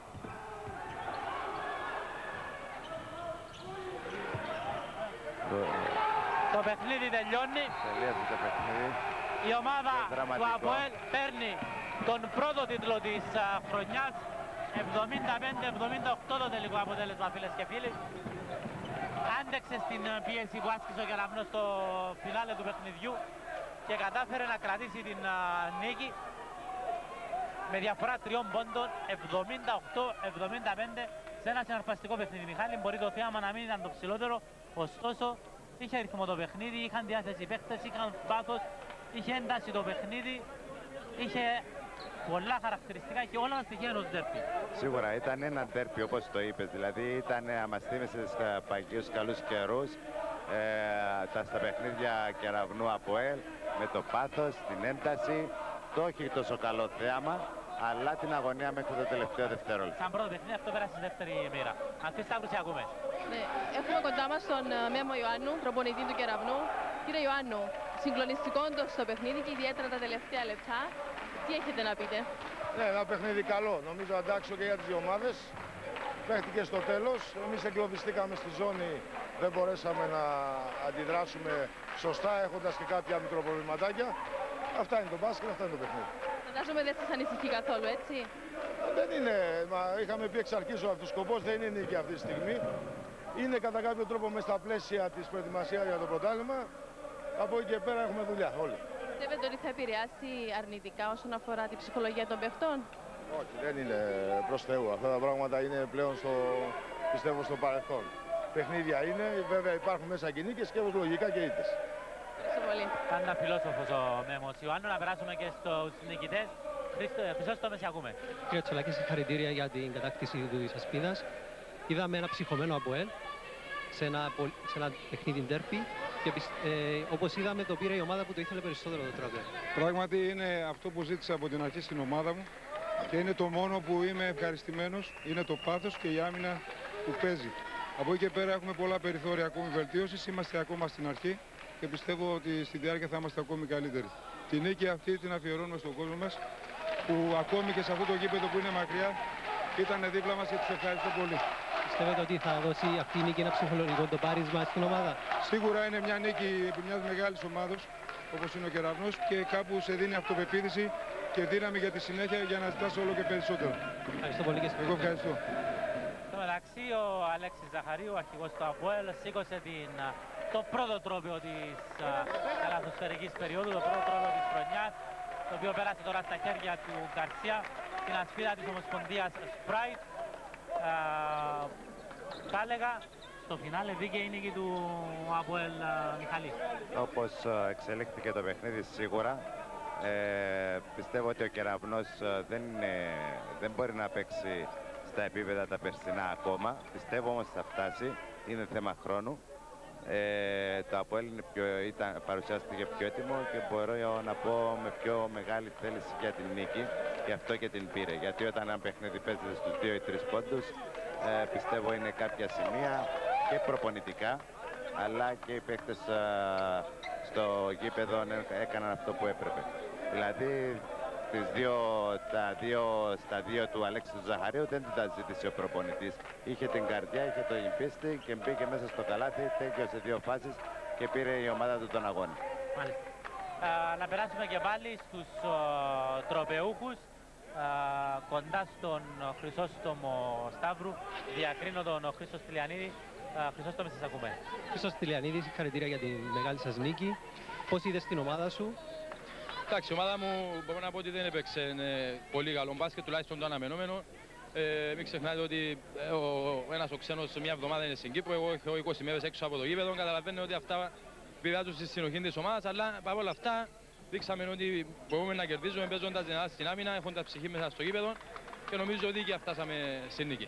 Το, το παιχνίδι τελειώνει. Τελείωσε το παιχνίδι. Η ομάδα του ΑΠΟΕΛ παίρνει τον πρώτο τίτλο της α, χρονιάς. εβδομήντα πέντε εβδομήντα οκτώ το τελικό αποτέλεσμα, φίλες και φίλοι. Άντεξε στην πίεση που άσκησε ο Κεραυνός στο φινάλε του παιχνιδιού και κατάφερε να κρατήσει την α, νίκη με διαφορά τριών πόντων, εβδομήντα οκτώ εβδομήντα πέντε, σε ένα συναρπαστικό παιχνίδι. Μιχάλη, μπορεί το θέαμα να μην ήταν το ψηλότερο, ωστόσο είχε ρυθμό το παιχνίδι, είχαν διάθεση παίχτες, είχαν πάθος είχε ένταση το παιχνίδι, είχε πολλά χαρακτηριστικά και όλα τα στοιχεία ενός ντέρπι. Σίγουρα ήταν ένα ντέρπι όπως το είπες, δηλαδή ήταν, μας θύμισε στα παγίους καλούς καιρούς, ε, τα στα παιχνίδια Κεραυνού ΑΠΟΕΛ, με το πάθος, την ένταση, το όχι τόσο καλό θέαμα, αλλά την αγωνία μέχρι το τελευταίο δευτερόλεπτο. Σαν πρώτο παιχνίδι αυτό πέρασε στη δεύτερη μοίρα. Αυτή Σταύρου σε ακούμε. Ναι, έχουμε κοντά μας τον ε, Μέμο Ιωάννου, προπονητή του Κεραυνού. Κύριε Ιωάννου, συγκλονιστικό το παιχνίδι και ιδιαίτερα τα τελευταία λεπτά. Τι έχετε να πείτε? Ναι, ένα παιχνίδι καλό. Νομίζω αντάξιο και για τις δύο ομάδες. Παίχτηκε στο τέλος. Εμείς εγκλωβιστήκαμε στη ζώνη. Δεν μπορέσαμε να αντιδράσουμε σωστά, έχοντας και κάποια μικροπροβληματάκια. Αυτά είναι το μπάσκετ, αυτά είναι το παιχνίδι. Φαντάζομαι δεν σας ανησυχεί καθόλου, έτσι? Δεν είναι. Μα είχαμε πει εξ αρχής ότι ο σκοπός δεν είναι νίκη αυτή τη στιγμή. Είναι κατά κάποιο τρόπο μες στα πλαίσια της προετοιμασίας για το πρωτάθλημα. Από εκεί και πέρα έχουμε δουλειά όλοι. Πιστεύετε ότι θα επηρεάσει αρνητικά όσον αφορά τη ψυχολογία των παιχτών? Όχι, δεν είναι προς Θεού. Αυτά τα πράγματα είναι πλέον στο, πιστεύω στο παρελθόν. Παιχνίδια είναι, βέβαια υπάρχουν μέσα και νίκες και λογικά και ήττες. Ευχαριστώ πολύ. Ήταν ένα φιλόσοφος ο Μέμος Ιωάννου. Να περάσουμε και στους νικητές. Χρυσόστομε, σε ακούμε. Κύριε Τσολάκη, συγχαρητήρια για την κατάκτηση της Ασπίδας. Είδαμε ένα ψυχωμένο ΑΠΟΕΛ σε ένα, σε ένα παιχνίδι ντέρπι και ε, όπως είδαμε το πήρε η ομάδα που το ήθελε περισσότερο το τρόπο. Πράγματι είναι αυτό που ζήτησα από την αρχή στην ομάδα μου και είναι το μόνο που είμαι ευχαριστημένος, είναι το πάθος και η άμυνα που παίζει. Από εκεί και πέρα έχουμε πολλά περιθώρια ακόμη βελτίωσης, είμαστε ακόμα στην αρχή και πιστεύω ότι στη διάρκεια θα είμαστε ακόμη καλύτεροι. Τη νίκη αυτή την αφιερώνουμε στον κόσμο μας που ακόμη και σε αυτό το γήπεδο που είναι μακριά ήταν δίπλα μας και τους ευχαριστώ πολύ. Πιστεύετε ότι θα δώσει αυτή η νίκη ένα ψυχολογικό το πάρισμα στην ομάδα? Σίγουρα είναι μια νίκη επί μιας μεγάλης ομάδος όπως είναι ο Κεραυνός και κάπου σε δίνει αυτοπεποίθηση και δύναμη για τη συνέχεια για να ζητάς όλο και περισσότερο. Ευχαριστώ πολύ και εσείς. Εγώ ευχαριστώ. Στο μεταξύ ο Αλέξης Ζαχαρίου, αρχηγός του ΑΠΟΕΛ, σήκωσε την, το πρώτο τρόπαιο της καλαθοσφαιρικής περίοδου, το πρώτο τρόπαιο της χρονιάς, το οποίο πέρασε τώρα στα χέρια του Γκαρσία, την ασπίδα της Ομοσπονδίας Σπράιτ. Θα έλεγα στο φινάλε δίκαιη νίκη του ΑΠΟΕΛ Μιχαλή. Όπως εξελίχθηκε το παιχνίδι σίγουρα, ε, πιστεύω ότι ο Κεραυνός δεν, είναι, δεν μπορεί να παίξει στα επίπεδα τα περσινά ακόμα. Πιστεύω όμως θα φτάσει, είναι θέμα χρόνου. Ε, το ΑΠΟΕΛ ήταν, παρουσιάστηκε πιο έτοιμο και μπορώ να πω με πιο μεγάλη θέληση για την νίκη, γι' αυτό και την πήρε. Γιατί όταν ένα παιχνίδι παίζεται στους δύο ή τρεις πόντους, ε, πιστεύω είναι κάποια σημεία και προπονητικά, αλλά και οι παίκτες ε, στο γήπεδο έκαναν αυτό που έπρεπε. Δηλαδή, τις δύο, τα δύο, στα δύο του Αλέξη του Ζαχαρίου δεν τα ζήτησε ο προπονητής. Είχε την καρδιά, είχε το πίστη και μπήκε μέσα στο καλάθι, τέλειωσε δύο φάσεις και πήρε η ομάδα του τον αγώνα. Μάλιστα. Α, να περάσουμε και πάλι στους ο, τροπεούχους. Α, κοντά στον Χρυσόστομο Σταύρου, διακρίνω τον Χρήστο Στυλιανίδη. Χρυσόστομο, σας ακούμε. Χρήστο Στυλιανίδη, συγχαρητήρια για τη μεγάλη σας νίκη. Πώς είδες την ομάδα σου? Εντάξει, η ομάδα μου μπορώ να πω ότι δεν έπαιξε ε, πολύ καλό μπάσκετ, τουλάχιστον το αναμενόμενο. Ε, μην ξεχνάτε ότι ε, ο, ένας ο ξένος μια εβδομάδα είναι στην Κύπρο, εγώ έχω είκοσι μέρες έξω από το γήπεδο. Καταλαβαίνω ότι αυτά πειράζουν στη συνοχή της ομάδας, αλλά παρόλα αυτά δείξαμε ότι μπορούμε να κερδίζουμε παίζοντας δυνατά στην άμυνα, έχοντας ψυχή μέσα στο γήπεδο και νομίζω ότι και φτάσαμε στην νίκη.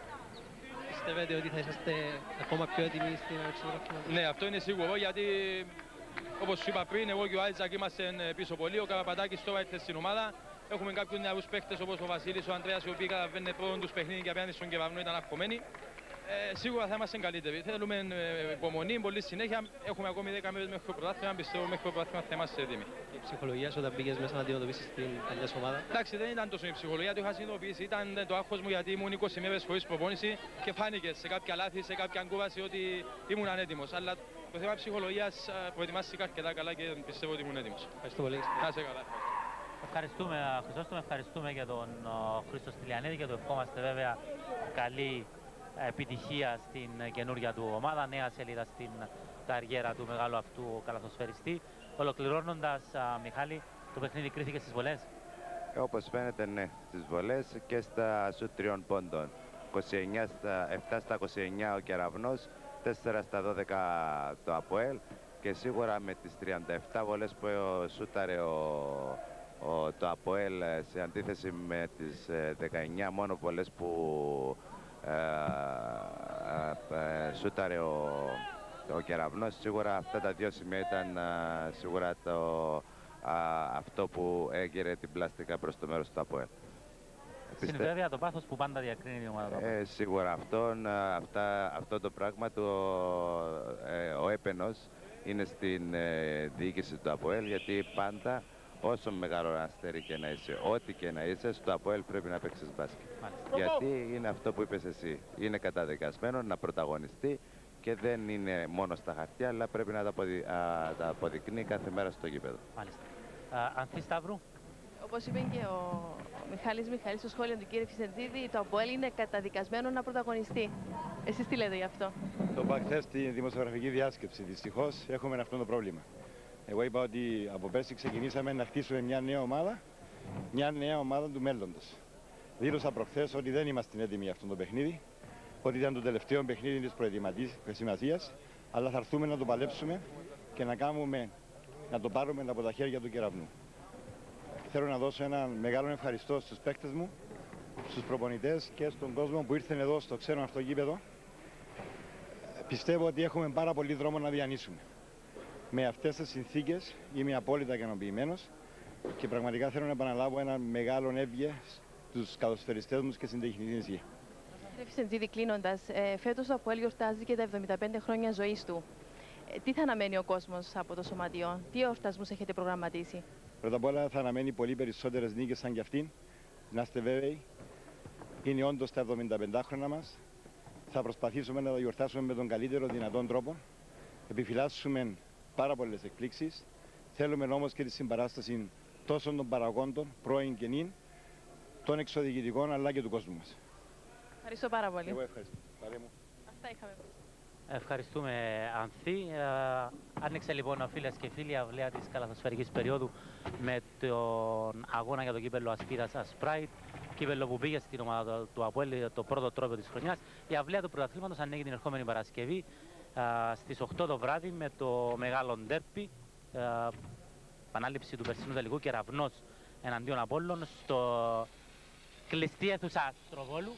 Πιστεύετε ότι θα είσαστε ακόμα πιο έτοιμοι στην αρχή? Ναι, αυτό είναι σίγουρο, γιατί όπως σου είπα πριν, εγώ και ο Άιζακ είμαστε πίσω πολύ. Ο Καραπατάκης τώρα ήρθε στην ομάδα. Έχουμε κάποιους νεαρούς παίκτες όπως ο Βασίλης, ο Ανδρέας, οι οποίοι καταλαβαίνουν πρώτον τους παιχνίδι και απέναντι στον Κεραυνό ήταν αγχωμένοι. Ε, σίγουρα θα είμαστε καλύτεροι. Θέλουμε ε, υπομονή, πολύ συνέχεια. Έχουμε ακόμη δέκα μέρες μέχρι το πρωτάθλημα. Πιστεύω μέχρι το πρωτάθλημα θα είμαστε έτοιμοι. Η ψυχολογία σου όταν πήγες μέσα να αντιμετωπίσεις την παλιά ομάδα? Εντάξει, δεν ήταν τόσο η ψυχολογία, το είχα συνειδητοποιήσει. Ήταν το άγχος μου γιατί ήμουν είκοσι μέρες χωρίς προπόνηση και φάνηκε σε κάποια λάθη, σε κάποια κούραση ότι ήμουν ανέτοιμος. Αλλά το θέμα ψυχολογίας προετοιμάστηκα αρκετά καλά και πιστεύω ότι ήμουν έτοιμος. Ευχαριστώ πολύ. Να είσαι καλά. Ευχαριστούμε, Χρυσόστομο, ευχαριστούμε για τον uh, Χρήστο Στυλιανίδη και το ευχόμαστε βέβαια καλή επιτυχία στην καινούργια του ομάδα, νέα σελίδα στην καριέρα του μεγάλου αυτού καλαθοσφαιριστή. Ολοκληρώνοντας, uh, Μιχάλη, το παιχνίδι κρίθηκε στις βολές. Ε, όπως φαίνεται, ναι, στις βολές και στα σουτ τριών πόντων. είκοσι εννιά στα, επτά στα είκοσι εννιά ο Κεραυνός, τέσσερα στα δώδεκα το ΑΠΟΕΛ και σίγουρα με τις τριάντα επτά βολές που σούταρε ο, ο, το ΑΠΟΕΛ σε αντίθεση με τις δεκαεννιά μόνο βολές που ε, ε, ε, σούταρε ο, ο Κεραυνός, σίγουρα αυτά τα δύο σημεία ήταν ε, σίγουρα το, ε, αυτό που έγειρε την πλάστικα προς το μέρος του ΑΠΟΕΛ. Στην βέβαια το πάθος που πάντα διακρίνει η ομάδα. Ε, σίγουρα αυτόν, αυτά, αυτό το πράγμα του, ε, ο έπαινος είναι στην ε, διοίκηση του ΑΠΟΕΛ, γιατί πάντα όσο μεγάλο αστέρι και να είσαι, ό,τι και να είσαι, στο ΑΠΟΕΛ πρέπει να παίξεις μπάσκετ. Μάλιστα. Γιατί είναι αυτό που είπες εσύ, είναι καταδικασμένο να πρωταγωνιστεί και δεν είναι μόνο στα χαρτιά, αλλά πρέπει να τα, αποδει, α, τα αποδεικνύει κάθε μέρα στο γήπεδο. Μάλιστα. Ανθή Σταύρου. Όπως είπε και ο Μιχάλης Μιχάλης στο σχόλιο του κύριου Φυσεντζίδη, το ΑΠΟΕΛ είναι καταδικασμένο να πρωταγωνιστεί. Εσείς τι λέτε γι' αυτό? Το είπα χθες στη δημοσιογραφική διάσκεψη. Δυστυχώς έχουμε αυτό το πρόβλημα. Εγώ είπα ότι από πέρσι ξεκινήσαμε να χτίσουμε μια νέα ομάδα, μια νέα ομάδα του μέλλοντος. Δήλωσα προχθές ότι δεν είμαστε έτοιμοι για αυτό το παιχνίδι, ότι ήταν το τελευταίο παιχνίδι της προετοιμασίας, αλλά θα έρθουμε να το παλέψουμε και να, κάνουμε, να το πάρουμε από τα χέρια του Κεραυνού. Θέλω να δώσω ένα μεγάλο ευχαριστώ στους παίκτες μου, στους προπονητές και στον κόσμο που ήρθε εδώ στο ξένο αυτό γήπεδο. Πιστεύω ότι έχουμε πάρα πολύ δρόμο να διανύσουμε. Με αυτές τις συνθήκες είμαι απόλυτα ικανοποιημένος και πραγματικά θέλω να επαναλάβω ένα μεγάλο έβγε στους καλοσφαιριστές μου και στην τεχνική υγεία. Κύριε Φυσεντζίδη, κλείνοντας, ε, φέτος το ΑΠΟΕΛ γιορτάζει και τα εβδομήντα πέντε χρόνια ζωής του. Ε, τι θα αναμένει ο κόσμος από το σωματιό, τι εορτασμούς έχετε προγραμματίσει? Πρώτα απ' όλα θα αναμένει πολύ περισσότερες νίκες σαν κι αυτήν. Να είστε βέβαιοι, είναι όντως τα εβδομήντα πέντε χρόνια μας. Θα προσπαθήσουμε να τα γιορτάσουμε με τον καλύτερο δυνατόν τρόπο. Επιφυλάσσουμε πάρα πολλές εκπλήξεις. Θέλουμε όμως και τη συμπαράσταση τόσο των παραγόντων, πρώην και νυν, των εξωδιοικητικών αλλά και του κόσμου μας. Ευχαριστώ πάρα πολύ. Εγώ ευχαριστώ. Πάρε μου. Αυτά είχαμε. Ευχαριστούμε, Ανθή. Ε, άνοιξε λοιπόν, φίλες και φίλοι, αυλαία της καλαθοσφαιρικής περίοδου με τον αγώνα για το κύπελλο Ασπίδας Ασπράιτ. Κύπελλο που πήγε στην ομάδα του ΑΠΟΕΛ το πρώτο τρόπο της χρονιάς. Η αυλαία του πρωταθλήματος ανοίγει την ερχόμενη Παρασκευή ε, στις οκτώ το βράδυ με το μεγάλο ντέρπι. Ε, επανάληψη του περσινού τελικού Κεραυνός εναντίον Απόλλων στο κλειστή αίθουσα Αστροβόλου.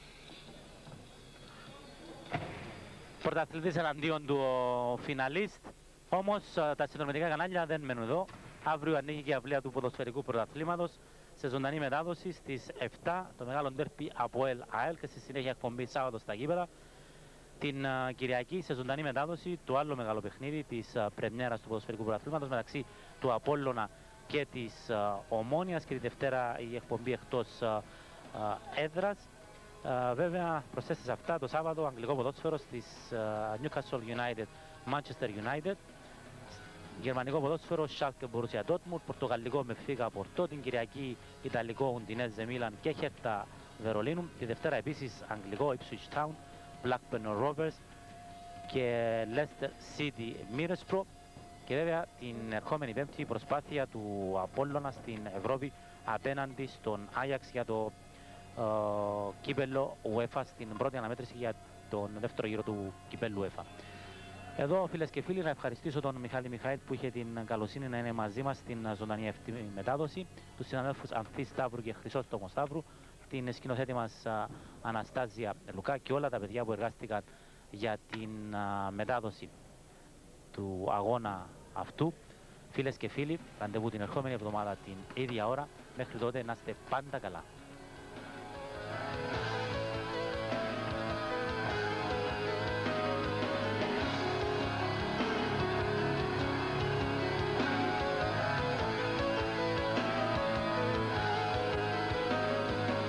Πρωταθλητής εναντίον του φιναλίστ, όμως τα συνδρομητικά κανάλια δεν μένουν εδώ. Αύριο ανοίγει και η αυλαία του ποδοσφαιρικού πρωταθλήματος σε ζωντανή μετάδοση στις επτά το μεγάλο ντέρπι ΑΠΟΕΛ ΑΕΛ και στη συνέχεια εκπομπή Σάββατο στα γήπεδα. Την uh, Κυριακή σε ζωντανή μετάδοση το άλλο μεγάλο παιχνίδι της uh, πρεμιέρας του ποδοσφαιρικού πρωταθλήματος μεταξύ του Απόλλωνα και της uh, Ομόνιας και τη Δευτέρα η εκπομπή εκτός uh, uh, έδρας. Uh, βέβαια, προσθέστε σε αυτά το Σάββατο αγγλικό ποδόσφαιρο στις uh, Newcastle United, Manchester United, γερμανικό ποδόσφαιρο Schalke Borussia Dortmund, πορτογαλικό με Φίγα Πορτό, την Κυριακή Ιταλικό Ουντινέζε Μίλαν και Χέρτα Βερολίνου, τη Δευτέρα επίσης αγγλικό Ipswich Town, Blackburn Rovers και Leicester City Middlesbrough και βέβαια την ερχόμενη Πέμπτη η προσπάθεια του Απόλλωνα στην Ευρώπη απέναντι στον Άγιαξ για το Uh, κύπελλο UEFA στην πρώτη αναμέτρηση για τον δεύτερο γύρο του κυπέλλου UEFA. Εδώ, φίλες και φίλοι, να ευχαριστήσω τον Μιχάλη Μιχαήλ που είχε την καλοσύνη να είναι μαζί μας στην ζωντανή αυτή μετάδοση, τους συναδέλφους Ανθή Σταύρου και Χρυσόστομο Σταύρου, την σκηνοθέτη μας uh, Αναστάζια Λουκά και όλα τα παιδιά που εργάστηκαν για την uh, μετάδοση του αγώνα αυτού. Φίλες και φίλοι, ραντεβού την ερχόμενη εβδομάδα την ίδια ώρα. Μέχρι τότε να είστε πάντα καλά.